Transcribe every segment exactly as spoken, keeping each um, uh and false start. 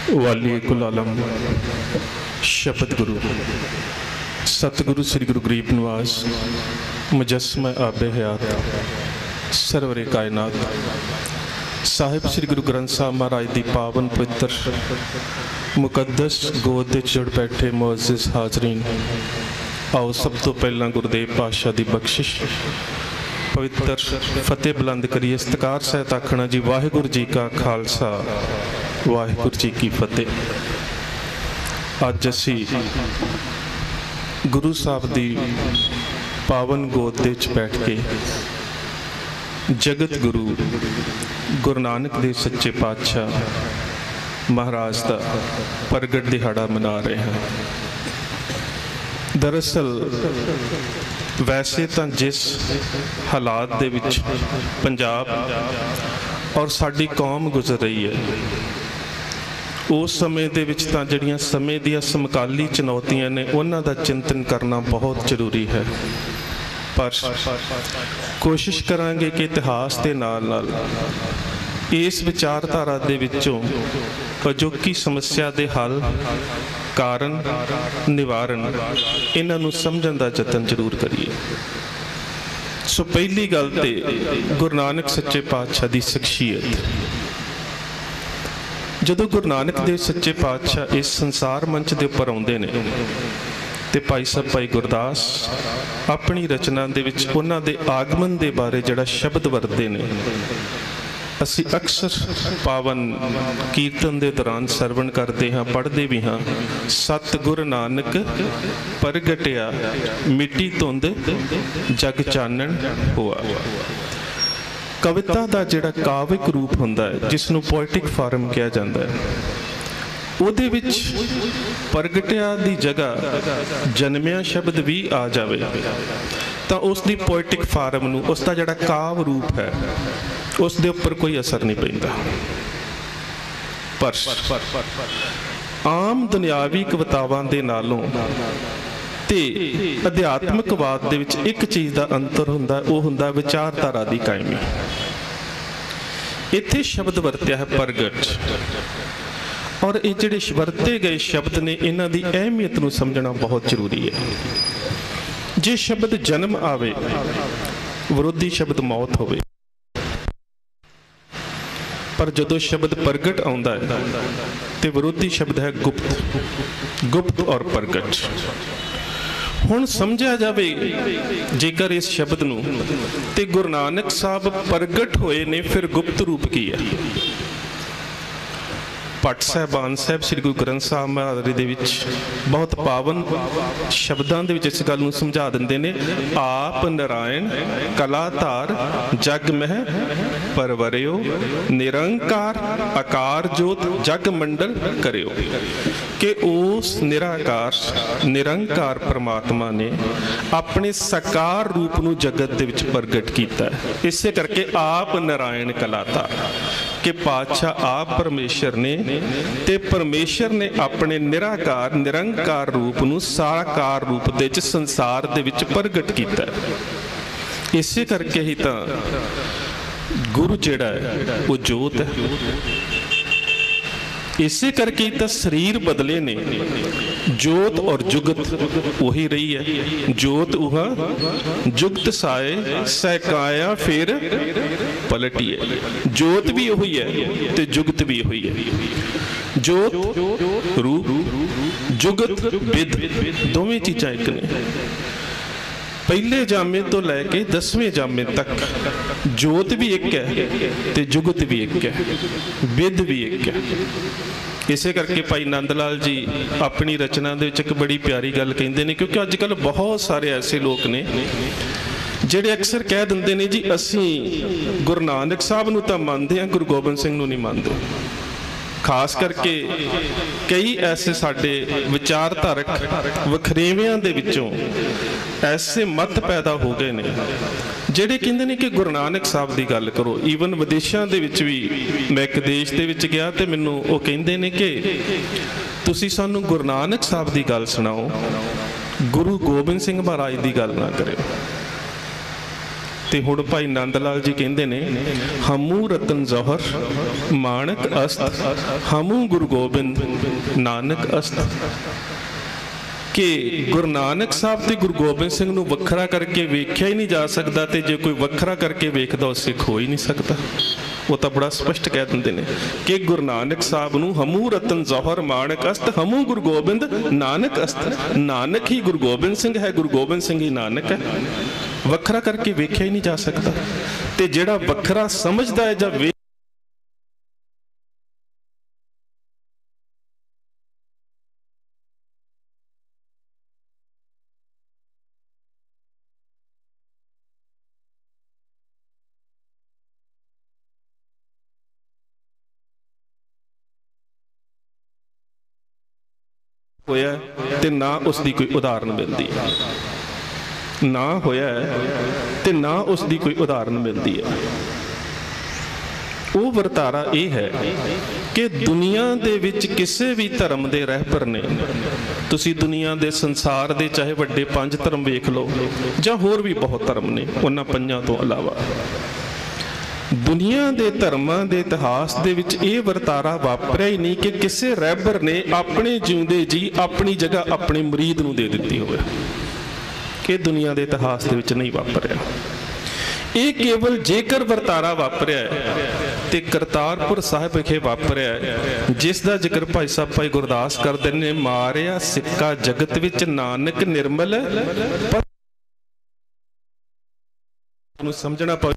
वाली कुल आलम शब्द गुरु सतगुरु श्री गुरु गरीब नवाज मुजस्सम आबे हयात सरवरे कायनात साहिब श्री गुरु ग्रंथ साहब महाराज की पावन पवित्र मुकद्दस गोद जुड़ बैठे मुअज़्ज़िज़ हाज़रीन, आओ सब तो पहला गुरुदेव पातशाह की बख्शिश पवित्र फतेह बुलंद करिए। इस्तकार सहित आखना जी वाहिगुरू जी का खालसा वाहिगुरू जी की फतेह। अज असी गुरु साहब की पावन गोद दे च बैठ के जगत गुरु गुरु नानक देव सच्चे पातशाह महाराज का प्रगट दिहाड़ा मना रहे हैं। दरअसल वैसे तो जिस हालात दे विच पंजाब और साडी कौम गुजर रही है, उस समय दे विच तां जिहड़ियां समय दियां समकाली चुनौतियां ने उन्हां दा चिंतन करना बहुत जरूरी है। पर कोशिश करांगे कि इतिहास के नाल नाल इस विचारधारा दे विचों अजोकी समस्या दे हल कारण निवारण इन्हां नूं समझण दा यतन जरूर करिए। सो पहली गल ते गुरु नानक सच्चे पातशाह की शख्सियत। जदों गुरु नानक देव सच्चे पातशाह इस संसार मंच के उपर आउंदे ने ते भाई साहब भाई गुरदास अपनी रचना दे विच उन्हां दे आगमन के बारे जिहड़ा शब्द वरतदे ने, असी अक्सर पावन कीर्तन के दौरान सरवण करते हाँ, पढ़ते भी हाँ। सतगुरु नानक प्रगटिया मिट्टी धुंध जग चानण हुआ। कविता का जिहड़ा काव्यक रूप हुंदा है, जिसनूं पोएटिक फॉर्म कहा जाता है, उहदे विच प्रगटिया की जगह जन्मिया शब्द भी आ जाए तो उसकी पोएटिक फॉर्म नूं उसका जिहड़ा काव रूप है उस दे उपर कोई असर नहीं पैंदा। पर आम दुनियावी कवितावां दे नालों ते अध्यात्मकवाद दे विच एक चीज़ का अंतर हुंदा, वो हुंदा विचारधारा की कायमी। इत्थे शब्द वरत्या है प्रगट, और ये जिहड़े वरते गए शब्द ने इन्हां दी अहमियत नूं समझना बहुत जरूरी है। जे शब्द जन्म आवे, विरोधी शब्द मौत होवे, पर जदों शब्द प्रगट आउंदा है तो विरोधी शब्द है गुप्त। गुप्त और प्रगट हुण समझा जाए जेकर इस शब्द नूं ते गुरु नानक साहब प्रगट होए ने, फिर गुप्त रूप की है। भट्ट साहबान साहब श्री गुरु ग्रंथ साहब महाराज दे विच बहुत पावन शब्दां दे विच इस गल नूं समझा दिंदे ने। आप नारायण कलाधार जग मह परवरियो, निरंकार आकार जोत जग मंडल करियो। कि उस निराकार निरंकार परमात्मा ने अपने साकार रूप नूं जगत दे विच प्रगट कीता है। इसे करके आप नारायण कलाधार कि पातशाह आप परमेश्वर ने ते परमेश्वर ने अपने निराकार निरंकार रूप नूं साकार रूप दे विच संसार दे विच प्रगट कीता है। इसे करके ही तां गुरु जिहड़ा है वो जोत है। इसे करके तो शरीर बदले ने, जोत और जुगत वही रही है। जोत उहा जुगत साए सहकाया फिर पलटिए। जोत भी वही है ते जुगत भी वही है। जोत रूप, जुगत विद, दोवें चीज़ां एक ने। पहले जामे तो लैके दसवें जामे तक जोत भी एक है ते जुगत भी एक है, विद भी एक है। इसे करके भाई नंद लाल जी अपनी रचना दे विच एक बड़ी प्यारी गल कहंदे ने, क्योंकि अजकल बहुत सारे ऐसे लोग ने जिहड़े अक्सर कह दिंदे ने जी असीं गुरु नानक साहब नूं तां मनदे हां, गुरु गोबिंद सिंह नूं नहीं मनदे। खास करके कई ऐसे साडे विचारधारक वखरेवियां दे विचों ऐसे मत पैदा हो गए ने जिहड़े कहंदे ने कि गुरु नानक साहब की गल करो। ईवन विदेशों के विच भी मैं एक देश दे विच गया तो मैनूं वो कहंदे ने कि तुसीं सानूं गुरु नानक साहब की गल सुणाओ, गुरु गोबिंद सिंह महाराज की गल ना करिओ। ਤੇ ਹੁਣ ਭਾਈ ਨੰਦ ਲਾਲ जी कहते ने हमू रतन जौहर माणक अस्त हमू गुरु गोबिंद नानक अस्त कि गुरु नानक साहब ते गुरु गोबिंद सिंह नूं वखरा करके वेख्या ही नहीं जा सकता, तो जे कोई वखरा करके वेखदा वो सिख हो ही नहीं सकता। वो तो बड़ा स्पष्ट कह देंगे ने कि गुरु नानक साहब नूं हमू रतन जौहर माणक अस्त हमू गुरु गोबिंद नानक अस्त, नानक ही गुरु गोबिंद सिंह है, गुरु गोबिंद सिंह ही नानक है, वखरा करके वेख्या ही नहीं जा सकता। ते जिहड़ा वखरा समझदा है जां वे होया ते ना उसकी कोई उदाहरण मिलती है, ना होया ते ना उसकी कोई उदाहरण मिलती है। वो वरतारा ये है कि दुनिया दे विच किसी भी धर्म के रहबर ने, तुसी दुनिया दे संसार दे चाहे वड्डे पंज धर्म वेख लो जां होर भी बहुत धर्म ने उन्हां पंजां तो अलावा, दुनिया के धर्मां के इतिहास दे विच ये वरतारा वापरिया ही नहीं कि किसी रहबर ने अपने जिउंदे जी अपनी जगह अपने मुरीद नूं दे दित्ती होवे, कि दुनिया के इतिहास दे विच नहीं वापरिया। ये केवल जेकर वरतारा वापरिया ते करतारपुर साहिब विखे वापरिया, जिसका जिक्र भाई साहब भाई गुरदास करते ने, मारिया सिक्का जगत विच नानक निर्मल पर समझना पवे।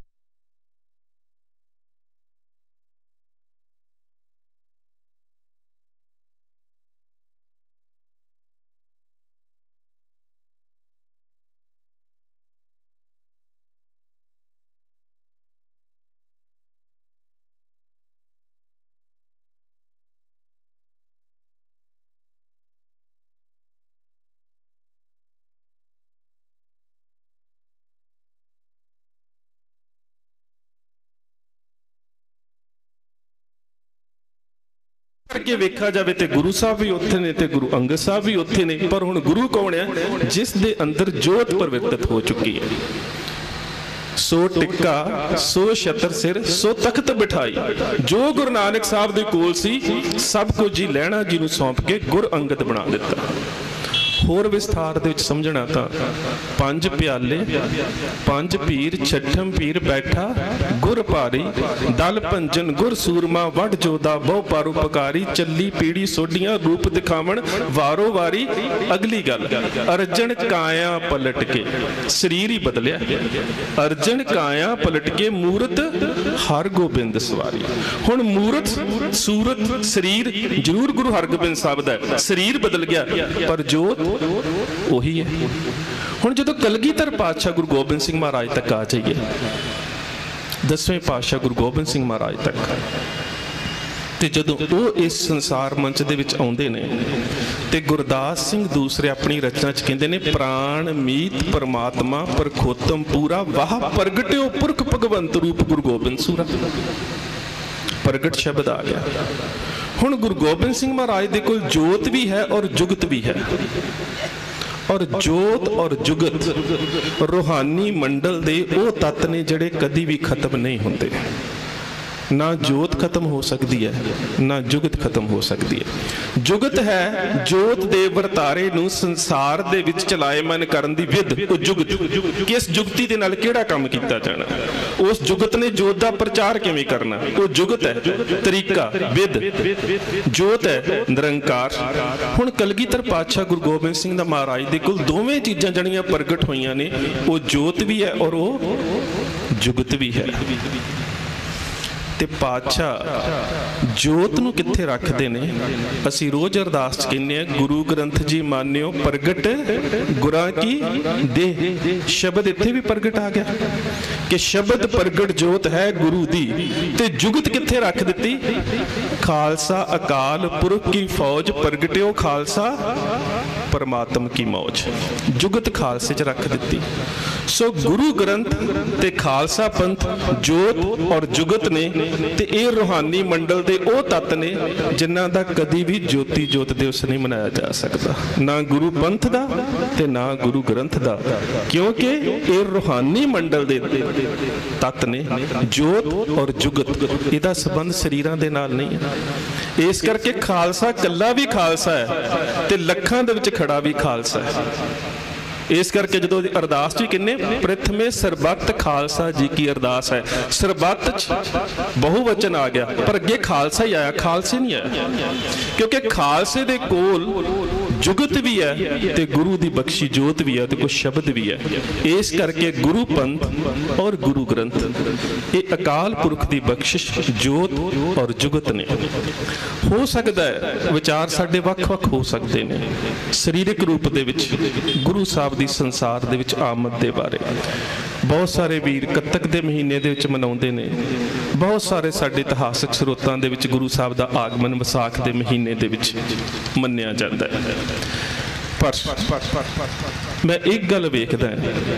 के वेखा जाए तो गुरु साहब भी उत्थे ने ते गुरु अंगद साहब भी उत्थे ने, पर हुण गुरु कौन है? जिस दे अंदर जोत प्रवर्तित हो चुकी है। सो टिक्का सो छत्र सिर सो तख्त बिठाई, जो गुरु नानक साहब दे कोल सी सब कुछ जी लैणा जी नूं सौंप के गुर अंगद बना दिता। होर विस्तार दे विच समझना तां पंज प्याले पंज पीर छठम पीर बैठा गुर पारी, दल पंजन गुर सूरमा वड जोधा बहु परोपकारी, चली पीड़ी सोडियां रूप दिखावण वारो वारी। अगली गल, अर्जन काया पलट के शरीर ही बदलिया, अर्जन काया पलट के मूरत हर गोबिंद सवारी। हुण मूरत सूरत शरीर जरूर गुरु हरगोबिंद साहब दा, शरीर बदल गया पर जोत ਉਹੀ है। ਹੁਣ ਜਦੋਂ कलगीधर पातशाह गुरु गोबिंद सिंह महाराज तक आ जाइए, दसवें पातशाह गुरु गोबिंद सिंह महाराज तक, ਤੇ ਜਦੋਂ ਉਹ ਇਸ ਸੰਸਾਰ ਮੰਚ ਦੇ ਵਿੱਚ ਆਉਂਦੇ ਨੇ ਤੇ ਗੁਰਦਾਸ ਸਿੰਘ ਦੂਸਰੇ ਆਪਣੀ ਰਚਨਾ 'ਚ ਕਹਿੰਦੇ ਨੇ, ਪ੍ਰਾਣ ਮੀਤ ਪਰਮਾਤਮਾ ਪਰਖੋਤਮ ਪੂਰਾ ਵਾਹ ਪ੍ਰਗਟਿਓ ਪੁਰਖ ਭਗਵੰਤ ਰੂਪ ਗੁਰੂ ਗੋਬਿੰਦ ਸੂਰਾ। ਪ੍ਰਗਟ ਸ਼ਬਦ ਆ ਗਿਆ। ਹੁਣ गुरु गोबिंद सिंह महाराज दे कोल जोत भी है और जुगत भी है, और जोत और जुगत रूहानी मंडल दे वो तत्त ने जिहड़े कदी भी खत्म नहीं होंदे। ना जोत खत्म हो सकती है ना जुगत खत्म हो सकती है। जुगत है जोत दे वरतारे नूं संसार दे विच चलाएमान करन दी विध, वो जुगत किस जुगती दे नाल किहड़ा काम कीता जाना, उस जुगत ने जोत दा प्रचार किवें करना, वो जुगत है तरीका विध। जोत है निरंकार। हुण कलगीधर पातशाह गुरु गोबिंद सिंह दा महाराज दे कोल दोवें चीज़ां जड़ियां प्रगट होईयां ने, वो जोत भी है और वो जुगत भी है। ते पातशाह जोत नूं कित्थे रखदे ने? असीं रोज़ अरदास कहने गुरु ग्रंथ जी मान्यो प्रगट गुरां की देह। शब्द इत्थे भी प्रगट आ गया कि शब्द प्रगट जोत है गुरु दी। ते जुगत कित्थे रख दित्ती? खालसा अकाल पुरख की फौज प्रगटियो खालसा परमात्म की मौज। जुगत खालसे च रख दित्ती। सो गुरु ग्रंथ ते खालसा पंथ जोत और जुगत ने ते ये रूहानी मंडल दे ओ तत्त ने जिन्हां दा कदी भी ज्योति जोत दिवस नहीं मनाया जा सकता, ना गुरु पंथ दा ते ना गुरु ग्रंथ दा, क्योंकि ये रूहानी मंडल दे तत्त ने जोत और जुगत, इहदा संबंध शरीरां दे नाल नहीं है। इस करके खालसा कल्ला भी खालसा है ते लखां दे विच खड़ा भी खालसा है। इस करके जो अरदास जी किन्ने प्रथमे सरबत खालसा जी की अरदास है, सरबत बहुवचन आ गया पर अगे खालसा ही आया, खालसे नहीं आया, क्योंकि खालसे दे कोल जुगत भी है ते गुरु दी बख्शी जोत भी है ते कुछ शब्द भी है। इस करके गुरु पंथ और गुरु ग्रंथ ये अकाल पुरख दी बख्शिश जोत और जुगत ने। हो सकता है विचार साडे वख-वख हो सकते हैं शरीरक रूप दे विच गुरु साहब दी संसार दे विच आमद दे बारे बहुत सारे वीर कत्तक दे महीने दे विच मनाउंदे ने, बहुत सारे साडे इतिहासक स्रोतां दे विच गुरु साहब दा आगमन विसाख दे महीने दे विच मन्निया जांदा है। पर मैं एक गल वेखदा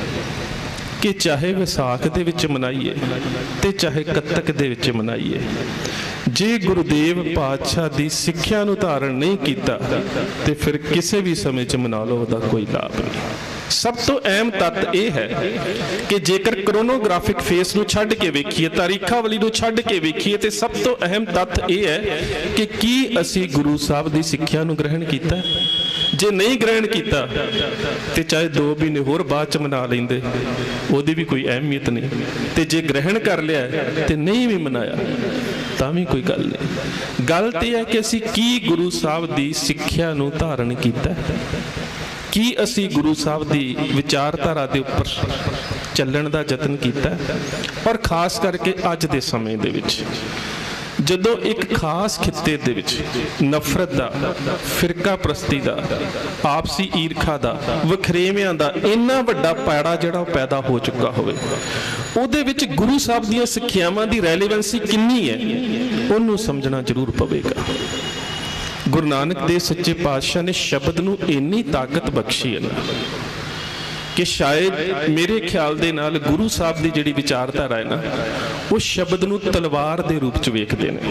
कि चाहे विसाख दे विच मनाइए ते चाहे कत्तक दे विच मनाइए, जे गुरुदेव पातशाह दी सिੱਖਿਆ ਨੂੰ धारण नहीं कीता ते फिर किसी भी समय च मना लो उहदा कोई लाभ नहीं। सब तो अहम तत्त यह है कि जेकर क्रोनोग्राफिक फेस नूं छड्ड के वेखीए, तारीखावली नूं छड्ड के वेखीए, ते सब तो अहम तत्त यह है कि की असी गुरु साहब दी सिੱਖਿਆ ਨੂੰ ग्रहण कीता। जे नहीं ग्रहण किया तो चाहे दो महीने होर बाद च मना लेंदे, उहदी भी कोई अहमियत नहीं, ते जे ग्रहण कर लिया तो नहीं भी मनाया तां भी कोई गल नहीं। गल तो है कि असी की गुरु साहब की सिੱਖਿਆ नूं धारण किया, की असी गुरु साहब की विचारधारा के उपर चलण का यतन किया। और खास करके अज के समय दे विच जदों एक खास खिते दे विच नफरत दा, फिरका प्रस्ती दा, आपसी ईरखा दा, वखरेवियां दा इन्ना वड्डा पैड़ा जिहड़ा पैदा हो चुका होवे, उहदे विच गुरु साहब दीयां सिੱਖਿਆਵਾਂ दी रैलेवेंसी किन्नी है उहनूं समझना जरूर पवेगा। गुरु नानक देव सच्चे पातशाह ने शब्द नूं इन्नी ताकत बख्शी है ना कि शायद मेरे ख्याल दे नाल गुरु साहब की जिहड़ी विचारधारा है ना, वो शब्द नूं तलवार दे रूप च वेखदे ने,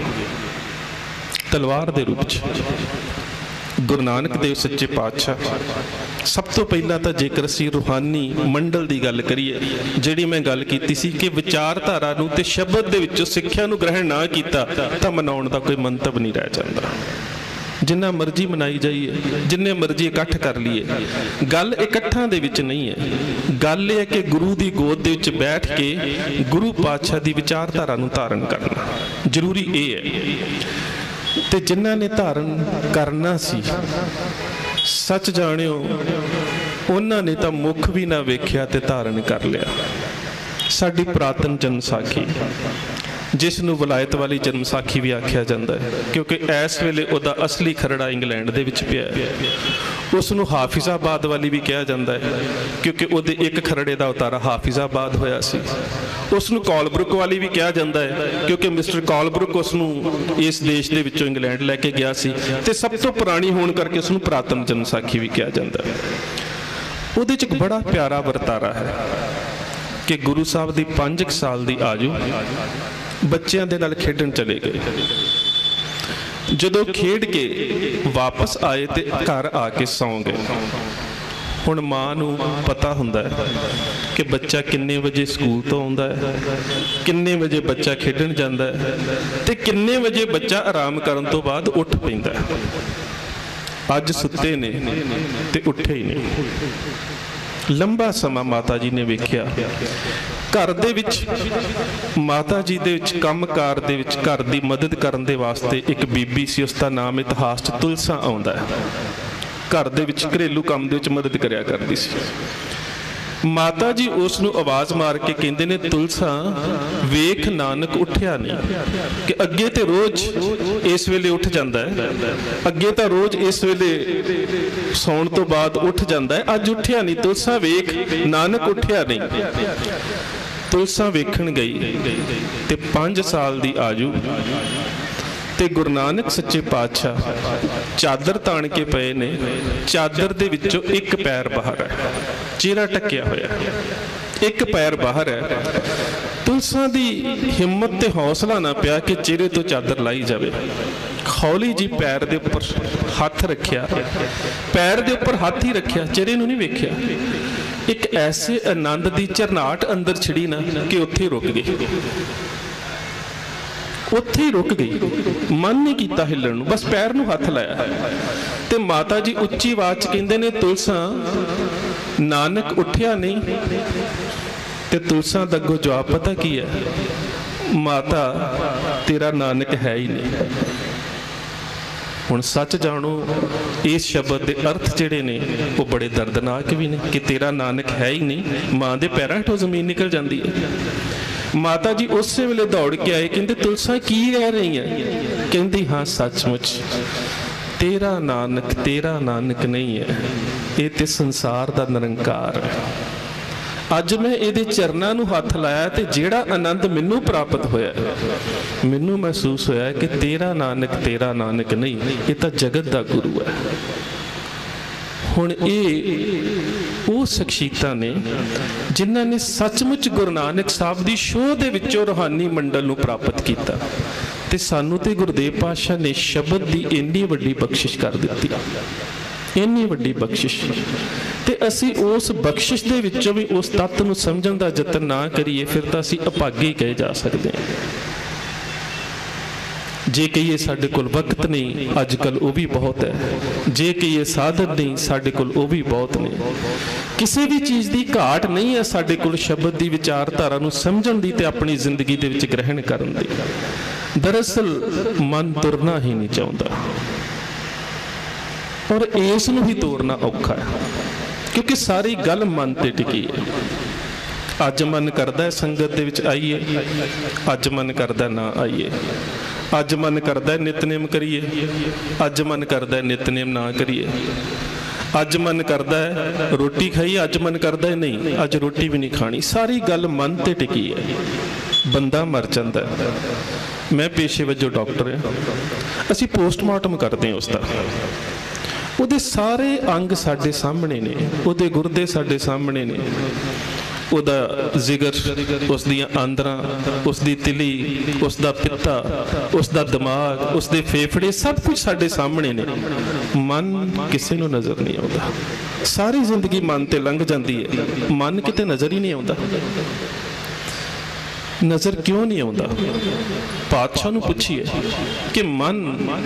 तलवार दे रूप च। गुरु नानक देव सच्चे पातशाह सब तो पहला तो जेकर असीं रूहानी मंडल की गल करिए, जिहड़ी मैं गल कीती सी कि विचारधारा नूं ते शब्द दे विचों सिੱਖਿਆ नूं ग्रहण ना कीता तां मनाउण दा कोई मंतव नहीं रह जांदा। जिन्ना मर्जी मनाई जाइए, जिन्ने मर्जी इकट्ठ कर लिए, गल इकट्ठा दे विच नहीं है। गल यह है कि गुरु की गोद दे विच बैठ के गुरु पातशाह की विचारधारा नूं धारण करना जरूरी ये है। ते जिन्हां ने धारण करना सी, सच जाणिओ उन्हां ने तां मुख भी ना वेख्या ते धारण कर लिया। साडी पुरातन जन्म साखी जिसनों वलायत वाली जन्म साखी भी आख्या जाता है, क्योंकि इस वेले उहदा असली खरड़ा इंग्लैंड दे विच पिया है। उसनों हाफिजाबाद वाली भी कहा जाता है, क्योंकि उहदे एक खरड़े का उतारा हाफिजाबाद होया सी। उसनों कॉलब्रुक वाली भी कहा जाता है, क्योंकि मिस्टर कॉलब्रुक उसनों इस देश के विचों इंग्लैंड लैके गया सी, ते सब तो पुरानी होने करके उसनों पुरातन जन्म साखी भी कहा जाता है। उहदे च एक बड़ा प्यारा वरतारा है कि गुरु साहब की पाँच क साल की आजू बच्चों के नाल खेडन चले गए। जदों खेड के वापस आए तो घर आके सौ गए। हुण मां नूं पता हुंदा है कि बच्चा किन्ने बजे स्कूल तो आउंदा है, किन्ने बजे बच्चा खेडन जांदा है, ते किन्ने बजे बच्चा आराम करन तो बाद उठ पैंदा है। अज सुत्ते ने ते उठे ही नहीं। लंबा समा माता जी ने वेख्या घर दे विच माता जी दे विच काम कार दे विच घर दी मदद करन दे वास्ते एक बीबी सी, उसका नाम इतिहास च तुलसा आउंदा है। घर दे विच घरेलू काम दे विच मदद करया करदी सी। माता जी उसनूं आवाज़ मार के कहंदे ने, तुलसा वेख नानक उठिया नहीं। कि अगे तो रोज़ इस वेले उठ जाता है, अगे तो रोज़ इस वेले सौण तो बाद उठ जाता है, अज उठिया नहीं। तुलसा वेख नानक उठिया नहीं। तुलसा वेखण गई ते पांच साल दी आजू ते गुरु नानक सच्चे पातशाह चादर ताण के पे ने। चादर दे विचों एक पैर बाहर है, चेहरा ढकिया होया। एक पैर बाहर है। तुलसा दी हिम्मत ते हौसला ना पिया कि चेहरे तो चादर लाई जाए। हौली जी पैर दे उपर हथ रखिया, पैर दे उपर हथ ही रखिया, चेहरे नूं नहीं वेख्या। एक ऐसे आनंद दी झरनाट अंदर छिड़ी ना कि उत्थे रुक गई, उत्थे ही रुक गई। मन नहीं किया हिलण नूं, बस पैर नूं हथ लाया। ते माता जी उच्ची आवाज़ च कहंदे ने, तुलसा नानक उठिया नहीं। ते तुलसा दा अगों जवाब पता की है? माता तेरा नानक है ही नहीं। हुण सच जाणो, इस शब्द के अर्थ जिहड़े ने वो बड़े दर्दनाक भी ने कि तेरा नानक है ही नहीं। माँ के पैरों हेठों जमीन निकल जाती है। माता जी उस वेले दौड़ के आए, कहते तुलसा की रह रही है? कहती हाँ सचमुच तेरा नानक तेरा नानक नहीं है, ये तो संसार का निरंकार है। अज मैं ये चरणों नूं हथ लाया तो जिहड़ा आनंद मैनू प्राप्त होया, मैनू महसूस होया कि तेरा नानक तेरा नानक नहीं, ये तो जगत का गुरु है। हुण ये वो शख्सियतां ने जिन्हां ने सचमुच गुरु नानक साहब की शोह दे विचों रूहानी मंडल नूं प्राप्त किया। ते सानू ते गुरुदेव पातशाह ने शब्द की इन्नी वड्डी बख्शिश कर दी, इन्नी वड्डी बख्शिश। ते असी उस बख्शिश दे विचों भी उस तत्त नूं समझण दा यतन ना करिए, फिर तां असी अभागे कहे जा सकते हैं। जे कहिए साडे कोल वक्त नहीं, अजकल वो भी बहुत है। जे कहिए साधन नहीं, साडे कोल वो भी बहुत ने। किसी भी चीज़ की घाट नहीं है साडे कोल शब्द की विचारधारा नूं समझण दी ते अपनी जिंदगी दे विच ग्रहण करन दी। दरअसल मन तुरना ही नहीं चाहता, और इस नूं ही तोड़ना औखा है, क्योंकि सारी गल मन ते टिकी है। अज मन करदा है संगत दे विच आईए, अज मन करदा ना आईए। अज मन करदा है नितनेम करिए, अज मन करदा है नितनेम ना करिए। अज मन करदा है रोटी खाइए, अज मन करदा है नहीं अज रोटी भी नहीं खानी। सारी गल मन ते टिकी है, बंदा मर जाता है। मैं पेशे वजों डॉक्टर है, असी पोस्टमार्टम करते हैं उसका। ਉਹਦੇ ਸਾਰੇ अंग साडे सामने ने, ਉਹਦੇ गुरदे साडे सामने ने, ਉਹਦਾ जिगर, उसदियां आंदरां, उसदी तिली, उसदा पित्ता, उसदा दिमाग, उसदे फेफड़े, सब कुछ साडे सामने ने। मन किसी नूं नज़र नहीं आता। सारी जिंदगी मन ते लंघ जाती है, मन किते नज़र ही नहीं आता। नज़र क्यों नहीं आता? पातशाह नूं पुछिए कि मन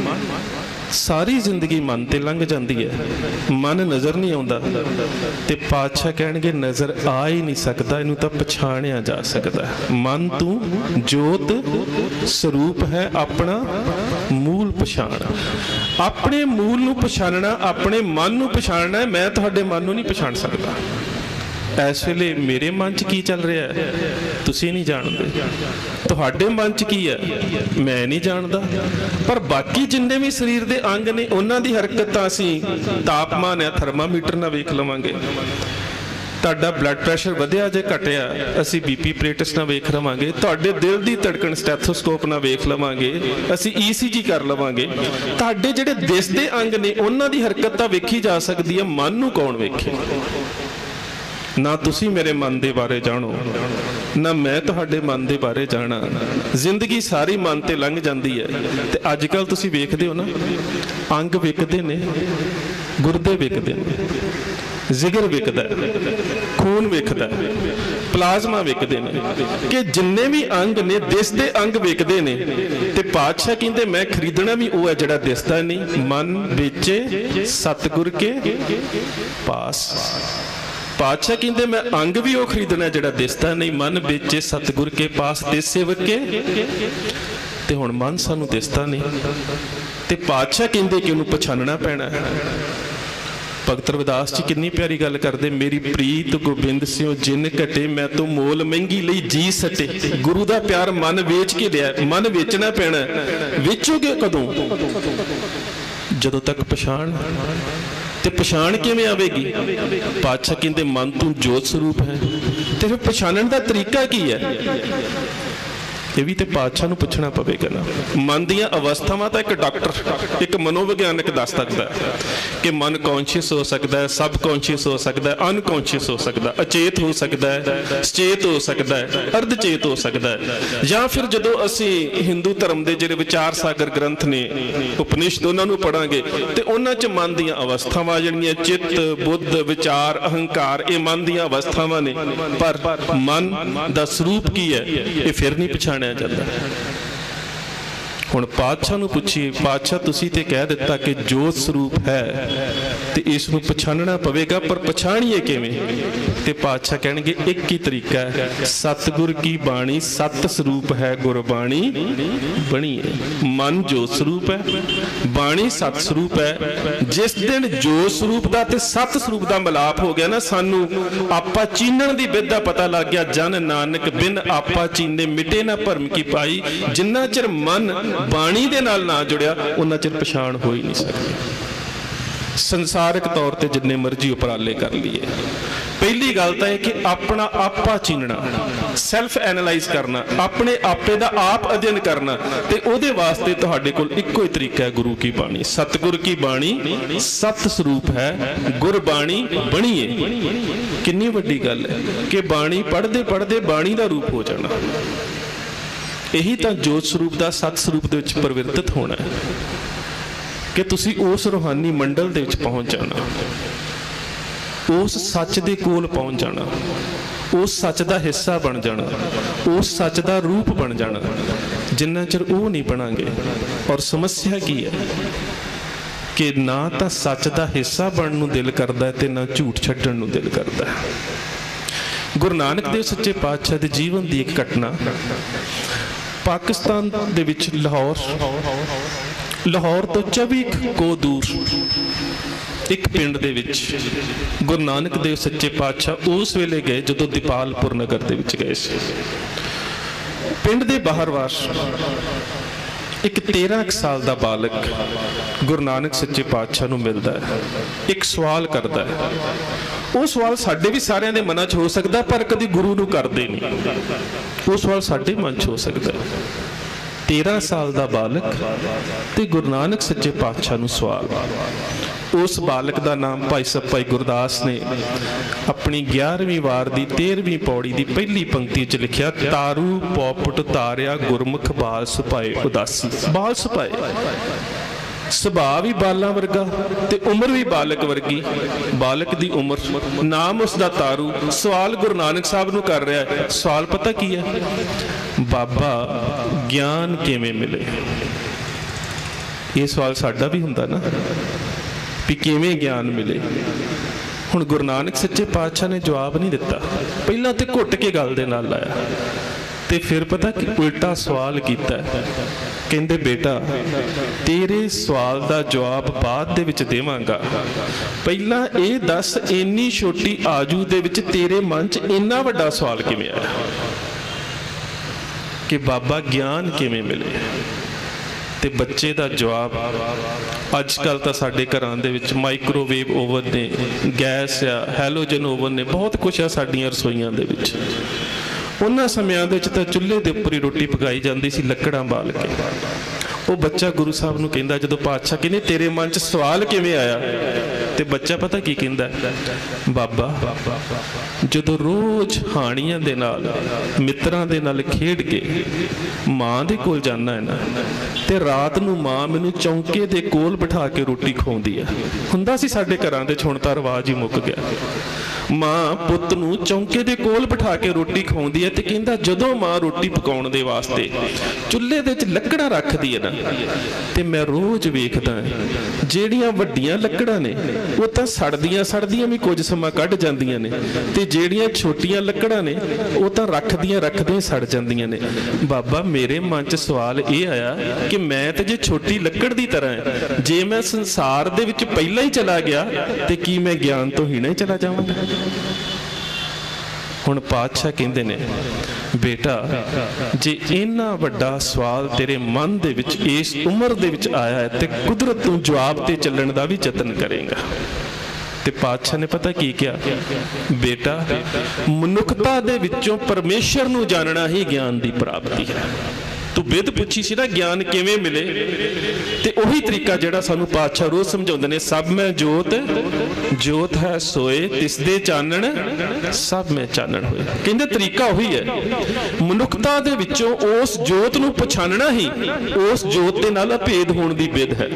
सारी जिंदगी मन ते लंघ जाती है, मन नज़र नहीं आता। ते पातशाह कहणगे नज़र आ ही नहीं सकता, इनू तो पछाणिया जा सकता है। मन तू जोत स्वरूप है, अपना मूल पछाण। अपने मूल नू पछाणना, अपने मन नू पछाणना है। मैं तुहाडे मन नू नहीं पछाण सकता। इस वेले मेरे मन च की चल रहा है तुसी नहीं जानते, तुहाडे मन च की है मैं नहीं जानता। पर बाकी जिन्ने भी शरीर के अंग ने उन्हां दी हरकत असी तापमान है थर्मामीटर नाल वेख लवांगे। तुहाडा ब्लड प्रैशर वधिया जे घटिया असी बीपी प्रेटिस नाल वेख लवांगे। तुहाडे दिल की धड़कन स्टैथोस्कोप नाल वेख लवांगे, असी ईसीजी कर लवांगे। तुहाडे जिहड़े दिसदे अंग ने उन्हां दी हरकत तां वेखी जा सकदी है, मन नूं कौन वेखे? ना तुसी मेरे मन के बारे जानो, ना मैं तुहाडे मन के बारे जाना। जिंदगी सारी मन ते लंघ जाती है। ते अजकल तुसी वेखदे हो ना, अंग विकदे ने, गुरदे विकदे ने, जिगर विकदा, खून विकदा, प्लाज्मा विकदे ने, कि जिन्ने भी अंग ने दिसदे अंग विकदे ने। ते पातशाह कहंदे मैं खरीदना भी वो है जिहड़ा दिसदा नहीं। मन बेचे सतगुर के पास। पातशाह कहते मैं अंग भी वो खरीदना जिहड़ा दिसदा नहीं। मन बेचे सतगुर के पास दे सेवक के। ते हुण मन सानू दिसदा नहीं, ते पातशाह कहते कि उन्हें पछानना पैना है। भगत रविदास जी कितनी प्यारी गल करते, मेरी प्रीत गोबिंद सिंह जिन घटे मैं तो मोल महंगी लई जी सटे। गुरु का प्यार मन वेच के लिया, मन वेचना पैना। वेचोगे कदों? जदों तक पछाण। ते पछाण किवें आवेगी? पातशाह कहते मन तू जोत स्वरूप है। ते फिर पछाणन का तरीका की है? ਇਹ ਵੀ ਤੇ ਪਾਤਸ਼ਾਹ ਨੂੰ ਪੁੱਛਣਾ ਪਵੇਗਾ ਨਾ। ਮਨ ਦੀਆਂ ਅਵਸਥਾਵਾਂ ਤਾਂ ਇੱਕ ਡਾਕਟਰ ਇੱਕ ਮਨੋਵਿਗਿਆਨਕ ਦੱਸ ਸਕਦਾ ਹੈ ਕਿ ਮਨ ਕੌਨਸ਼ੀਅਸ ਹੋ ਸਕਦਾ ਹੈ, ਸਬ ਕੌਨਸ਼ੀਅਸ ਹੋ ਸਕਦਾ ਹੈ, ਅਨਕੌਨਸ਼ੀਅਸ ਹੋ ਸਕਦਾ, ਅਚੇਤ ਹੋ ਸਕਦਾ ਹੈ, ਸਚੇਤ ਹੋ ਸਕਦਾ ਹੈ, ਅਰਧ ਚੇਤ ਹੋ ਸਕਦਾ ਹੈ। ਜਾਂ ਫਿਰ ਜਦੋਂ ਅਸੀਂ ਹਿੰਦੂ ਧਰਮ ਦੇ ਜਿਹੜੇ ਵਿਚਾਰ ਸਾਗਰ ਗ੍ਰੰਥ ਨੇ ਉਪਨਿਸ਼ਦ ਉਹਨਾਂ ਨੂੰ ਪੜਾਂਗੇ ਤੇ ਉਹਨਾਂ 'ਚ ਮਨ ਦੀਆਂ ਅਵਸਥਾਵਾਂ ਜਿਹੜੀਆਂ ਚਿੱਤ, ਬੁੱਧ, ਵਿਚਾਰ, ਅਹੰਕਾਰ, ਇਹ ਮਨ ਦੀਆਂ ਅਵਸਥਾਵਾਂ ਨੇ। ਪਰ ਮਨ ਦਾ ਸਰੂਪ ਕੀ ਹੈ ਇਹ ਫਿਰ ਨਹੀਂ ਪਛਾਣਿਆ ਜਾਂਦਾ। ਹੁਣ ਪਾਤਸ਼ਾਹ ਨੂੰ ਪੁੱਛੀਏ, ਪਾਤਸ਼ਾਹ ਤੁਸੀਂ ਤੇ ਕਹਿ ਦਿੱਤਾ ਕਿ ਜੋਤ ਸਰੂਪ ਹੈ ਤੇ ਇਸ ਨੂੰ ਪਛਾਣਨਾ ਪਵੇਗਾ, ਪਰ ਪਛਾਣੀਏ ਕਿਵੇਂ? ਤੇ ਪਾਤਸ਼ਾਹ ਕਹਿਣਗੇ ਇੱਕ ਹੀ ਤਰੀਕਾ ਹੈ, ਸਤਿਗੁਰ ਕੀ ਬਾਣੀ ਸਤ ਸਰੂਪ ਹੈ, ਗੁਰਬਾਣੀ ਬਣੀ ਹੈ। ਮਨ ਜੋਤ ਸਰੂਪ ਹੈ, ਬਾਣੀ ਸਤ ਸਰੂਪ ਹੈ। ਜਿਸ ਦਿਨ ਜੋਤ ਸਰੂਪ ਦਾ ਤੇ ਸਤ ਸਰੂਪ ਦਾ ਮਿਲਾਪ ਹੋ ਗਿਆ ਨਾ, ਸਾਨੂੰ ਆਪਾ ਚੀਨਣ ਦੀ ਵਿਧ ਦਾ ਪਤਾ ਲੱਗ ਗਿਆ। ਜਨ ਨਾਨਕ ਬਿਨ ਆਪਾ ਚੀਨੇ ਮਿਟੇ ਨਾ ਭਰਮ ਕੀ ਪਾਈ। ਜਿੰਨਾ ਚਿਰ ਮਨ ਬਾਣੀ ਦੇ ਨਾਲ ਨਾ ਜੁੜਿਆ ਉਹਨਾਂ ਚਿਰ ਪਛਾਣ ਹੋ ਹੀ ਨਹੀਂ ਸਕਦੀ। ਸੰਸਾਰਿਕ ਤੌਰ ਤੇ ਜਿੰਨੇ ਮਰਜ਼ੀ ਉਪਰਾਲੇ ਕਰ ਲਈਏ, ਪਹਿਲੀ ਗੱਲ ਤਾਂ ਇਹ ਕਿ ਆਪਣਾ ਆਪਾ ਚੀਨਣਾ, ਸੈਲਫ ਐਨਾਲਾਈਜ਼ ਕਰਨਾ, ਆਪਣੇ ਆਪੇ ਦਾ ਆਪ ਅਧਿਐਨ ਕਰਨਾ। ਤੇ ਉਹਦੇ ਵਾਸਤੇ ਤੁਹਾਡੇ ਕੋਲ ਇੱਕੋ ਹੀ ਤਰੀਕਾ ਹੈ, ਗੁਰੂ ਕੀ ਬਾਣੀ। ਸਤਿਗੁਰ ਕੀ ਬਾਣੀ ਸਤ ਸਰੂਪ ਹੈ, ਗੁਰਬਾਣੀ ਬਣੀਏ। ਕਿੰਨੀ ਵੱਡੀ ਗੱਲ ਹੈ ਕਿ ਬਾਣੀ ਪੜ੍ਹਦੇ ਪੜ੍ਹਦੇ ਬਾਣੀ ਦਾ ਰੂਪ ਹੋ ਜਾਣਾ। ਇਹੀ ਤਾਂ ਜੋਤ ਸਰੂਪ ਦਾ ਸਤ ਸਰੂਪ ਦੇ ਵਿੱਚ ਪਰਿਵਰਤਿਤ ਹੋਣਾ ਹੈ ਕਿ ਤੁਸੀਂ ਉਸ ਰੂਹਾਨੀ ਮੰਡਲ ਦੇ ਵਿੱਚ ਪਹੁੰਚ ਜਾਣਾ, ਉਸ ਸੱਚ ਦੇ ਕੋਲ ਪਹੁੰਚ ਜਾਣਾ, ਉਸ ਸੱਚ ਦਾ ਹਿੱਸਾ ਬਣ ਜਾਣਾ, ਉਸ ਸੱਚ ਦਾ ਰੂਪ ਬਣ ਜਾਣਾ। ਜਿੰਨਾ ਚਿਰ ਉਹ ਨਹੀਂ ਬਣਾਂਗੇ, ਔਰ ਸਮੱਸਿਆ ਕੀ ਹੈ ਕਿ ਨਾ ਤਾਂ ਸੱਚ ਦਾ ਹਿੱਸਾ ਬਣਨ ਨੂੰ ਦਿਲ ਕਰਦਾ ਤੇ ਨਾ ਝੂਠ ਛੱਡਣ ਨੂੰ ਦਿਲ ਕਰਦਾ। ਗੁਰੂ ਨਾਨਕ ਦੇਵ ਸੱਚੇ ਪਾਤਸ਼ਾਹ ਦੇ ਜੀਵਨ ਦੀ ਇੱਕ ਘਟਨਾ, ਪਾਕਿਸਤਾਨ ਦੇ ਵਿੱਚ ਲਾਹੌਰ ਲਾਹੌਰ ਤੋਂ ਚੌਵੀ ਕੋਹ ਦੂਰ ਇੱਕ ਪਿੰਡ ਦੇ ਵਿੱਚ ਗੁਰੂ ਨਾਨਕ ਦੇਵ ਸੱਚੇ ਪਾਤਸ਼ਾਹ ਉਸ ਵੇਲੇ ਗਏ ਜਦੋਂ ਦੀਪਾਲਪੁਰ ਨਗਰ ਦੇ ਵਿੱਚ ਗਏ ਸੀ। ਪਿੰਡ ਦੇ ਬਾਹਰਵਾਰ ਇੱਕ ਤੇਰਾਂ ਕੁ ਸਾਲ ਦਾ ਬਾਲਕ ਗੁਰੂ ਨਾਨਕ ਸੱਚੇ ਪਾਤਸ਼ਾਹ ਨੂੰ ਮਿਲਦਾ ਹੈ, ਇੱਕ ਸਵਾਲ ਕਰਦਾ ਹੈ। ਉਹ ਸਵਾਲ ਸਾਡੇ ਵੀ ਸਾਰਿਆਂ ਦੇ ਮਨਾਂ 'ਚ ਹੋ ਸਕਦਾ, ਪਰ ਕਦੀ ਗੁਰੂ ਨੂੰ ਕਰਦੇ ਨਹੀਂ। ਉਹ ਸਵਾਲ ਸਾਡੇ ਮਨ 'ਚ ਹੋ ਸਕਦਾ। ਤੇਰਾਂ ਸਾਲ ਦਾ ਬਾਲਕ ਤੇ ਗੁਰੂ ਨਾਨਕ ਸੱਚੇ ਪਾਤਸ਼ਾਹ ਨੂੰ ਸਵਾਲ। ਉਸ ਬਾਲਕ ਦਾ ਨਾਮ ਭਾਈ ਸਾਹਿਬ ਭਾਈ ਗੁਰਦਾਸ ਨੇ ਆਪਣੀ ਗਿਆਰਵੀਂ ਵਾਰ ਦੀ ਤੇਰਵੀਂ ਪੌੜੀ ਦੀ ਪਹਿਲੀ ਪੰਕਤੀ 'ਚ ਲਿਖਿਆ, ਤਾਰੂ ਪੌਪਟ ਤਾਰਿਆ ਗੁਰਮੁਖ ਬਾਲ ਸੁਭਾਏ ਉਦਾਸੀ। ਬਾਲ ਸੁਭਾਏ, ਸੁਭਾਅ ਵੀ ਬਾਲਾਂ ਵਰਗਾ ਤੇ ਉਮਰ ਵੀ ਬਾਲਕ ਵਰਗੀ। ਬਾਲਕ ਦੀ ਉਮਰ, ਨਾਮ ਉਸ ਦਾ ਤਾਰੂ। ਸਵਾਲ ਗੁਰੂ ਨਾਨਕ ਸਾਹਿਬ ਨੂੰ ਕਰ ਰਿਹਾ ਹੈ। ਸਵਾਲ ਪਤਾ ਕੀ ਹੈ? ਬਾਬਾ ਗਿਆਨ ਕਿਵੇਂ ਮਿਲੇ? ਇਹ ਸਵਾਲ ਸਾਡਾ ਵੀ ਹੁੰਦਾ ਨਾ ਵੀ ਕਿਵੇਂ ਗਿਆਨ ਮਿਲੇ। ਹੁਣ ਗੁਰੂ ਨਾਨਕ ਸੱਚੇ ਪਾਤਸ਼ਾਹ ਨੇ ਜਵਾਬ ਨਹੀਂ ਦਿੱਤਾ, ਪਹਿਲਾਂ ਤੇ ਘੁੱਟ ਕੇ ਗੱਲ ਦੇ ਨਾਲ ਲਾਇਆ ਤੇ ਫਿਰ ਪਤਾ ਕਿ ਉਲਟਾ ਸਵਾਲ ਕੀਤਾ। ਕਹਿੰਦੇ ਬੇਟਾ ਤੇਰੇ ਸਵਾਲ ਦਾ ਜਵਾਬ ਬਾਅਦ ਦੇ ਵਿੱਚ ਦੇਵਾਂਗਾ, ਪਹਿਲਾਂ ਇਹ ਦੱਸ ਇੰਨੀ ਛੋਟੀ ਆਜੂ ਦੇ ਵਿੱਚ ਤੇਰੇ ਮਨ 'ਚ ਇੰਨਾ ਵੱਡਾ ਸਵਾਲ ਕਿਵੇਂ ਆਇਆ ਕਿ ਬਾਬਾ ਗਿਆਨ ਕਿਵੇਂ ਮਿਲੇ? ਤੇ ਬੱਚੇ ਦਾ ਜਵਾਬ, ਅੱਜ ਕੱਲ੍ਹ ਤਾਂ ਸਾਡੇ ਘਰਾਂ ਦੇ ਵਿੱਚ ਮਾਈਕ੍ਰੋਵੇਵ ਓਵਨ ਨੇ, ਗੈਸ ਆ, ਹੈਲੋਜਨ ਓਵਨ ਨੇ, ਬਹੁਤ ਕੁਛ ਆ ਸਾਡੀਆਂ ਰਸੋਈਆਂ ਦੇ ਵਿੱਚ। ਉਹਨਾਂ ਸਮਿਆਂ ਦੇ ਵਿੱਚ ਤਾਂ ਚੁੱਲ੍ਹੇ ਦੇ ਉੱਪਰ ਹੀ ਰੋਟੀ ਪਕਾਈ ਜਾਂਦੀ ਸੀ, ਲੱਕੜਾਂ ਬਾਲ ਕੇ। ਉਹ ਬੱਚਾ ਗੁਰੂ ਸਾਹਿਬ ਨੂੰ ਕਹਿੰਦਾ, ਜਦੋਂ ਪਾਤਸ਼ਾਹ ਕਹਿੰਦੇ ਤੇਰੇ ਮਨ 'ਚ ਸਵਾਲ ਕਿਵੇਂ ਆਇਆ, ਤੇ ਬੱਚਾ ਪਤਾ ਕੀ ਕਹਿੰਦਾ? ਬਾਬਾ ਜਦੋਂ ਰੋਜ਼ ਹਾਣੀਆਂ ਦੇ ਨਾਲ, ਮਿੱਤਰਾਂ ਦੇ ਨਾਲ ਖੇਡ ਕੇ ਮਾਂ ਦੇ ਕੋਲ ਜਾਂਦਾ ਹੈ ਨਾ, ਤੇ ਰਾਤ ਨੂੰ ਮਾਂ ਮੈਨੂੰ ਚੌਂਕੇ ਦੇ ਕੋਲ ਬਿਠਾ ਕੇ ਰੋਟੀ ਖਵਾਉਂਦੀ ਹੈ। ਹੁੰਦਾ ਸੀ ਸਾਡੇ ਘਰਾਂ ਦੇ, ਹੁਣ ਤਾਂ ਰਿਵਾਜ ਹੀ ਮੁੱਕ ਗਿਆ। ਮਾਂ ਪੁੱਤ ਨੂੰ ਚੌਂਕੇ ਦੇ ਕੋਲ ਬਿਠਾ ਕੇ ਰੋਟੀ ਖਵਾਉਂਦੀ ਹੈ ਤੇ ਕਹਿੰਦਾ ਜਦੋਂ ਮਾਂ ਰੋਟੀ ਪਕਾਉਣ ਦੇ ਵਾਸਤੇ ਚੁੱਲ੍ਹੇ ਦੇ ਵਿੱਚ ਲੱਕੜਾਂ ਰੱਖਦੀ ਹੈ ਨਾ, ਤੇ ਮੈਂ ਰੋਜ਼ ਵੇਖਦਾ ਜਿਹੜੀਆਂ ਵੱਡੀਆਂ ਲੱਕੜਾਂ ਨੇ ਉਹ ਤਾਂ ਸੜਦੀਆਂ ਸੜਦੀਆਂ ਵੀ ਕੁਝ ਸਮਾਂ ਕੱਢ ਜਾਂਦੀਆਂ ਨੇ, ਤੇ ਜਿਹੜੀਆਂ ਛੋਟੀਆਂ ਲੱਕੜਾਂ ਨੇ ਉਹ ਤਾਂ ਰੱਖਦੀਆਂ ਰੱਖਦੀਆਂ ਸੜ ਜਾਂਦੀਆਂ ਨੇ। ਬਾਬਾ ਮੇਰੇ ਮਨ 'ਚ ਸਵਾਲ ਇਹ ਆਇਆ ਕਿ ਮੈਂ ਤੇ ਜੇ ਛੋਟੀ ਲੱਕੜ ਦੀ ਤਰ੍ਹਾਂ ਹੈ, ਜੇ ਮੈਂ ਸੰਸਾਰ ਦੇ ਵਿੱਚ ਪਹਿਲਾਂ ਹੀ ਚਲਾ ਗਿਆ ਤੇ ਕੀ ਮੈਂ ਗਿਆਨ ਤੋਂ ਹੀਣਾ ਹੀ ਚਲਾ ਜਾਵਾਂਗਾ? ਹੁਣ ਪਾਤਸ਼ਾਹ ਕਹਿੰਦੇ ਨੇ ਬੇਟਾ ਜੇ ਇੰਨਾ ਵੱਡਾ ਸਵਾਲ ਤੇਰੇ ਮਨ ਦੇ ਵਿੱਚ ਇਸ ਉਮਰ ਦੇ ਵਿੱਚ ਆਇਆ ਹੈ ਤੇ ਕੁਦਰਤ ਨੂੰ ਜਵਾਬ ਤੇ ਚੱਲਣ ਦਾ ਵੀ ਯਤਨ ਕਰੇਗਾ। ते पातशाह ने पता की क्या, बेटा मनुखता दे विचों परमेश्वर नूं जानना ही ज्ञान की प्राप्ति है। तू बिद पुछी सी ना ज्ञान किवें मिले, ते उही तरीका जिहड़ा सानूं पातशाह रोज़ समझाउंदे ने, सब में जोत जोत है सोए तिसदे चानण सब में चानण होए। कहंदे तरीका उही है, मनुखता दे विचों उस जोत नूं पछाणना ही उस जोत दे नाल भेद होण दी बिद है।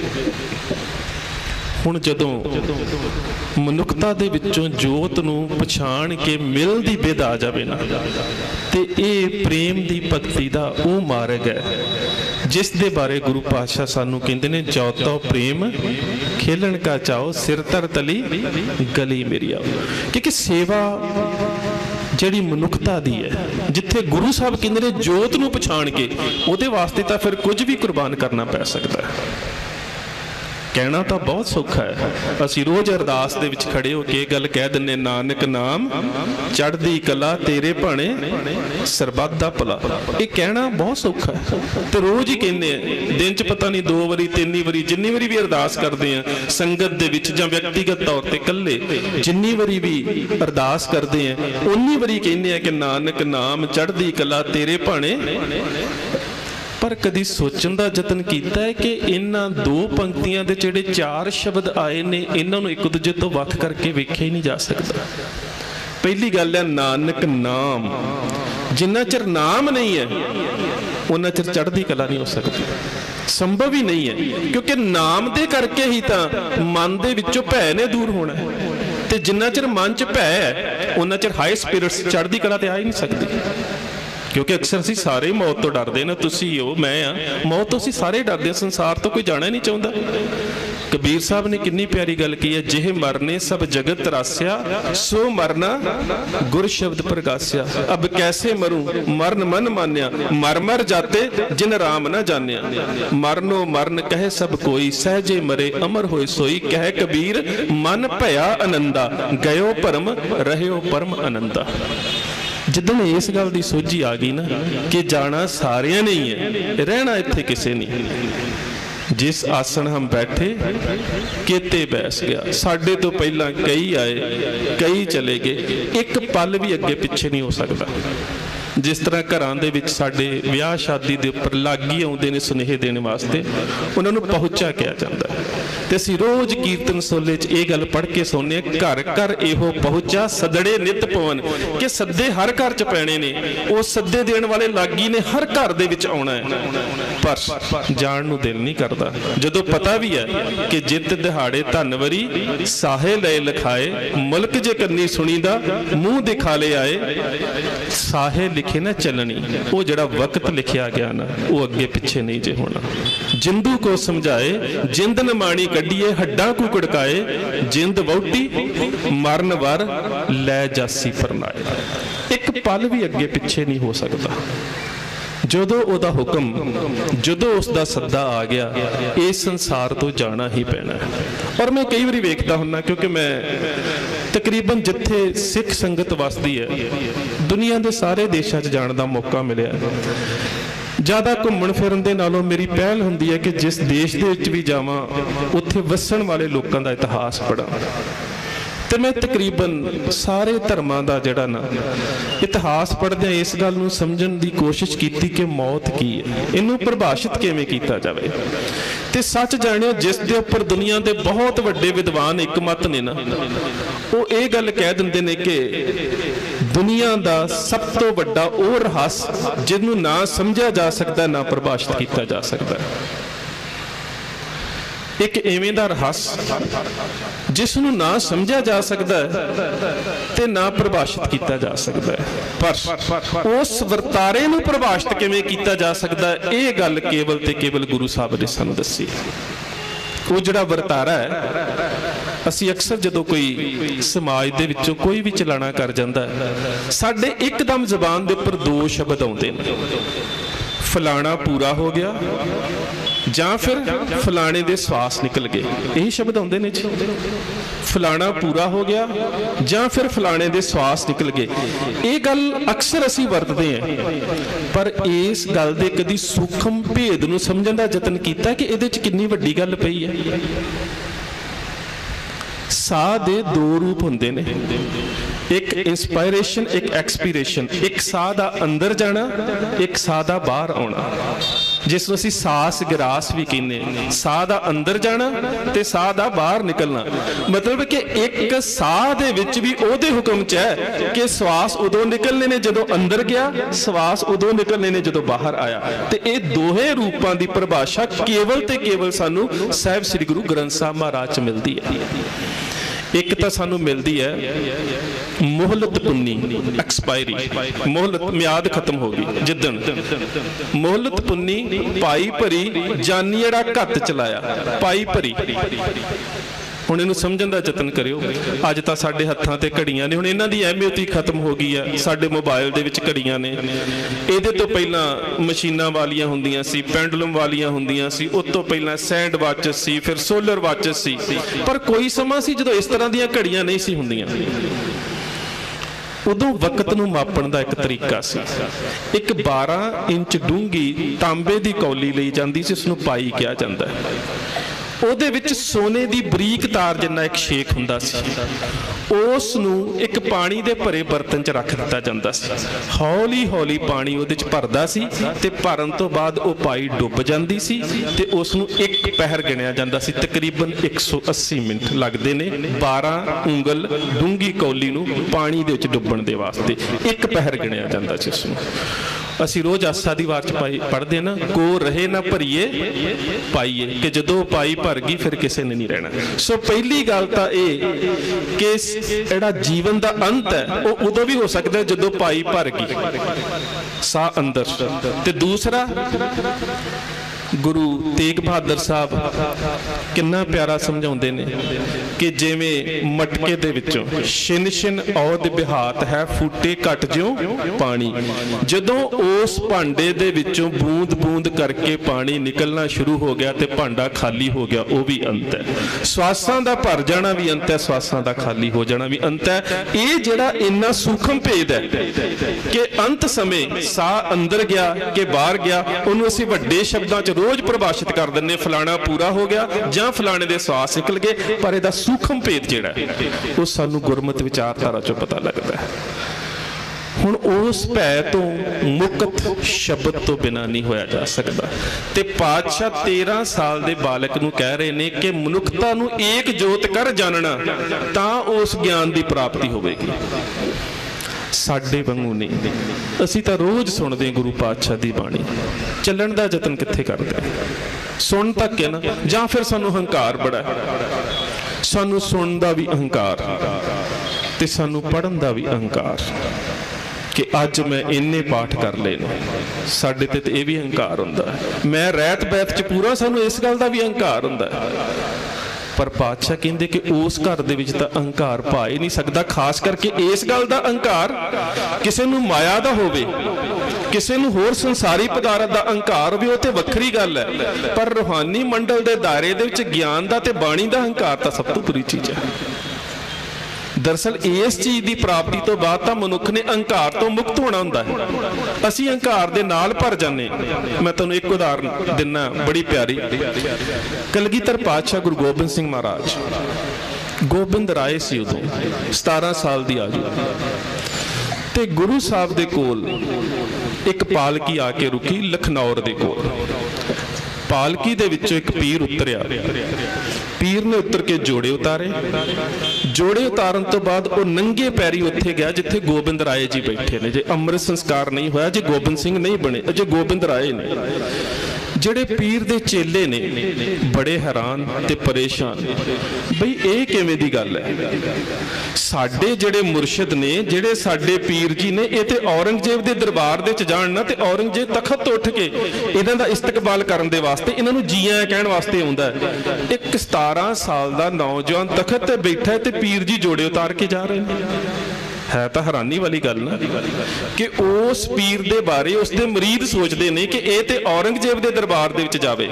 हुण जदों मनुखता दे विचों जोत नूं पछाण के मिल दी बिद आ जावे ना, ते ये प्रेम दी भगती दा वो मार्ग है जिस दे बारे गुरु पातशाह सानू कहंदे ने, जौतो प्रेम खेलन का चाओ सिर तर तली गली मेरी आओ। क्योंकि सेवा जिहड़ी मनुखता दी है, जिथे गुरु साहब कहंदे ने जोत नूं पछाण के, उहदे वास्ते तां फिर कुछ भी कुर्बान करना पै सकदा है। कहना तो बहुत सौखा है, असी रोज़ अरदास दे विच खड़े होके ये गल कह दिंदे, नानक नाम चढ़दी कला तेरे भाणे सरबत दा भला। ये कहना बहुत सौखा है, तो रोज़ ही कहने दिन च पता नहीं दो वारी तीन वारी जिन्नी वारी भी अरदास करते हैं संगत दे विच जां व्यक्तिगत तौर पर कल्ले जिन्नी वारी भी अरदास करते हैं उन्नी वारी कहने हैं कि नानक नाम चढ़दी कला तेरे भाणे। पर कदी सोचण दा जतन कीता है कि इन्हां दो पंक्तियां दे जिहड़े चार शब्द आए ने, इन्हां नूं एक दूजे तो वख करके वेखिया ही नहीं जा सकदा। पहली गल है नानक नाम, जिन्ना चिर नाम नहीं है उन्ना चिर चढ़दी कला नहीं हो सकती, संभव ही नहीं है। क्योंकि नाम दे करके ही तां मन दे विचों भै ने दूर होना है, ते जिन्ना चिर मन च भै है उन्ना चिर हाई स्पिरिट्स चढ़दी कला ते आ ही नहीं सकदी। क्योंकि अक्सर असीं सारे मौत तो डरदे ना, तुसीं हो मैं आ, मौत तो असीं सारे डरदे, संसार तो कोई जाना ही नहीं चाहुंदा। कबीर साहब ने कितनी प्यारी गल की है, जिह मरने सब जगत तरास्या सो मरना गुर शब्द प्रगास्या। अब कैसे मरूं मरण मन मान्या, मर मर जाते जिन राम ना जान्या। मरनो मरण कहे सब कोई सहजे मरे अमर होए सोई। कह कबीर मन भया आनंदा गयो भरम रहियो परम आनंदा। जिदन इस गल की सोझी आ गई ना कि जाना सारिया नहीं है, रहना इत्थे किसे नहीं। जिस आसन हम बैठे केते बैस गया, साडे तो पहला कई आए कई चले गए, एक पल भी अगे पिछे नहीं हो सकता। जिस तरह घरां दे विच साडे विआह शादी दे उपर लागी आउंदे ने सुनेहे देने वास्ते, उन्हां नूं पहुंचा किया जाता है। ते असीं रोज़ कीर्तन सोले च ये गल पढ़ के सोने, घर घर इहो पहुंचा सदड़े नित पवन। कि सद्दे हर घर च पैणे ने, वो सद्दे देण वाले लागी ने हर घर दे विच आउणा है, पर जाण नूं दिल नहीं करदा। जदों पता भी है कि जित दिहाड़े धनवरी साहे लए लिखाए, मुल्क जे कन्नी सुनीदा मूँह दिखा ले आए। साहे लिखे ना चलनी, वो जड़ा वक्त लिखिया गया ना वो अगे पिछे नहीं जे होना। जिंदू को समझाए जिंद न माणी कढ़िए, हड्डा को कड़काए जिंद वोटी मरन वर लै जासी परनाए। एक पल भी अगे पिछे नहीं हो सकता। जदों ओदा हुक्म, जदों उसका सद्दा आ गया, इस संसार तो जाना ही पैना है। और मैं कई बार वेखता हुन्ना, क्योंकि मैं तकरीबन जिथे सिख संगत वसदी है दुनिया के सारे देशों च जाने का मौका मिले। ज़्यादा घूमन फिरन दे नालों मेरी पहल हुंदी है कि जिस देश दे विच भी जावां उत्थे वसण वाले लोगों का इतिहास पढ़ां। तो मैं तकरीबन सारे धर्मां दा जिहड़ा ना इतिहास पढ़दे इस गल नूं समझण दी कोशिश की कि मौत की है, इनू परिभाषित किवें कीता जावे। ते सच जाणियो जिस दे उपर दुनिया के बहुत वड्डे विद्वान एक मत ने ना, वो ये गल कह दिंदे ने कि दुनिया का सब तो वड्डा वो रहस जिन्हों ना समझा जा सकता, ना परिभाषित किया जा सकता। एक इवें दा रहस जिसनों ना समझा जा सकता है ते ना परिभाषित किया जा सकता है, पर उस वर्तारे नूं परिभाषित किवें किया जा सकता है, ये गल केवल ते केवल गुरु साहब ने सानूं दसी। वो जिहड़ा वर्तारा है, असी अक्सर जदों कोई समाज दे विचों कोई भी चलाना कर जांदा है, साडे एकदम जबान दे उपर दो शब्द आउंदे ने, फलाना पूरा हो गया जां फिर फलाने दे स्वास निकल गए। यही शब्द आउंदे ने, फलाना पूरा हो गया जां फिर फलाने दे स्वास निकल गए। ये गल अक्सर असी वरतते हैं, पर इस गल दे कदी सूखम भेद नूं समझण दा यतन कीता कि इहदे च कितनी वड्डी गल पई है। ਸਾਹ ਦੇ ਦੋ ਰੂਪ ਹੁੰਦੇ ਨੇ, ਇੱਕ ਇੰਸਪਾਇਰੇਸ਼ਨ, ਇੱਕ ਐਕਸਪੀਰੇਸ਼ਨ। ਇੱਕ ਸਾਹ ਦਾ ਅੰਦਰ ਜਾਣਾ, ਇੱਕ ਸਾਹ ਦਾ ਬਾਹਰ ਆਉਣਾ, ਜਿਸ ਨੂੰ ਅਸੀਂ ਸਾਸ ਗਿਰਾਸ ਵੀ ਕਹਿੰਦੇ। ਸਾਹ ਦਾ ਅੰਦਰ ਜਾਣਾ ਤੇ ਸਾਹ ਦਾ ਬਾਹਰ ਨਿਕਲਣਾ, ਮਤਲਬ ਕਿ ਇੱਕ ਸਾਹ ਦੇ ਵਿੱਚ ਵੀ ਉਹਦੇ ਹੁਕਮ 'ਚ ਹੈ ਕਿ ਸਵਾਸ ਉਦੋਂ ਨਿਕਲਣੇ ਨੇ ਜਦੋਂ ਅੰਦਰ ਗਿਆ, ਸਵਾਸ ਉਦੋਂ ਨਿਕਲਣੇ ਨੇ ਜਦੋਂ ਬਾਹਰ ਆਇਆ। ਤੇ ਇਹ ਦੋਹੇ ਰੂਪਾਂ ਦੀ ਪਰਿਭਾਸ਼ਾ ਕੇਵਲ ਤੇ ਕੇਵਲ ਸਾਨੂੰ ਸਾਹਿਬ ਸ੍ਰੀ ਗੁਰੂ ਗ੍ਰੰਥ ਸਾਹਿਬ ਮਹਾਰਾਜ 'ਚ ਮਿਲਦੀ ਹੈ। ਇੱਕ ਤਾਂ ਸਾਨੂੰ ਮਿਲਦੀ ਹੈ ਮੋਹਲਤ ਪੁੰਨੀ, ਐਕਸਪਾਇਰੀ, ਮੋਹਲਤ ਮਿਆਦ ਖਤਮ ਹੋ ਗਈ ਜਿੱਦਣ। ਮੋਹਲਤ ਪੁੰਨੀ ਪਾਈ ਭਰੀ ਜਾਨੀੜਾ ਘੱਤ ਚਲਾਇਆ, ਪਾਈ ਭਰੀ। ਹੁਣ ਇਹਨੂੰ ਸਮਝਣ ਦਾ ਯਤਨ ਕਰਿਓ। ਅੱਜ ਤਾਂ ਸਾਡੇ ਹੱਥਾਂ ਤੇ ਘੜੀਆਂ ਨੇ, ਹੁਣ ਇਹਨਾਂ ਦੀ ਅਹਿਮੀਅਤ ਹੀ ਖਤਮ ਹੋ ਗਈ ਹੈ। ਸਾਡੇ ਮੋਬਾਈਲ ਦੇ ਵਿੱਚ ਘੜੀਆਂ ਨੇ, ਇਹਦੇ ਤੋਂ ਪਹਿਲਾਂ ਮਸ਼ੀਨਾਂ ਵਾਲੀਆਂ ਹੁੰਦੀਆਂ ਸੀ, ਪੈਂਡੂਲਮ ਵਾਲੀਆਂ ਹੁੰਦੀਆਂ ਸੀ, ਉਸ ਤੋਂ ਪਹਿਲਾਂ ਸੈਂਡ ਵਾਚਸ ਸੀ, ਫਿਰ ਸੋਲਰ ਵਾਚਸ ਸੀ। ਪਰ ਕੋਈ ਸਮਾਂ ਸੀ ਜਦੋਂ ਇਸ ਤਰ੍ਹਾਂ ਦੀਆਂ ਘੜੀਆਂ ਨਹੀਂ ਸੀ ਹੁੰਦੀਆਂ। ਉਦੋਂ ਵਕਤ ਨੂੰ ਮਾਪਣ ਦਾ ਇੱਕ ਤਰੀਕਾ ਸੀ। ਇੱਕ ਬਾਰਾਂ ਇੰਚ ਡੂੰਘੀ ਤਾਂਬੇ ਦੀ ਕੌਲੀ ਲਈ ਜਾਂਦੀ ਸੀ, ਉਸਨੂੰ ਪਾਈ ਕਿਹਾ ਜਾਂਦਾ ਹੈ। ਉਹਦੇ ਵਿੱਚ ਸੋਨੇ ਦੀ ਬਰੀਕ ਤਾਰ ਜਿੰਨਾ ਇੱਕ ਛੇਕ ਹੁੰਦਾ ਸੀ, ਉਸ ਨੂੰ ਇੱਕ ਪਾਣੀ ਦੇ ਭਰੇ ਬਰਤਨ 'ਚ ਰੱਖ ਦਿੱਤਾ ਜਾਂਦਾ ਸੀ। ਹੌਲੀ ਹੌਲੀ ਪਾਣੀ ਉਹਦੇ 'ਚ ਭਰਦਾ ਸੀ ਤੇ ਭਰਨ ਤੋਂ ਬਾਅਦ ਉਹ ਪਾਈ ਡੁੱਬ ਜਾਂਦੀ ਸੀ ਤੇ ਉਸ ਨੂੰ ਇੱਕ ਪਹਿਰ ਗਿਣਿਆ ਜਾਂਦਾ ਸੀ। ਤਕਰੀਬਨ ਇੱਕ ਸੌ ਅੱਸੀ ਮਿੰਟ ਲੱਗਦੇ ਨੇ ਬਾਰਾਂ ਉਂਗਲ ਡੂੰਘੀ ਕੌਲੀ ਨੂੰ ਪਾਣੀ ਦੇ ਵਿੱਚ ਡੁੱਬਣ ਦੇ ਵਾਸਤੇ, ਇੱਕ ਪਹਿਰ ਗਿਣਿਆ ਜਾਂਦਾ ਸੀ ਉਸ ਨੂੰ। ਅਸੀਂ ਰੋਜ਼ ਆਸਾ ਦੀ ਵਾਰ 'ਚ ਪਾਈ ਪੜ੍ਹਦੇ ਨਾ, ਕੋ ਰਹੇ ਨਾ ਭਰੀਏ ਪਾਈਏ, ਕਿ ਜਦੋਂ ਪਾਈ ਭਰ ਗਈ ਫਿਰ ਕਿਸੇ ਨੇ ਨਹੀਂ ਰਹਿਣਾ। ਸੋ ਪਹਿਲੀ ਗੱਲ ਤਾਂ ਇਹ ਕਿ ਜਿਹੜਾ ਜੀਵਨ ਦਾ ਅੰਤ ਹੈ ਉਹ ਉਦੋਂ ਵੀ ਹੋ ਸਕਦਾ ਜਦੋਂ ਪਾਈ ਭਰ ਗਈ, ਸਾਹ ਅੰਦਰ। ਤੇ ਦੂਸਰਾ, ਗੁਰੂ ਤੇਗ ਬਹਾਦਰ ਸਾਹਿਬ ਕਿੰਨਾ ਪਿਆਰਾ ਸਮਝਾਉਂਦੇ ਨੇ ਕਿ ਜਿਵੇਂ ਮਟਕੇ ਦੇ ਵਿੱਚੋਂ ਛਿਨ ਛਿਨ ਔਦ ਬਿਹਾਤ ਹੈ, ਫੂਟੇ ਘਟ ਜਿਉ ਪਾਣੀ। ਜਦੋਂ ਉਸ ਭਾਂਡੇ ਦੇ ਵਿੱਚੋਂ ਬੂੰਦ ਬੂੰਦ ਕਰਕੇ ਪਾਣੀ ਨਿਕਲਣਾ ਸ਼ੁਰੂ ਹੋ ਗਿਆ ਤੇ ਭਾਂਡਾ ਖਾਲੀ ਹੋ ਗਿਆ, ਉਹ ਵੀ ਅੰਤ ਹੈ। ਸਵਾਸਾਂ ਦਾ ਭਰ ਜਾਣਾ ਵੀ ਅੰਤ ਹੈ, ਸਵਾਸਾਂ ਦਾ ਖਾਲੀ ਹੋ ਜਾਣਾ ਵੀ ਅੰਤ ਹੈ। ਇਹ ਜਿਹੜਾ ਇੰਨਾ ਸੂਖਮ ਭੇਦ ਹੈ ਕਿ ਅੰਤ ਸਮੇਂ ਸਾਹ ਅੰਦਰ ਗਿਆ ਕਿ ਬਾਹਰ ਗਿਆ, ਉਹਨੂੰ ਅਸੀਂ ਵੱਡੇ ਸ਼ਬਦਾਂ 'ਚ ਰੋਜ਼ ਪਰਿਭਾਸ਼ਿਤ ਕਰ ਦਿੰਦੇ, ਫਲਾਣਾ ਪੂਰਾ ਹੋ ਗਿਆ ਜਾਂ ਫਲਾਣੇ ਦੇ ਸਵਾਸ ਨਿਕਲ ਗਏ। ਪਰ ਇਹਦਾ ਸੂਖਮ ਭੇਦ ਜਿਹੜਾ ਉਹ ਸਾਨੂੰ ਗੁਰਮਤਿ ਵਿਚਾਰਧਾਰਾ 'ਚੋਂ ਪਤਾ ਲੱਗਦਾ ਹੈ। ਹੁਣ ਉਸ ਭੈ ਤੋਂ ਮੁਕਤ ਸ਼ਬਦ ਤੋਂ ਬਿਨਾਂ ਨਹੀਂ ਹੋਇਆ ਜਾ ਸਕਦਾ। ਤੇ ਪਾਤਸ਼ਾਹ ਤੇਰਾਂ ਸਾਲ ਦੇ ਬਾਲਕ ਨੂੰ ਕਹਿ ਰਹੇ ਨੇ ਕਿ ਮਨੁੱਖਤਾ ਨੂੰ ਏਕ ਜੋਤ ਕਰ ਜਾਣਨਾ, ਤਾਂ ਉਸ ਗਿਆਨ ਦੀ ਪ੍ਰਾਪਤੀ ਹੋਵੇਗੀ। ਸਾਡੇ ਵਾਂਗੂ ਨਹੀਂ। ਅਸੀਂ ਤਾਂ ਰੋਜ਼ ਸੁਣਦੇ ਗੁਰੂ ਪਾਤਸ਼ਾਹ ਦੀ ਬਾਣੀ, ਚੱਲਣ ਦਾ ਯਤਨ ਕਿੱਥੇ ਕਰਦੇ? ਸੁਣ ਤੱਕ ਹੈ ਨਾ, ਜਾਂ ਫਿਰ ਸਾਨੂੰ ਹੰਕਾਰ ਬੜਾ ਹੈ। ਸਾਨੂੰ ਸੁਣਨ ਦਾ ਵੀ ਅਹੰਕਾਰ ਤੇ ਸਾਨੂੰ ਪੜ੍ਹਨ ਦਾ ਵੀ ਅਹੰਕਾਰ ਕਿ ਅੱਜ ਮੈਂ ਇੰਨੇ ਪਾਠ ਕਰ ਲਏ ਨੇ। ਸਾਡੇ ਤੇ ਇਹ ਵੀ ਅਹੰਕਾਰ ਹੁੰਦਾ ਹੈ। ਮੈਂ ਰਹਿਤ ਬੈਤ 'ਚ ਪੂਰਾ, ਸਾਨੂੰ ਇਸ ਗੱਲ ਦਾ ਵੀ ਅਹੰਕਾਰ ਹੁੰਦਾ ਹੈ। ਪਰ ਪਾਤਸ਼ਾਹ ਕਹਿੰਦੇ ਕਿ ਉਸ ਘਰ ਦੇ ਵਿੱਚ ਤਾਂ ਅਹੰਕਾਰ ਪਾ ਹੀ ਨਹੀਂ ਸਕਦਾ। ਖਾਸ ਕਰਕੇ ਇਸ ਗੱਲ ਦਾ ਅਹੰਕਾਰ ਕਿਸੇ ਨੂੰ ਮਾਇਆ ਦਾ ਹੋਵੇ, ਕਿਸੇ ਨੂੰ ਹੋਰ ਸੰਸਾਰੀ ਪਦਾਰਥ ਦਾ ਅਹੰਕਾਰ ਹੋਵੇ, ਉਹ ਤੇ ਵੱਖਰੀ ਗੱਲ ਹੈ। ਪਰ ਰੂਹਾਨੀ ਮੰਡਲ ਦੇ ਦਾਇਰੇ ਦੇ ਵਿੱਚ ਗਿਆਨ ਦਾ ਤੇ ਬਾਣੀ ਦਾ ਅਹੰਕਾਰ ਤਾਂ ਸਭ ਤੋਂ ਬੁਰੀ ਚੀਜ਼ ਹੈ। ਦਰਅਸਲ ਇਸ ਚੀਜ਼ ਦੀ ਪ੍ਰਾਪਤੀ ਤੋਂ ਬਾਅਦ ਤਾਂ ਮਨੁੱਖ ਨੇ ਅਹੰਕਾਰ ਤੋਂ ਮੁਕਤ ਹੋਣਾ ਹੁੰਦਾ ਹੈ। ਅਸੀਂ ਅਹੰਕਾਰ ਦੇ ਨਾਲ ਭਰ ਜਾਂਦੇ। ਮੈਂ ਤੁਹਾਨੂੰ ਇੱਕ ਉਦਾਹਰਨ ਦਿੰਨਾ ਬੜੀ ਪਿਆਰੀ। ਕਲਗੀਧਰ ਪਾਤਸ਼ਾਹ ਗੁਰੂ ਗੋਬਿੰਦ ਸਿੰਘ ਮਹਾਰਾਜ, ਗੋਬਿੰਦ ਰਾਏ ਸੀ ਉਦੋਂ, ਸਤਾਰਾਂ ਸਾਲ ਦੀ ਆਯੂ, ਤੇ ਗੁਰੂ ਸਾਹਿਬ ਦੇ ਕੋਲ ਇੱਕ ਪਾਲਕੀ ਆ ਕੇ ਰੁਕੀ ਲਖਨੌਰ ਦੇ ਕੋਲ। ਪਾਲਕੀ ਦੇ ਵਿੱਚੋਂ ਇੱਕ ਪੀਰ ਉਤਰਿਆ। ਪੀਰ ਨੇ ਉਤਰ ਕੇ ਜੋੜੇ ਉਤਾਰੇ। ਜੋੜੇ ਉਤਾਰਨ ਤੋਂ ਬਾਅਦ ਉਹ ਨੰਗੇ ਪੈਰੀ ਉੱਥੇ ਗਿਆ ਜਿੱਥੇ ਗੋਬਿੰਦ ਰਾਏ ਜੀ ਬੈਠੇ ਨੇ। ਜੇ ਅੰਮ੍ਰਿਤ ਸੰਸਕਾਰ ਨਹੀਂ ਹੋਇਆ, ਜੇ ਗੋਬਿੰਦ ਸਿੰਘ ਨਹੀਂ ਬਣੇ, ਅਜੇ ਗੋਬਿੰਦ ਰਾਏ ਨੇ। ਜਿਹੜੇ ਪੀਰ ਦੇ ਚੇਲੇ ਨੇ ਬੜੇ ਹੈਰਾਨ ਤੇ ਪਰੇਸ਼ਾਨ, ਬਈ ਇਹ ਕਿਵੇਂ ਦੀ ਗੱਲ ਹੈ? ਸਾਡੇ ਜਿਹੜੇ ਮੁਰਸ਼ਿਦ ਨੇ, ਜਿਹੜੇ ਸਾਡੇ ਪੀਰ ਜੀ ਨੇ, ਇਹ ਤੇ ਔਰੰਗਜ਼ੇਬ ਦੇ ਦਰਬਾਰ ਦੇ ਵਿੱਚ ਜਾਣ ਨਾ, ਤੇ ਔਰੰਗਜ਼ੇਬ ਤਖਤ ਤੋਂ ਉੱਠ ਕੇ ਇਹਨਾਂ ਦਾ ਇਸਤਕਬਾਲ ਕਰਨ ਦੇ ਵਾਸਤੇ, ਇਹਨਾਂ ਨੂੰ ਜੀ ਆਇਆਂ ਕਹਿਣ ਵਾਸਤੇ ਆਉਂਦਾ ਹੈ। ਇੱਕ ਸਤਾਰਾਂ ਸਾਲ ਦਾ ਨੌਜਵਾਨ ਤਖਤ ਤੇ ਬੈਠਾ ਤੇ ਪੀਰ ਜੀ ਜੋੜੇ ਉਤਾਰ ਕੇ ਜਾ ਰਹੇ ਨੇ। ਹੈ ਤਾਂ ਹੈਰਾਨੀ ਵਾਲੀ ਗੱਲ ਨਾ ਕਿ ਉਸ ਪੀਰ ਦੇ ਬਾਰੇ ਉਸਦੇ ਮੁਰੀਦ ਸੋਚਦੇ ਨੇ ਕਿ ਇਹ ਤੇ ਔਰੰਗਜ਼ੇਬ ਦੇ ਦਰਬਾਰ ਦੇ ਵਿੱਚ ਜਾਵੇ,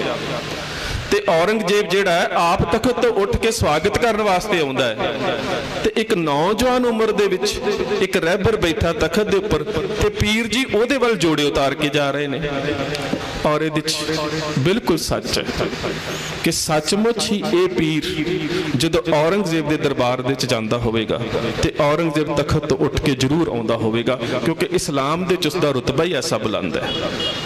ਤੇ ਔਰੰਗਜ਼ੇਬ ਜਿਹੜਾ ਹੈ ਆਪ ਤਖਤ ਤੋਂ ਉੱਠ ਕੇ ਸਵਾਗਤ ਕਰਨ ਵਾਸਤੇ ਆਉਂਦਾ ਹੈ। ਤੇ ਇੱਕ ਨੌਜਵਾਨ ਉਮਰ ਦੇ ਵਿੱਚ ਇੱਕ ਰਹਿਬਰ ਬੈਠਾ ਤਖਤ ਦੇ ਉੱਪਰ, ਤੇ ਪੀਰ ਜੀ ਉਹਦੇ ਵੱਲ ਜੋੜੇ ਉਤਾਰ ਕੇ ਜਾ ਰਹੇ ਨੇ। और ये बिल्कुल सच है कि सचमुच ही ये पीर जो औरंगजेब के दरबार दे च जांदा होवेगा ते औरंगजेब तखत तो उठ के जरूर आउंदा होवेगा, क्योंकि इस्लाम दे च उसदा रुतबा ही ऐसा बुलंद है।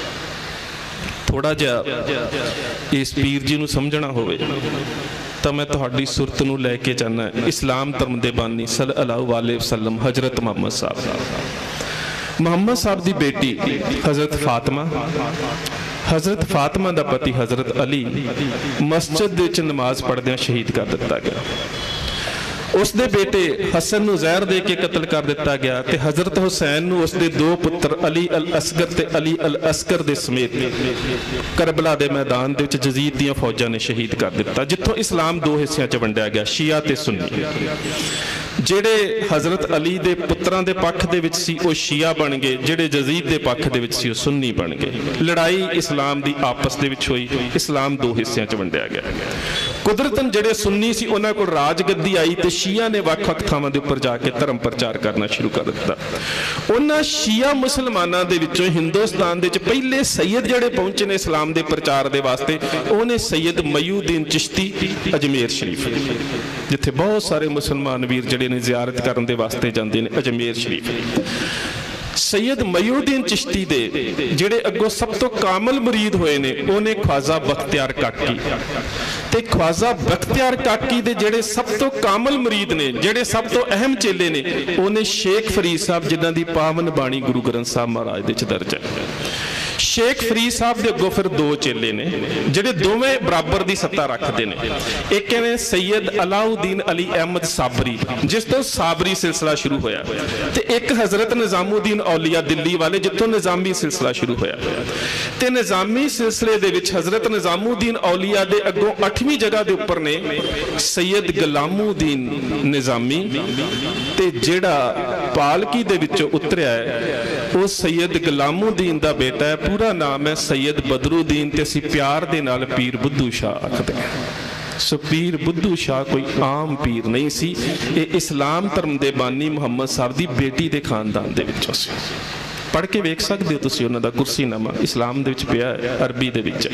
थोड़ा जिहा इस पीर जी नूं समझना होवे तो मैं तुहाडी सुरत नूं लैके जाना इस्लाम धर्म दे बानी सल्लल्लाहु अलैहि वसल्लम हजरत मुहम्मद साहब। मुहम्मद साहब की बेटी हजरत फातिमा, हजरत फातिमा का पति हजरत अली मस्जिद दे विच नमाज पढ़दे शहीद कर दिता गया। उसके बेटे हसन नूं जहर दे के कतल कर दिता गया ते हजरत हुसैन नूं उसके दो पुत्र अली अल असगर ते अली अल असकर दे समेत करबला दे मैदान दे विच यजीद दीआं फौजां ने शहीद कर दिता, जिथों इस्लाम दो हिस्सियां च वंडिया गया, शिया ते सुन्नी। जेड़े हजरत अली दे पुत्रां दे पक्ष दे विच सी वो शिया बन गए, जेड़े यजीद दे पक्ष दे विच सी वो सुन्नी बन गए। लड़ाई इस्लाम दी आपस दे विच होई, इस्लाम दो हिस्सियां च वंडिया गया। कुदरतन जेड़े सुन्नी सी उन्हां कोल राजगद्दी आई ते शिया ने वख-वख थावां दे उपर जाके धर्म प्रचार करना शुरू कर दिता। उन्हां शिया मुसलमानां दे विचों हिंदुस्तान दे विच पहले सैयद जेड़े पहुंचे ने इस्लाम दे प्रचार दे वास्ते, उहने सैयद मयूद्दीन चिश्ती अजमेर शरीफ, जिथे बहुत सारे मुसलमान वीर जेड़े ने जियारत करने दे वास्ते जांदे ने अजमेर शरीफ। सैयद मयूद्दीन चिश्ती दे जेड़े अगों सब तो कामल मुरीद होए ने उन्हें ख्वाजा बख्तियार काकी ते ख्वाजा बख्तियार काकी दे जेड़े सब तो कामल मुरीद ने, जेड़े सब तो अहम चेले ने, उन्हें शेख फरीद साहब जिन्हां दी पावन बाणी गुरु ग्रंथ साहब महाराज दे च दर्ज है। शेख फरीद साहब के अगों फिर दो चेले ने जिहड़े दोवें बराबर की सत्ता रखते हैं। एक ने सैयद अलाउद्दीन अली अहमद साबरी, जिस तो साबरी सिलसिला शुरू होया, ते एक हजरत निजामुद्दीन औलिया दिल्ली वाले, जितों निजामी सिलसिला शुरू होया। ते निजामी सिलसिले दे विच हजरत निजामुद्दीन औलिया दे अगों अठवीं जगह के उपर ने सैयद गुलामुद्दीन निजामी, ते जिहड़ा पालकी दे विचों उतरिया है वो सैयद गुलामुद्दीन दा बेटा है, पूरा नाम है सैयद बदरुद्दीन, ते असीं प्यार दे नाल पीर बुद्धू शाह आखदे हैं। सो पीर बुद्धू शाह कोई आम पीर नहीं सी, ये इस्लाम धर्म दे बानी मुहम्मद साहब दी बेटी दे खानदान दे विचों सी। पढ़ के वेख सकदे हो तुसीं उन्हां दा कुर्सीनामा इस्लाम दे विच पिया है, अरबी दे विच।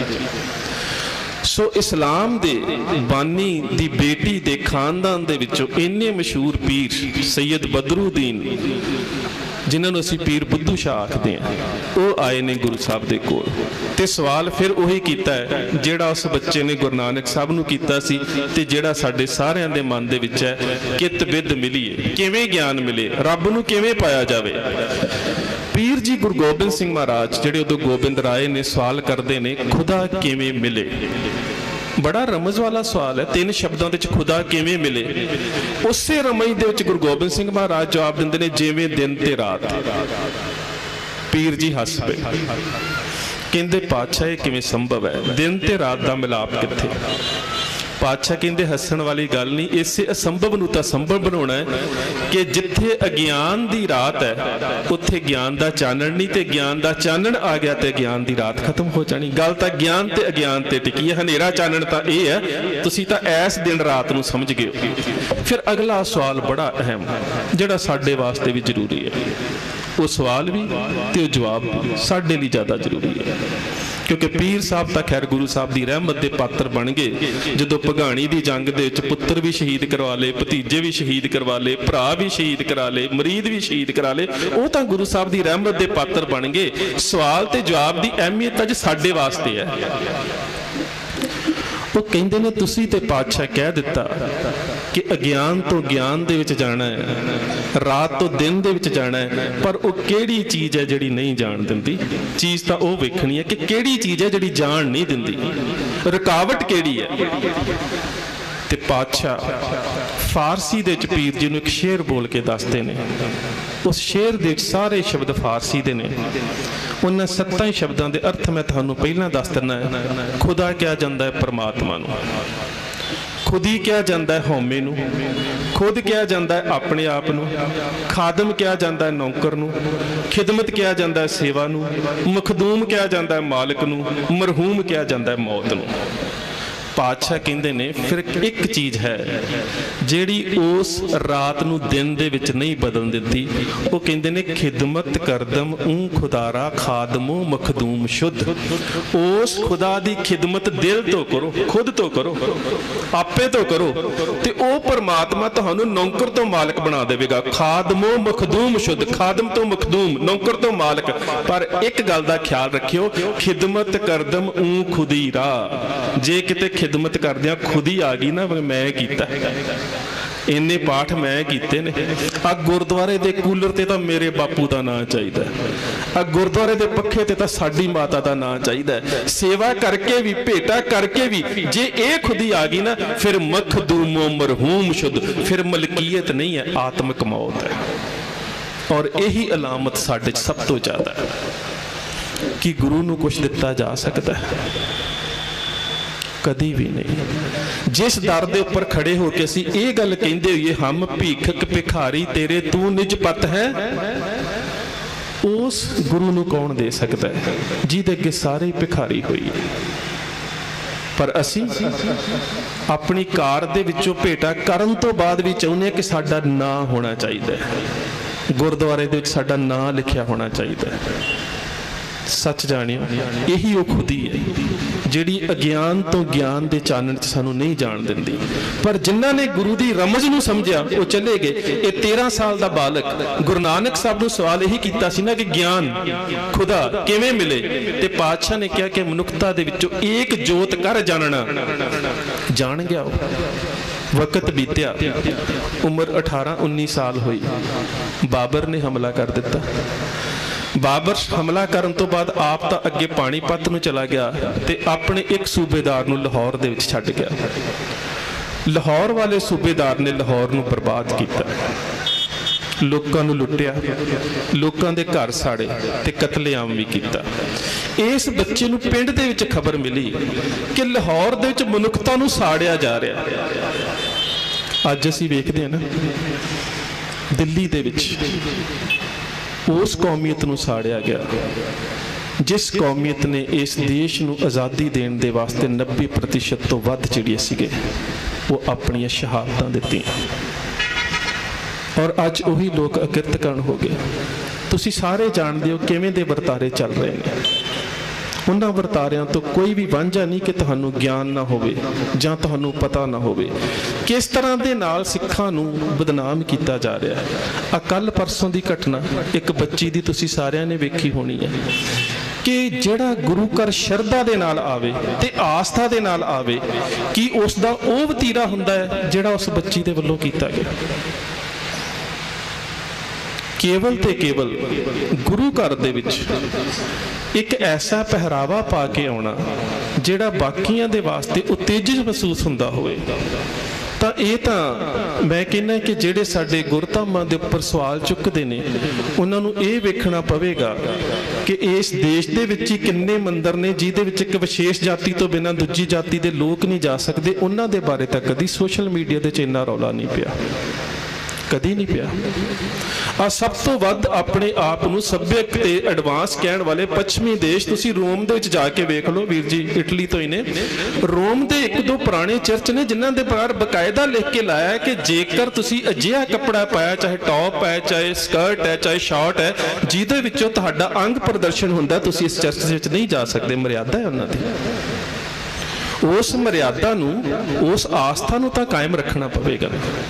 सो इस्लाम दे बानी दी बेटी दे खानदान दे विचों इन्ने मशहूर पीर सैयद बदरुद्दीन, जिन्होंने असीं पीर बुद्धू शाह आखते हैं, वो आए ने गुरु साहब दे कोल। ते सवाल फिर उही कीता है जिहड़ा उस बच्चे ने गुरु नानक साहब नूं कीता सी, ते जिहड़ा साडे सारियां दे मन दे विच है, कित बिद मिलीए, किवें ज्ञान मिले, रब नूं किवें पाया जावे। पीर जी गुरु गोबिंद सिंह महाराज जिहड़े उदों गोबिंद राय ने सवाल करते ने, खुदा किवें मिले। बड़ा रमज वाला सवाल है, तीन शब्दों के खुदा किवें मिले। उसे रमज दे विच गुरु गोबिंद सिंह महाराज जवाब दिंदे ने, जिवें दिन ते रात। पीर जी हस पे कहंदे, पातशाह ये किवें संभव है, दिन ते रात दा मिलाप कित्थे। पातशाह कहंदे हसन वाली गल नहीं, इसे असंभव नूं तां संभव बनाउणा है कि जिथे अज्ञान दी रात है उत्थे ज्ञान दा चानण नहीं, ते ज्ञान दा चानण आ गया ते ज्ञान दी रात खत्म हो जानी। गल तां ज्ञान ते अज्ञान ते टिकी है, हनेरा चानण तां इह है, तुसीं तां ऐस दिन रात नूं समझ गए हो। फिर अगला सवाल बड़ा अहम जिहड़ा साडे वास्ते भी जरूरी है, वो सवाल भी ते जवाब भी साडे लई ज़्यादा जरूरी है, क्योंकि पीर साहब तां खैर गुरु साहब की रहमत के पात्र बन गए। जदों भगाणी की जंग दे विच पुत्र भी शहीद करवा ले, भतीजे भी शहीद करवा ले, भरा भी शहीद करा ले, मरीद भी शहीद करा ले, वो तां गुरु साहब की रहमत के पात्र बन गए। सवाल ते जवाब की अहमियत अज साडे वास्ते है। वो कहंदे ने, तुसीं ते पातशाह कह दिता कि अज्ञान तो ज्ञान दे विच जाना है, रात तो दिन दे विच जाना है, पर वो केड़ी चीज़ है जिहड़ी नहीं जान दिंदी। चीज़ तां वो वेखणी है कि केड़ी चीज़ है जिहड़ी जान नहीं दिंदी, रुकावट केड़ी है। ते पातशाह फारसी दे विच पीर जी नूं एक शेर बोल के दसदे ने, उस शेर दे विच सारे शब्द फारसी दे ने। उन्हां सत्तां शब्दां दे अर्थ मैं तुहानूं पहिलां दस दिना है। खुदा कहा जांदा है परमात्मा नूं, खुदी कहा जाता है हौमे नूं, खुद कहा जाता है अपने आप नूं, खादम कहा जाता है नौकर नूं, खिदमत कहा जाता है सेवा नूं, मखदूम कहा जाता है मालिक नूं, मरहूम कहा जाता है मौत नूं। पातशाह कहते ने फिर एक चीज़ है जिहड़ी उस रात नूं दिन दे विच नहीं बदल दित्ती। वो कहते ने खिदमत करदम ऊं खुदारा खादमो मखदूम शुद्ध। उस खुदा दी खिदमत दिल तो करो, खुद तो करो, आपे तो करो, ते ओ परमात्मा तुहानूं नौकर तो मालिक बना देवेगा। खादमो मखदूम शुद्ध, खादम तो मखदूम, नौकर तो मालिक। पर एक गल दा ख्याल रखियो, खिदमत करदम ऊं खुदी राह। जे किते खिदमत करदियां खुदी आ गई ना, मैं कीता इन्ने पाठ मैं कीते ने। आ गुरुद्वारे दे कूलर ते तां मेरे बापू दा नां चाहीदा, आ गुरुद्वारे दे पक्खे ते तां साडी माता दा नां चाहीदा। सेवा करके भी, भेटा करके भी जे ये खुदी आ गई ना, फिर मखदूमो मरहूम शुद्ध, फिर मलकीयत नहीं है, आत्मिक मौत है। और यही अलामत साडे च सब तो ज़्यादा है कि गुरु नूं कुछ दिता जा सकता है, कदी भी नहीं। जिस दर दे उपर खड़े होकर असीं ये गल कहंदे होइए, हम भीखक भिखारी तेरे तू निज पत है, उस गुरु नूं कौन दे सकता है जिहदे अगे सारे भिखारी होइए। पर असीं अपनी कार दे विचों भेटा करन तो बाद भी चाहुंदे कि साडा नां होना चाहिए, गुरुद्वारे दे विच साडा नां लिखिया होना चाहिए। सच जानियो यही वो खुदी है जिहड़ी अज्ञान तो ज्ञान के चानण च सानू नहीं जान दिंदी। पर जिन्हां ने गुरु की रमज नूं समझिया वो चले गए। ये तेरह साल का बालक गुरु नानक साहब नूं सवाल यही कीता सी ना कि ज्ञान खुदा किवें मिले, ते पातशाह ने कहा कि मनुखता दे विचों एक जोत कर जानना। जान गया वो। वक्त बीत्या, उम्र अठारह उन्नीस साल हुई, बाबर ने हमला कर दिता। बाबर हमला करन तो बाद आप तो अगे पानीपत नूं चला गया ते अपने एक सूबेदार नूं लाहौर दे विच छड्ड गया। लाहौर वाले सूबेदार ने लाहौर नूं बर्बाद किया, लोकां नूं लुट्टिया, लोकां दे घर साड़े ते कतलेआम भी किया। इस बच्चे नूं पिंड दे विच खबर मिली कि लाहौर दे विच मनुखता नूं साड़िया जा रहा। अज असीं वेखदे हां ना दिल्ली दे विच उस कौमीयत नूं साड़िया गया जिस कौमीयत ने इस देश नूं आज़ादी देने दे वास्ते नब्बे प्रतिशत तो वध जिहड़े सीगे वो अपनी शहादतां दित्तियां। और अज उही लोग अकिरतकरण हो गए। तुसीं सारे जानदे हो किवें दे वरतारे चल रहे हैं। उन्हां वरतारियां तो कोई भी वांझा नहीं कि तुहानूं ज्ञान ना होवे जां तुहानूं पता ना होवे। किस तरह दे नाल सिखां नूं बदनाम किया जा रहा है। आ कल परसों की घटना एक बच्ची दी तुसीं सारिਆਂ ने वेखी होनी है कि जिहड़ा गुरु घर शरधा दे नाल आवे ते आस्था दे नाल आवे कि उसदा ओह वतीरा हुंदा है जिहड़ा उस बच्ची दे वल्लों कीता गया। केवल ते केवल गुरु घर दे विच एक ऐसा पहरावा पा के आना जिहड़ा बाकियां दे वास्ते उत्तेजित महसूस हुंदा होवे, तां इह तां मैं कहना कि जिहड़े साडे गुरधामां दे उपर सवाल चुकदे ने उन्हां नूं इह वेखना पवेगा कि इस देश दे विच ही किन्ने मंदिर ने जिहदे विच एक विशेष जाति तो बिना दूजी जाति दे लोक नहीं जा सकदे। उन्हां दे बारे तां कदी सोशल मीडिया दे च इन्ना रौला नहीं पिया, कदी नहीं पिया। आ सब तो वध अपने आप नूं सभ्यक ते एडवांस कहण वाले पश्चिमी देश तुसीं रोम दे विच जाके वेख लो वीर जी, इटली तो ही ने। रोम दे एक दो पुराने चर्च ने जिन्हां दे बाहर बकायदा लिख के लाया है कि जेकर तुसीं अजिहा कपड़ा पाया, चाहे टॉप है, चाहे स्कर्ट है, चाहे शॉर्ट है, जिहदे विचों तुहाडा अंग प्रदर्शन हुंदा, तुसीं इस चर्च दे विच नहीं जा सकदे। मर्यादा है उन्हां दी। उस मर्यादा नूं, उस आस्था नूं तां कायम रखना पवेगा।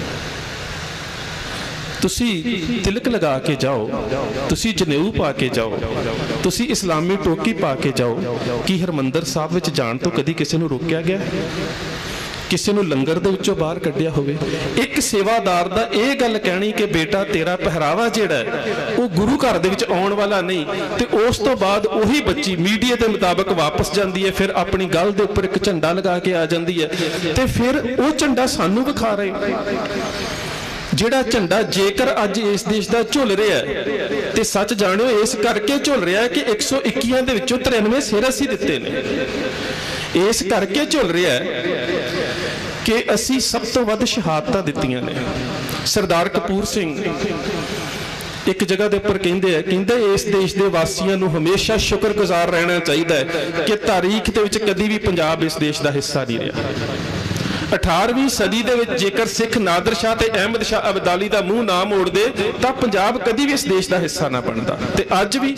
तुसी तिलक लगा के जाओ, तुसी जनेऊ पा के जाओ, तुसी इस्लामी टोकी पा के जाओ। कि हरमंदर साहब विच जाण तो कदी किसी नूं रोकिया गया? किसी नूं लंगर दे विचों बाहर कढ़िया होवे? एक सेवादार दा इह गल कहणी कि बेटा तेरा पहरावा जिहड़ा है वो गुरु घर दे विच आउण वाला नहीं, ते उस तो बाद उही बच्ची मीडिया के मुताबिक वापस जाती है, फिर अपनी गल दे उपर एक झंडा लगा के आ जाती है, ते फिर वो झंडा सानूं विखा रहे। जिहड़ा झंडा जेकर अज इस देश का झुल रहा है तो सच जाणो इस करके झुल रहा है कि एक सौ इक्कियां दे विचों तिरानवे सिर असीं दित्ते ने। इस करके झुल रहा है कि असीं सब तो वध शहादतां दित्तियां ने। सरदार कपूर सिंह एक जगह के उपर कहते हैं, कहते इस देश के वासियों को हमेशा शुक्रगुजार रहना चाहिए कि तारीख के विच कभी भी पंजाब इस देश का हिस्सा नहीं रहा। अठारहवीं सदी दे विच जेकर सिख नादर शाह ते अहमद शाह अब्दाली का मूँह ना मोड़ते तो पंजाब कभी भी इस देश का हिस्सा ना बनता। ते अज भी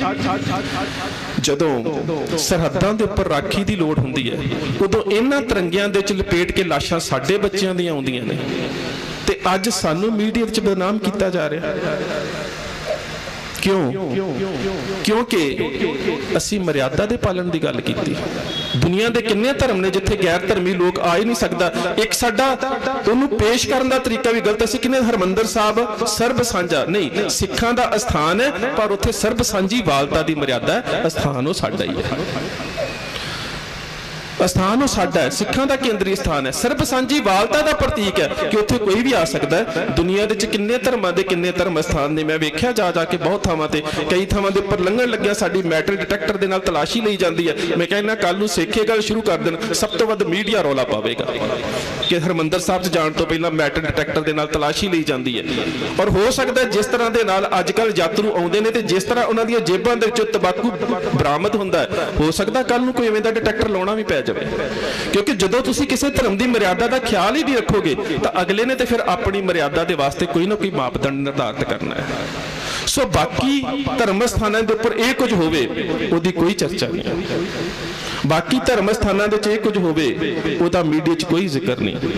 जदों सरहदां दे उपर राखी की लोड़ हुंदी है उदों इन्हां तिरंगियां दे विच लपेट के लाशां साडे बच्चियां दियां आउंदियां ने ते अज सानू मीडिया विच बदनाम किया जा रहा। क्यों? क्योंकि असी मर्यादा दे पालन की गल की। दुनिया के किन्ने धर्म ने जिथे गैर धर्मी लोग आ ही नहीं सकता। एक साडा उन्होंने पेश करने का तरीका भी गलत। असी किन्ने हरमंदर साहब सर्ब सांझा नहीं, सिखां दा अस्थान है पर उत्थे सर्ब सांझी वालता की मर्यादा है। अस्थान वो साडा ही है, अस्थान वो साडा है, सिखां दा केंद्रीय स्थान है, सर्ब सांझी वालता का प्रतीक है कि उत्थे कोई भी आ सकता है। दुनिया के किन्ने धर्मां दे किन्ने धर्म स्थान ने मैं वेख्या जा जाके बहुत थावां ते कई थावां दे उपर लंघण लग्गिया साडी मैटल डिटेक्टर दे नाल तलाशी लई जाती है। मैं कहना कल नूं सेखे गल शुरू कर देण, सब तो वध मीडिया रौला पावेगा कि हरमंदर साहब च जाण तो पहलां मैटल डिटेक्टर दे नाल तलाशी लई जाती है। और हो सकता है जिस तरह के नाल अजकल यात्रु आउंदे ने ते जिस तरह उन्हां दीयां जेबां दे विचों तंबाकू बरामद हुंदा है, हो सकदा कल नूं कोई इवें दा डिटेक्टर लाउणा भी पै जाए। क्योंकि जदों तुसीं किसी धर्म की मर्यादा का ख्याल ही नहीं रखोगे तो अगले ने तो फिर अपनी मर्यादा के वास्ते कोई ना कोई मापदंड निर्धारित करना है। सो बाकी धर्म स्थानों के उपर यह कुछ होवे उहदी कोई चर्चा नहीं। बाकी धर्म स्थानों के कुछ होवे उहदा मीडिया च कोई जिक्र नहीं।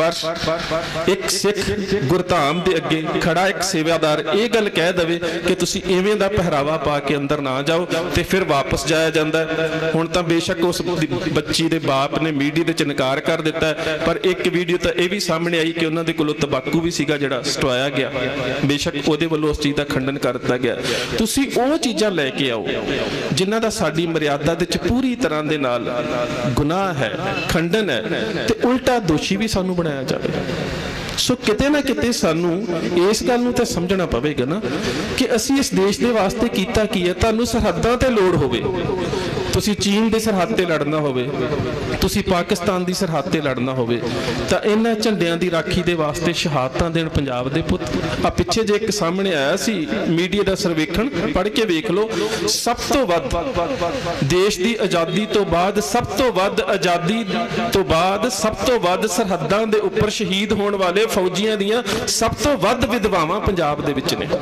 पर एक सिख गुरधाम के अगे खड़ा एक सेवादार ये गल कह दे कि तुसीं इवें दा पहरावा पा के अंदर ना जाओ तो फिर वापस जाया जाता है। हुण तां बेशक उस बच्ची के बाप ने मीडिया के इनकार कर दिता है, पर एक वीडियो तो यह भी सामने आई कि उन्होंने कोलों तंबाकू भी सीगा जिहड़ा सटवाया गया, बेशक उहदे वल्लों उस चीज़ का खंडन कर दिता गया। तुसीं वो चीज़ां लैके आओ जिन्हां दा साडी मर्यादा दे विच पूरी तरह दे नाल गुनाह है, खंडन है, ते उल्टा दोषी भी सानू बनाया जाए। सो किते ना किते सानू इस गल नूं तां समझना पवेगा ना कि असी इस देश के वास्ते कीता की है। तुहानू सरहदां ते लोड़ होवे, तुसी चीन की सरहद ते लड़ना होवे, तुसी पाकिस्तान की सरहद ते लड़ना होवे तां इन्हां झंडियां की राखी दे वास्ते शहादतां देण पंजाब दे पुत। आ पिछे जे एक सामने आया सी मीडिया का सर्वेखण पढ़ के वेख लो, सब तो वध देश की आज़ादी तो बाद सब तो वध आज़ादी तो बाद सब तो वध सरहदां दे उपर शहीद होने वाले फौजियां दियां सब तो वध विधवावां पंजाब दे विच ने,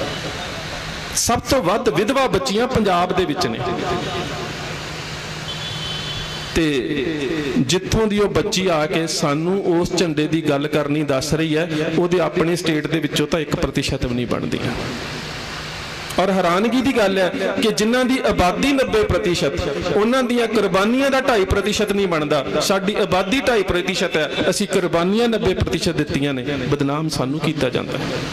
सब तो वध विधवा बच्चियां पंजाब दे विच ने। ते जिथों दी बच्ची आके सानू उस झंडे की गल करनी दस रही है, उहदे अपने स्टेट दे विचों तां एक प्रतिशत भी नहीं बनदी। और हैरानगी की गल है कि जिन्हां दी आबादी नब्बे प्रतिशत उन्हां दियां कुर्बानियां दा ढाई प्रतिशत नहीं बनता। साडी आबादी ढाई प्रतिशत है, असीं कुर्बानियां नब्बे प्रतिशत दित्तियां ने, बदनाम सानू कीता जांदा है।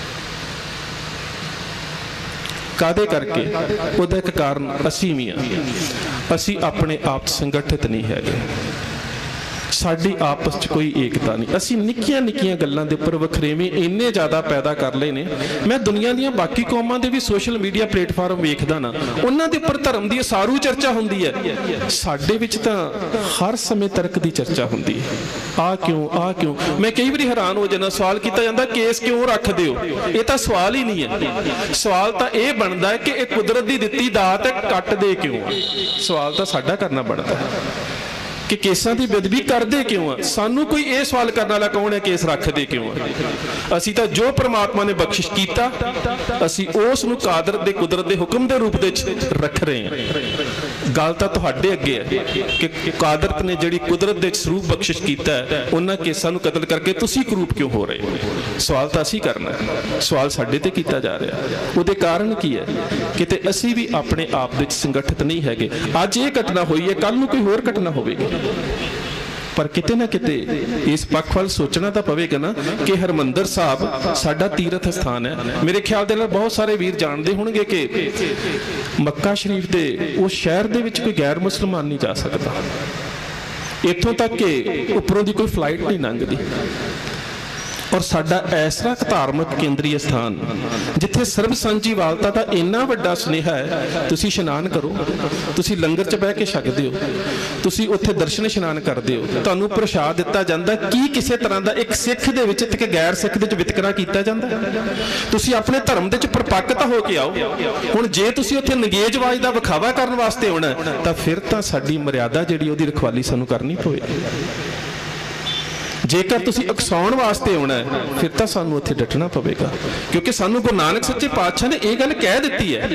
कादे करके? उहदा एक कारण असीं भी हां, असीं अपने आप संगठित नहीं हैगे, साडी आपस च कोई एकता नहीं। असीं निक्कियां निक्कियां गल्लां दे उपर वखरेवे इन्ने ज़्यादा पैदा कर लए ने। मैं दुनिया दीयां बाकी कौमां दे भी सोशल मीडिया प्लेटफार्म वेखदा ना, उन्हां दे उपर धर्म दी सारू चर्चा हुंदी है, साडे विच तां हर समय तर्क दी चर्चा हुंदी है। आ क्यों आ क्यों? मैं कई बार हैरान हो जाना, सवाल किया जाता केस क्यों रखदे हो? ये तां सवाल ही नहीं है। सवाल तां ये बनदा है कि ये कुदरत दी दित्ती दात है, कट दे क्यों? सवाल तां साडा करना बनदा है कि केसां की बेदबी करते क्यों आ? सानू कोई ये सवाल करने वाला कौन है, केस रखते क्यों आ? असी तो जो परमात्मा ने बख्शिश किया असी उस नूं कादरत दे कुदरत दे हुक्म दे रूप दे रख रहे हैं। गल तां तुहाडे अगे है कि कादरत ने जिहड़ी कुदरत दे स्वरूप बख्शिश किया है उन्हां केसां नूं कतल करके तुसीं करूप क्यों हो रहे हो? सवाल तां असीं करना है, सवाल साडे ते कीता जा रहा है। उहदे कारण की है? किते असीं भी अपने आप दे संगठित नहीं हैगे। अज ये घटना हुई है, कल नूं कोई होर घटना होवेगी, पर किते ना किते इस पक्ष वाल सोचना तो पवेगा ना कि हरमंदर साहब साडा तीर्थ स्थान है। मेरे ख्याल दे नाल बहुत सारे वीर जानते होणगे कि मक्का शरीफ दे उस शहर दे विच कोई गैर मुसलमान नहीं जा सकता, इत्थों तक कि उपरों की कोई फ्लाइट नहीं लंघदी। और साडा ऐसा धार्मिक केंद्रीय स्थान जिथे सर्ब सांझीवालता का इन्ना वड्डा सुनेहा है। तुसी इशनान करो, तुसी लंगर च बह के छकदे हो, तुसी उत्थे दर्शन इशनान करदे हो, तुहानू प्रसाद दिता जांदा। की किसी तरह का एक सिख दे विच ते गैर सिख दे विच वितकरा कीता जांदा? तुसी अपने धर्म दे विच परपक्क हो के आओ। हुण जे तुसी उत्थे नगेजबाज दा विखावा करन वास्ते आउणा तां फिर तां साडी मर्यादा जिहड़ी ओहदी रखवाली सानू करनी पवेगी। जेकर तुसी अकसाउण वास्ते आउणा है फिर तां सानू उत्थे डटना पवेगा, क्योंकि सानू गुरु नानक सच्चे पातशाह ने यह गल कह दी है।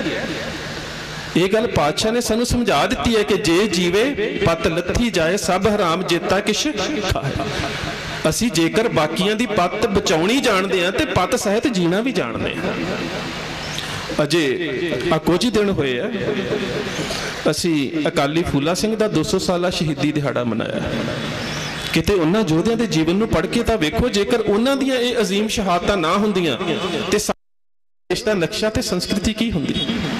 ये गल पातशाह ने सानू समझा दी है कि जे जीवे पत लथी जाए सब हराम जेता किश खाए। असी जेकर बाकियां दी पत बचाउणी जाणदे हां ते पत सहित जीना भी जाणदे हां। अजे आ कुछ ही दिन होए है असी अकाली फूला सिंह दा दो सौ साला शहीदी दिहाड़ा मनाया। किते उन्हां योधियां दे जीवन नूं पढ़ के तां वेखो, जेकर उन्हां दियां ये अजीम शहादतां ना हुंदियां ते देश दा नक्शा ते संस्कृति की हुंदी।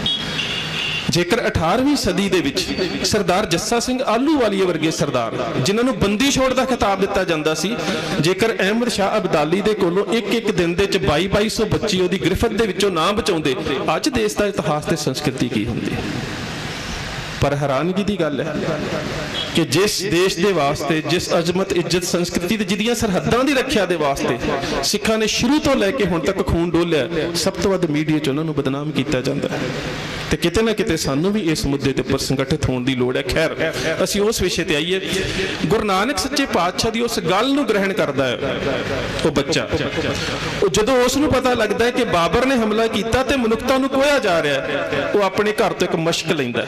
जेकर अठारहवीं सदी दे विच सरदार जस्सा सिंह आलूवालीए वर्गे सरदार जिन्हां नूं बंदी छोड़ दा खिताब दिता जांदा सी, जेकर अहमद शाह अब्दाली दे कोलों एक एक दिन दे विच बाई बाई सौ बच्ची उहदी गिरफ्त दे विचों ना बचाउंदे, अज देश दा इतिहास ते संस्कृति की हुंदी। पर हैरानगी की गल है कि जिस देश के वास्ते, जिस अजमत इज्जत संस्कृति जिहदियां सरहदां की रखिया के वास्ते सिखां ने शुरू तो लैके हुण तक खून डोलिया, सब तो वध मीडिया च उन्हां नूं बदनाम किया जाता है। तो किते ना किते सानू भी इस मुद्दे ते उपर संगठित होने की लोड़ है। खैर असीं उस विषय ते आईए। गुरु नानक सच्चे पातशाह की उस गल नूं ग्रहण करता है वो बच्चा, जदों उस नूं पता लगता है कि बाबर ने हमला किया तो मनुखता नूं कोया जा रहा है, वो अपने घर तो एक मशक लैंदा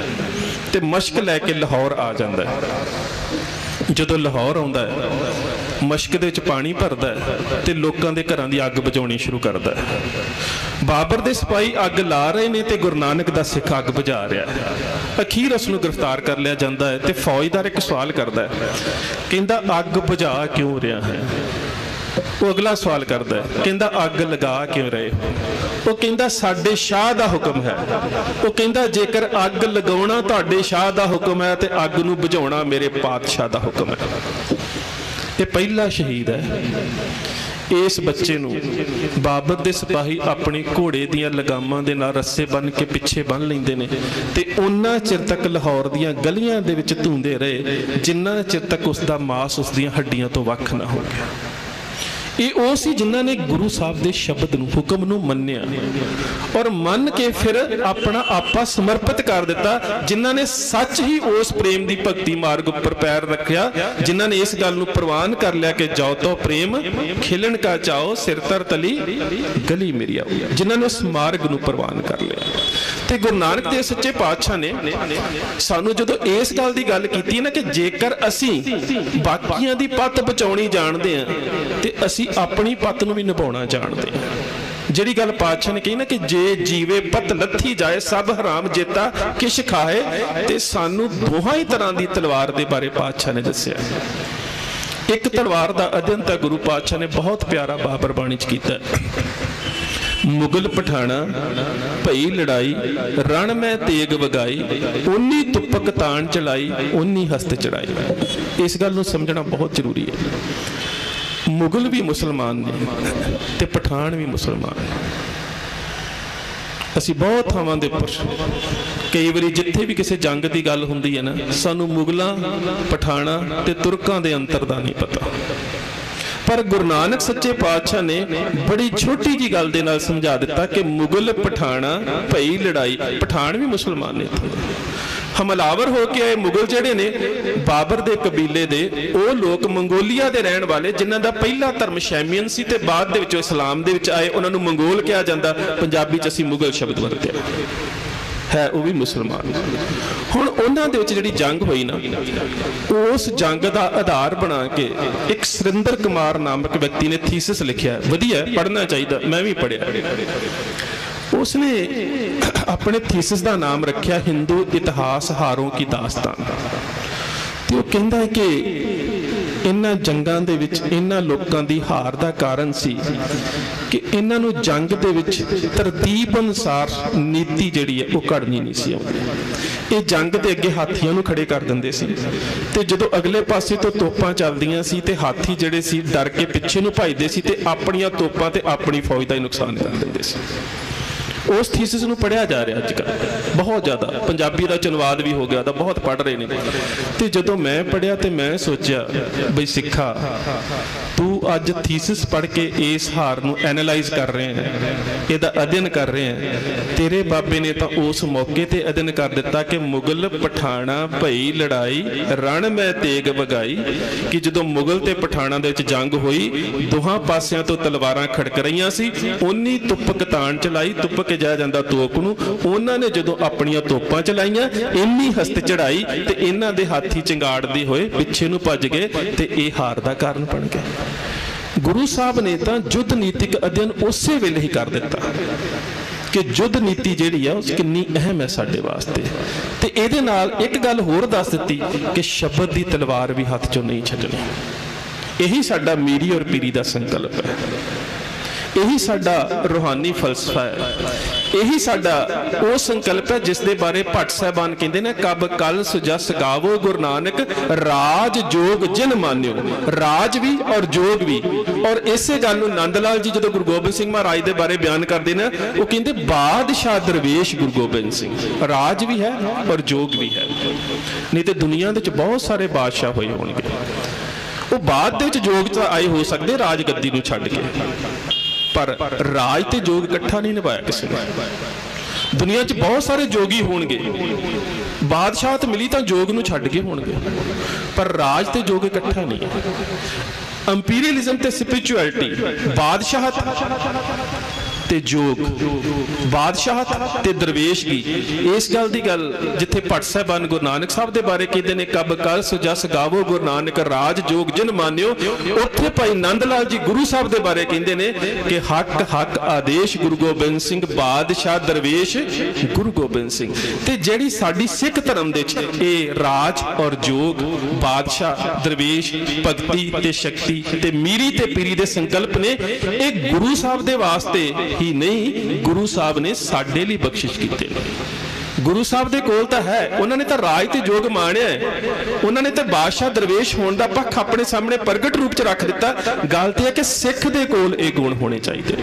ते मशक लैके लाहौर आ जाता है। जदों लाहौर आउंदा है मशक दे विच पानी भरदा है ते लोकां दे घरां दी अग बुझाउणी शुरू करदा है। बाबर दे सिपाही अग ला रहे ने ते गुरु नानक दा सिख अग बुझा रहा है। अखीर उस नूं गिरफ्तार कर लिया जाता है ते फौजदार एक सवाल करदा है, कहंदा अग बुझा क्यों रहा है? वो अगला सवाल करता है, कहंदा अग लगा क्यों रहे हो? वो कहंदा साडे शाह दा हुक्म है। वो कहंदा जेकर अग लगाउणा तुहाडे शाह दा हुक्म है ते अग नूं बुझाउणा मेरे पातशाह दा हुक्म है। ये पहला शहीद है। इस बच्चे नूं बाबर दे सिपाही अपने घोड़े दियां लगामां दे नाल रस्से बन के पिछे बन लैंदे ने ते उन्ना चिर तक लाहौर दियां गलियां दे विच धूंदे रहे जिन्ना चिर तक उसदा मास उसदियां हड्डियां तो वख ना हो गया। ये वो सी जिन्हां ने गुरु साहब दे शब्द नूं हुक्म नूं मन्निया और मन के फिर अपना आपा समर्पित कर दिता, जिन्हां ने सच ही उस प्रेम दी भगती मार्ग उपर पैर रखिया, जिन्हां ने इस गल नूं प्रवान कर लिया कि जाओ तो प्रेम खिलन का चाओ सिर तर तली गली मेरी आओ, जिन्हां ने उस मार्ग नूं प्रवान कर लिया। ते गुरु नानक देव सच्चे पातशाह ने सानू जदों इस गल दी गल कीती ना कि जेकर असी बाकियां दी पत बचाउणी जाणदे हां ते असी अपनी पत नूं भी निभाउणा जाणदे हां। जिहड़ी गल पातशाह ने कही ना कि जे जीवे पत लथी जाए सब हराम जेता किश खाए, ते सानू दोहां ही तरह की तलवार दे बारे पातशाह ने दस्सिया। एक तलवार का अध्ययन तां गुरु पातशाह ने बहुत प्यारा बाबर बाणी च कीता। मुगल पठाना भई लड़ाई रण में तेग वगाई, उन्नी तुपक तान चलाई उन्नी हस्त चढ़ाई। इस गल नूं समझना बहुत जरूरी है। मुगल भी मुसलमान ने ते पठान भी मुसलमान ने। असी बहुत थावां दे उपर कई बारी जिथे भी किसी जंग की गल हुंदी है ना, सानू मुगलों पठाना ते तुरकां दे अंतर दा नहीं पता। पर गुरु नानक सच्चे पातशाह ने बड़ी छोटी जी गल दे नाल समझा दिता कि मुगल पठाना भई लड़ाई, पठान भी मुसलमान ने थे। हमलावर होके आए मुगल जिहड़े ने बाबर दे कबीले दे वो लोग मंगोलिया दे रहन वाले जिन्हां दा पहला धर्म शैमियन सी ते बाद दे विच इस्लाम दे विच आए, उन्हां नूं मंगोल कहा जांदा। पंजाबी च असीं मुगल शब्द वरतिया है, वो भी मुसलमान। हुण उन्हां दे विच जिहड़ी जंग होई ना, उस जंग का आधार बना के एक सुरिंदर कुमार नामक व्यक्ति ने थीसिस लिखिया, वधिया पढ़ना चाहिए, मैं भी पढ़िया। उसने अपने थीसिस का नाम रखिया हिंदू इतिहास हारों की दास्तान। तो वो कहता है कि इन्हां जंगां दे विच इन्हां लोकां दी हार दा कारण सी कि इन्हां नूं जंग दे विच तरतीब अनुसार नीति जिहड़ी है वो घड़नी नहीं सी आउंदी। ਇਹ ਜੰਗ ਦੇ ਅੱਗੇ ਹਾਥੀਆਂ ਨੂੰ ਖੜੇ ਕਰ ਦਿੰਦੇ ਸੀ ਤੇ ਜਦੋਂ ਅਗਲੇ ਪਾਸੇ ਤੋਂ ਤੋਪਾਂ ਚੱਲਦੀਆਂ ਸੀ ਤੇ ਹਾਥੀ ਜਿਹੜੇ ਸੀ ਡਰ ਕੇ ਪਿੱਛੇ ਨੂੰ ਭੱਜਦੇ ਸੀ ਤੇ ਆਪਣੀਆਂ ਤੋਪਾਂ ਤੇ ਆਪਣੀ ਫੌਜ ਦਾ ਹੀ ਨੁਕਸਾਨ ਕਰ ਦਿੰਦੇ ਸੀ। उस थीसिस नूं पढ़िया जा रहा अजकल बहुत ज़्यादा, पंजाबी का अनुवाद भी हो गया तो बहुत पढ़ रहे हैं। तो जदों मैं पढ़िया तो मैं सोचा बई सिखा तू अज थीसिस पढ़ के इस हार नूं एनालाइज कर रहे हैं, इसदा अध्ययन कर रहे हैं। तेरे बाबे ने तो उस मौके ते अध्ययन कर दिता कि मुगल पठाणा भई लड़ाई रण मैं तेग वगाई, कि जदों मुगल ते पठाणा दे विच जंग होई दोहां पासियां तो तलवारां खड़क रहीआं सी, उन्नी तुप्प कतान चलाई, तुप्प के जाया जांदा तोप नूं, उन्हां ने जदों अपणियां तोपां चलाईआं इन्नी हस्त चढ़ाई ते इन्हां दे हाथी चिंगाड़दे होए पिछे नूं भज गए ते इह हार दा कारण बन गया। गुरु साहब ने तो युद्ध नीतिक अध्ययन उस वेले ही कर दिता कि युद्ध नीति जिहड़ी है उस कितनी अहम है साडे वास्ते। ते इहदे नाल एक गल होर दस दित्ती कि शब्द दी तलवार भी हथ चों नहीं छड्डनी। यही साडा मीरी और पीरी दा संकल्प है, यही साडा रूहानी फलसफा है, यही साडा वो संकल्प है जिस दे बारे भट्ट साहबान कहते हैं कब कल सुजस गावो गुरु नानक राज जोग जिन मान्यो, राज भी और जोग भी। और इसे गल नंद लाल जी जो गुरु गोबिंद सिंह महाराज के बारे बयान करते हैं वो कहते बादशाह दरवेश गुरु गोबिंद सिंह, राज भी है और जोग भी है। नहीं तो दुनिया के बहुत सारे बादशाह हुए होंगे, वो बाद दे जोग च आए हो सकते राज गद्दी नूं छड्ड के, पर राज ते जोग इकट्ठा नहीं निभाया किसी ने। दुनिया च बहुत सारे जोगी होंगे, बादशाहत मिली तो जोग नूं छड्ड के होंगे, पर राज ते जोग इकट्ठा नहीं है। अंपीरियलिज्म ते स्पिरिचुअलिटी, बादशाहत ते जोग, बादशाहत ते दरवेशगी, इस गल की गल जिथे भट्ट साहबान गुरु नानक साहब के बारे कहते हैं कब कल सुजस गावो गुरु नानक राज जोग जिन मान्यो, उत्थे भाई नंद लाल जी गुरु साहब के बारे कहते हैं कि हक हक आदेश गुरु गोबिंद सिंह बादशाह दरवेश गुरु गोबिंद सिंह। ते जिहड़ी साडी सिख धर्म दे ये राज और जोग, बादशाह दरवेश, भगती ते शक्ति ते मीरी ते पीरी दे संकल्प ने एक गुरु साहब दे वास्ते ही नहीं, गुरु साहब ने साडे लिए बख्शिश कीते। गुरु साहब दे कोल तां है, उन्होंने तो राज ते जोग माणिया है, उन्होंने तो बादशाह दरवेश होने का पक्ष अपने सामने प्रगट रूप च रख दिता। गल ते है कि सिख दे कोल ये गुण होने चाहिए,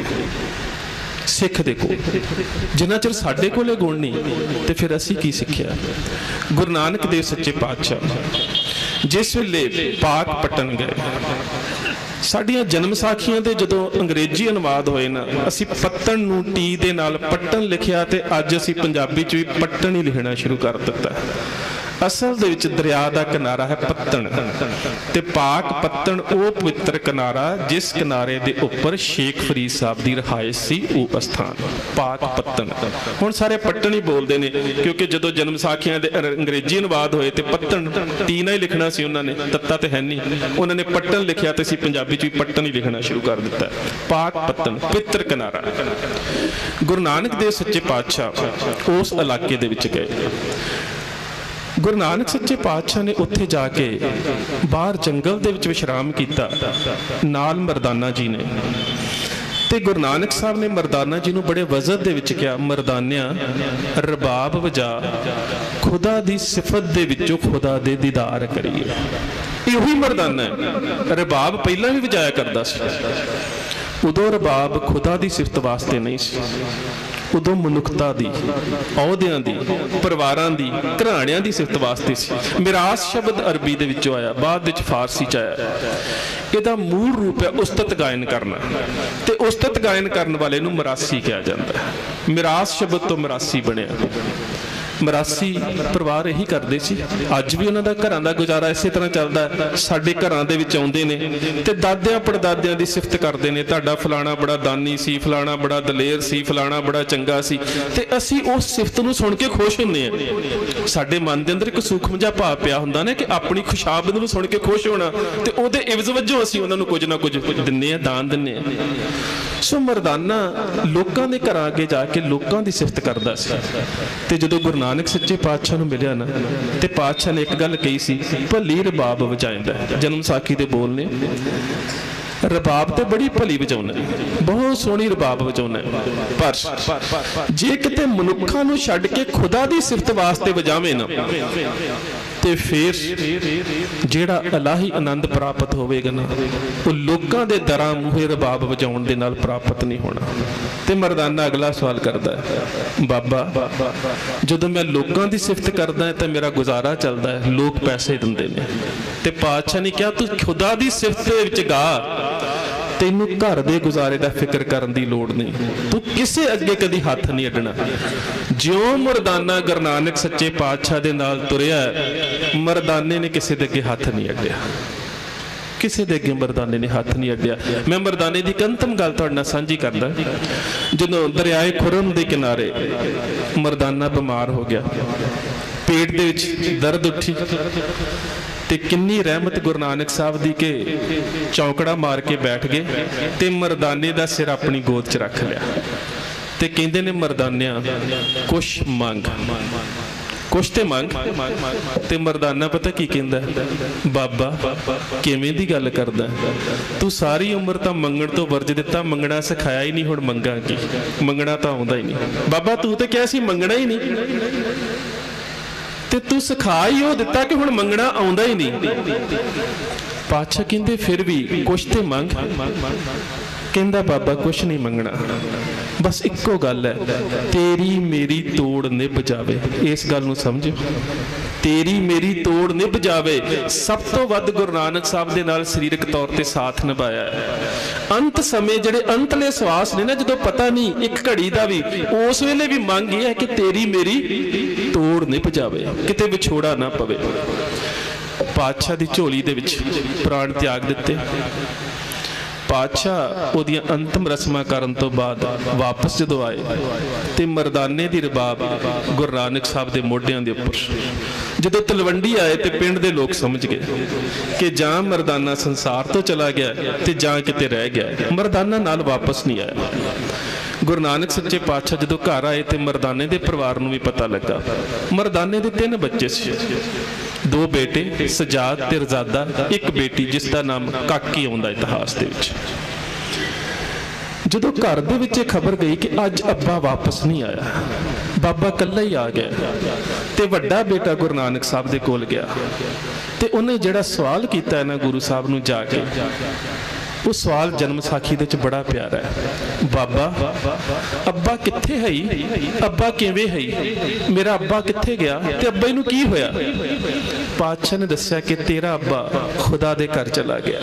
सिख दे कोल। जिन्ना चिर साडे कोल ये गुण नहीं तो फिर असीं की सिक्ख्या। गुरु नानक देव सच्चे पातशाह जिस वेले पाक पटन गए, साडियां जन्म साखियां दे जदों अंग्रेजी अनुवाद होए ना, असी पत्तन नूं टी दे नाल पट्टन लिखिया ते अज असी पंजाबी च भी पट्टन ही लिखना शुरू कर दिता। असल दे विच दरिया दा किनारा है पत्तन, ते पाक पत्तन वो पवित्र किनारा जिस किनारे दे उपर शेख फरीद साहब दी रहायश सी, वो स्थान पाक पत्तन। हुण सारे पट्टन ही बोलते हैं क्योंकि जदों जन्म साखियां दे अंग्रेजी अनुवाद होए ते पत्तन टी ना ही लिखना सी उन्होंने, तत्ता तो है नहीं, उन्होंने पट्टन लिखिया तो असीं पंजाबी च भी पट्टन ही लिखना शुरू कर दिता। पाक पत्तन पवित्र किनारा। गुरु नानक देव सच्चे पातशाह उस इलाके दे विच गए। गुरु नानक सच्चे पातशाह ने उत्थे जाके बाहर जंगल दे विच विश्राम किया, नाल मरदाना जी ने। ते गुरु नानक साहब ने मरदाना जी नूं बड़े वजद दे विच कहा, मरदानिया रबाब वजा खुदा दी सिफत दे विचों खुदा दे दीदार करिए। यही मरदाना है, रबाब पहला भी वजाया करता सी, उदों रबाब खुदा दी सिफत वास्ते नहीं सी, उदों मनुखता दी, अहुदियां दी, परिवारां दी, घराणियां दी सिफत वास्ते सी। मिरास शब्द अरबी दे विचों आया, बाद विच फारसी च आया। इहदा मूल रूप है उस्तत गायन करना, ते उस्तत गायन करने वाले नूं मरासी कहा जाता है। मिरास शब्द तो मरासी बनिया। मरासी परिवार यही करते सी, अज भी उन्हों का घरों का गुजारा इस तरह चलता है। साडे घरों दे विच आउंदे ने ते दादियां पड़दादियां दी सिफत करते हैं, तुहाडा फलाना बड़ा दानी सी, फलाना बड़ा दलेर सी, फलाना बड़ा चंगा सी, ते असीं उस सिफत नूं सुन के खुश हुंदे हां। साडे मन दे अंदर एक सूखम जिहा भाव पिया हुंदा ना कि अपनी खुशाबद नूं सुन के खुश होना, ते उहदे इवज वजों असीं उन्हां नूं कुछ ना कुछ दिंदे हां, दान दिंदे हां। सो मरदाना लोकां दे घरां अगे जाके लोकां दी सिफत करदा सी। ते जदों गुरु नानक सच्चे पातशाह नूं मिलिया ना, ते पातशाह ने एक गल कही सी, भली रबाब वजाइंदा। जन्म साखी दे बोल ने रबाब तो बड़ी भली वजाउना, बहुत सोहनी रबाब वजाउना, पर जे किते मनुखा नूं छड्ड के खुदा दी सिफत वास्ते वजावे ना ते फिर जिहड़ा इलाही आनंद प्राप्त होवेगा ना वो लोकां दे दरां मूहे रबाब वजाउण दे नाल प्राप्त नहीं होना। ते मरदाना अगला सवाल करदा है, बाबा जदों मैं लोकां दी सिफत करदा है तो मेरा गुजारा चलदा है, लोग पैसे दिंदे ने, ते पातशाह ने कहा तू खुदा दी सिफत दे विच गा, तैनूं घर दे गुजारे दा फिक्र करन दी लोड़ नहीं, तू किसे अगे कदी हथ नहीं अड्डना। ज्यों मरदाना गुरु नानक सच्चे पातशाह दे नाल तुरिया, मरदाने ने किसी दे अगे हथ नहीं अड्डिया, किसी दे अगे मरदाने ने हथ नहीं अड्डिया। मैं मरदाने की अंतिम गल तुहाडे नाल सांझी करदा, जदों दरियाए खुरम के किनारे मरदाना बीमार हो गया, पेट दे विच दर्द उठी, ते किन्नी रहमत गुरु नानक साहब दी के चौंकड़ा मार के बैठ गए ते मरदाने दा सिर अपनी गोद च रख लिया, ते कहंदे ने मरदानिया कुछ मंग, कुछ ते मंग। ते मरदाना पता की कहंदा, बाबा किवें दी गल करदा, तू सारी उम्र तां मंगण तो वर्ज दिता, मंगना सिखाया ही नहीं, हुण मंगा की, मंगना तां आउंदा ही नहीं। बाबा तू ते कहा सी मंगना ही नहीं, ते तू सिखा ही वो दिता कि हुण मंगना आउंदा ही नहीं। पातशाह कहंदे फिर भी कुछ ते मंग, कहंदा बाबा कुछ नहीं मंगना, बस इक्को गल है, तेरी मेरी तोड़ निभ जावे। इस गल नूं समझो, तेरी मेरी तोड़ निभ जावे। सब तो वध गुरु नानक साहब दे नाल सरीरक तौर ते साथ निभाया है। अंत समय जिहड़े अंतले सवास ने ना, जदों पता नहीं एक घड़ी दा भी, उस वेले भी मंग ये है कि तेरी मेरी तोड़ निभ जावे, किते विछोड़ा ना पवे। पातशाह दी झोली दे विच प्राण त्याग दिते। पातशाह ओदियां अंतिम रस्मां करन तो बाद वापस जदों आए ते मरदाने दी रबाब गुरु नानक साहब दे मोढियां दे उपर, जदों तलवंडी आए ते पिंड दे लोग समझ गए कि जां मरदाना संसार तो चला गया ते जां किते रह गया, मरदाना नाल वापस नहीं आया। गुरु नानक सच्चे पातशाह जदों घर आए ते मरदाने दे परिवार नूं भी पता लगा। मरदाने दे तीन बच्चे सी, दो बेटे सजाद ते रजादा, एक बेटी जिसका नाम काकी आउंदा इतिहास दे विच। जदों घर दे विच खबर गई कि अज अब्बा वापस नहीं आया, बाबा कल्ला ही आ गया, ते वड्डा बेटा गुरु नानक साहब दे कोल गया ते उन्हें जिहड़ा सवाल कीता है ना गुरु साहब नूं जाके, वो सवाल जन्म साखी दे बड़ा प्यारा है। बाबा अब्बा कित्थे है, अब्बा किवें है, मेरा अब्बा कित्थे गया ते अब्बा नूं की होया? पातशाह ने दस्सिया कि तेरा अब्बा खुदा दे घर चला गया।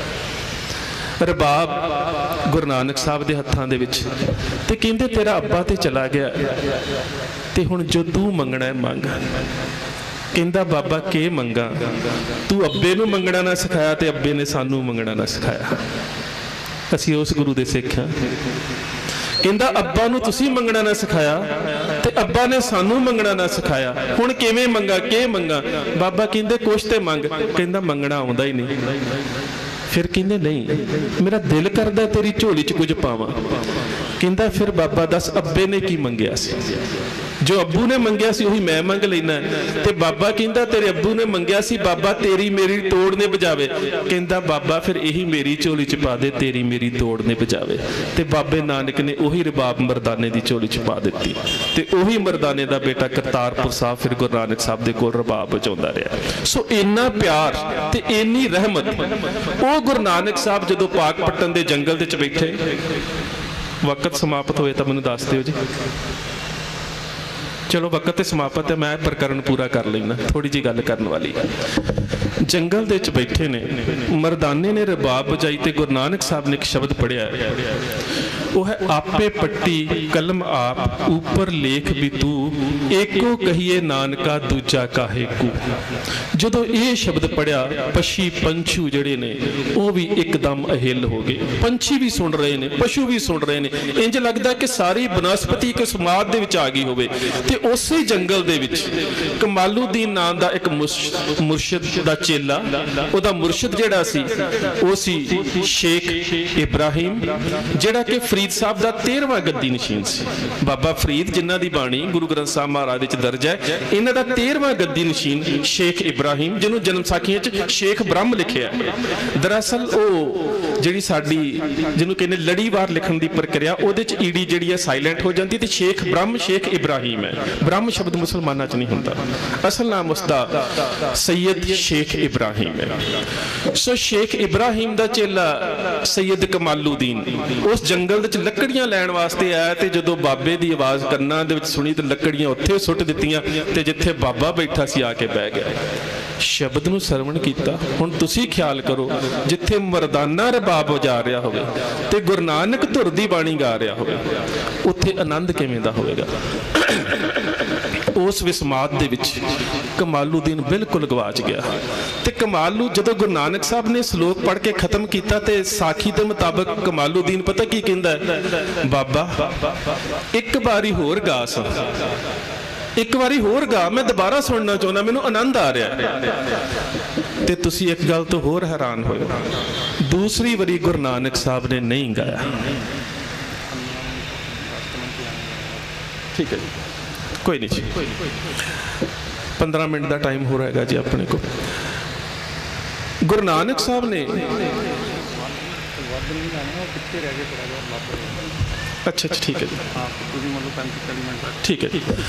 रबाब गुरु नानक साहब दे हत्थां दे विच ते कहंदे तेरा अब्बा ते चला गया ते हुण जो तू मंगना है मंग। कहंदा बाबा के मंगा, तू अब्बे नूं मंगना ना सिखाया ते अब्बे ने सानू मंगना ना सिखाया, असीं उस गुरु दे सिख हां। कहंदा अब्बा नूं तुसीं मंगना ना सिखाया ते अब्बा ने सानू मंगना ना सिखाया, हुण किवें मंगा, के मंगा? बाबा कहंदे कुछ ते मंग। कहंदा मंगना आउंदा ही नहीं। फिर कहंदे नहीं, मेरा दिल करदा तेरी झोली च कुछ पावां। कहंदा फिर बाबा दस अब्बे ने की मंगिया सी? जो अब्बू ने मंगिया सी उही मैं मंग लेना। ते बाबा कहंदा तेरे अब्बू ने मंगिया सी बाबा तेरी मेरी तोड़ ने बजावे। कहंदा बाबा फिर यही मेरी झोली च पा दे, तेरी मेरी तोड़ ने बजावे। ते बाबे नानक ने उही रबाब मरदाने दी झोली च पा दित्ती ते उही मरदाने दा बेटा करतारपुर साहब फिर गुरु नानक साहब दे कोल रबाब बजाउंदा रहा। सो इन्ना प्यार ते इन्नी रहमत। ओ गुरु नानक साहब जदों पाकपट्टन दे जंगल दे च बैठे, वक्त समाप्त होए तां मैनूं दस दिओ जी। चलो वक्त तो समाप्त है, मैं प्रकरण पूरा कर लेना, थोड़ी जी गल करने वाली। जंगल दे च बैठे ने, मरदाने ने रबाब बजाई ते गुरु नानक साहब ने एक शब्द पढ़िया, वो है आपे पट्टी कलम आप ऊपर लेख भी तू, एको कहिए नानका दूजा काहे कू। जदों ये शब्द पढ़िया पक्षी पंछू जड़े ने वो भी एकदम अहिल हो गए। पंछी भी सुन रहे ने, पशु भी सुन रहे ने, इंज लगता कि सारी बनस्पति एक समाज दे विच आ गई होवे। ते उसे जंगल दे विच कमालुद्दीन नाम दा एक मुर्शिद दा चेला, ओदा मुर्शिद जिहड़ा सी ओ सी शेख इब्राहिम, जिहड़ा कि फरीद साहब दा तेरहवां गद्दी नशीन सी। बाबा फरीद जिन्हां दी बाणी गुरु ग्रंथ साहब महाराज विच दर्ज है, इन्हां दा तेरहवां गद्दी नशीन शेख इब्राहिम, जिन्हों जन्म साखियां च शेख ब्रह्म लिखिया। दरअसल ओ ਜਿਹੜੀ ਸਾਡੀ ਜਿਹਨੂੰ ਕਹਿੰਦੇ ਲੜੀਵਾਰ ਲਿਖਣ ਦੀ ਪ੍ਰਕਿਰਿਆ, ਉਹਦੇ ਚ ਈਡੀ ਜਿਹੜੀ ਹੈ ਸਾਇਲੈਂਟ ਹੋ ਜਾਂਦੀ, ਤੇ ਸ਼ੇਖ ਬ੍ਰਹਮ ਸ਼ੇਖ ਇਬਰਾਹੀਮ ਹੈ। ਬ੍ਰਹਮ ਸ਼ਬਦ ਮੁਸਲਮਾਨਾਂ ਚ ਨਹੀਂ ਹੁੰਦਾ, ਅਸਲ ਨਾਮ ਉਸਦਾ ਸੈयद ਸ਼ੇਖ ਇਬਰਾਹੀਮ ਹੈ। ਸੋ ਸ਼ੇਖ ਇਬਰਾਹੀਮ ਦਾ ਚੇਲਾ ਸੈयद ਕਮਾਲੂਦੀਨ ਉਸ ਜੰਗਲ ਵਿੱਚ ਲੱਕੜੀਆਂ ਲੈਣ ਵਾਸਤੇ ਆਇਆ, ਤੇ ਜਦੋਂ ਬਾਬੇ ਦੀ ਆਵਾਜ਼ ਕੰਨਾਂ ਦੇ ਵਿੱਚ ਸੁਣੀ ਤੇ ਲੱਕੜੀਆਂ ਉੱਥੇ ਸੁੱਟ ਦਿੱਤੀਆਂ, ਤੇ ਜਿੱਥੇ ਬਾਬਾ ਬੈਠਾ ਸੀ ਆ ਕੇ ਬਹਿ ਗਿਆ। ਸ਼ਬਦ ਨੂੰ ਸਰਵਣ ਕੀਤਾ। ਹੁਣ ਤੁਸੀਂ ਖਿਆਲ ਕਰੋ, ਜਿੱਥੇ ਮਰਦਾਨਾ ਰਬਾਬ ਵਜਾ ਰਿਹਾ ਹੋਵੇ ਤੇ ਗੁਰੂ ਨਾਨਕ ਧੁਰ ਦੀ ਬਾਣੀ ਗਾ ਰਿਹਾ ਹੋਵੇ, ਉੱਥੇ ਆਨੰਦ ਕਿਵੇਂ ਦਾ ਹੋਵੇਗਾ। ਉਸ ਵਿਸਮਾਤ ਦੇ ਵਿੱਚ ਕਮਾਲੂਦੀਨ ਬਿਲਕੁਲ ਗਵਾਚ ਗਿਆ। ਤੇ ਕਮਾਲੂ ਜਦੋਂ ਗੁਰੂ ਨਾਨਕ ਸਾਹਿਬ ਨੇ ਸ਼ਲੋਕ ਪੜ੍ਹ ਕੇ ਖਤਮ ਕੀਤਾ, ਤੇ ਸਾਖੀ ਦੇ ਮੁਤਾਬਕ ਕਮਾਲੂਦੀਨ ਪਤਾ ਕੀ ਕਹਿੰਦਾ, ਬਾਬਾ ਇੱਕ ਵਾਰੀ ਹੋਰ ਗਾ ਸਾ, ਇੱਕ ਵਾਰੀ ਹੋਰ ਗਾ, ਮੈਂ ਦੁਬਾਰਾ ਸੁਣਨਾ ਚਾਹੁੰਦਾ, ਮੈਨੂੰ ਆਨੰਦ ਆ ਰਿਹਾ। ਤੇ ਤੁਸੀਂ ਇੱਕ ਗੱਲ ਤੋਂ ਹੋਰ ਹੈਰਾਨ ਹੋਏ, ਦੂਸਰੀ ਵਾਰੀ ਗੁਰੂ ਨਾਨਕ ਸਾਹਿਬ ਨੇ ਨਹੀਂ ਗਾਇਆ। ਠੀਕ ਹੈ ਜੀ, ਕੋਈ ਨਹੀਂ ਜੀ, ਪੰਦਰਾਂ ਮਿੰਟ ਦਾ ਟਾਈਮ ਹੋ ਰਹੇਗਾ ਜੀ ਆਪਣੇ ਕੋਲ। ਗੁਰੂ ਨਾਨਕ ਸਾਹਿਬ ਨੇ ਅੱਛਾ ਅੱਛਾ ਠੀਕ ਹੈ ਜੀ, ਠੀਕ ਹੈ ਠੀਕ ਹੈ।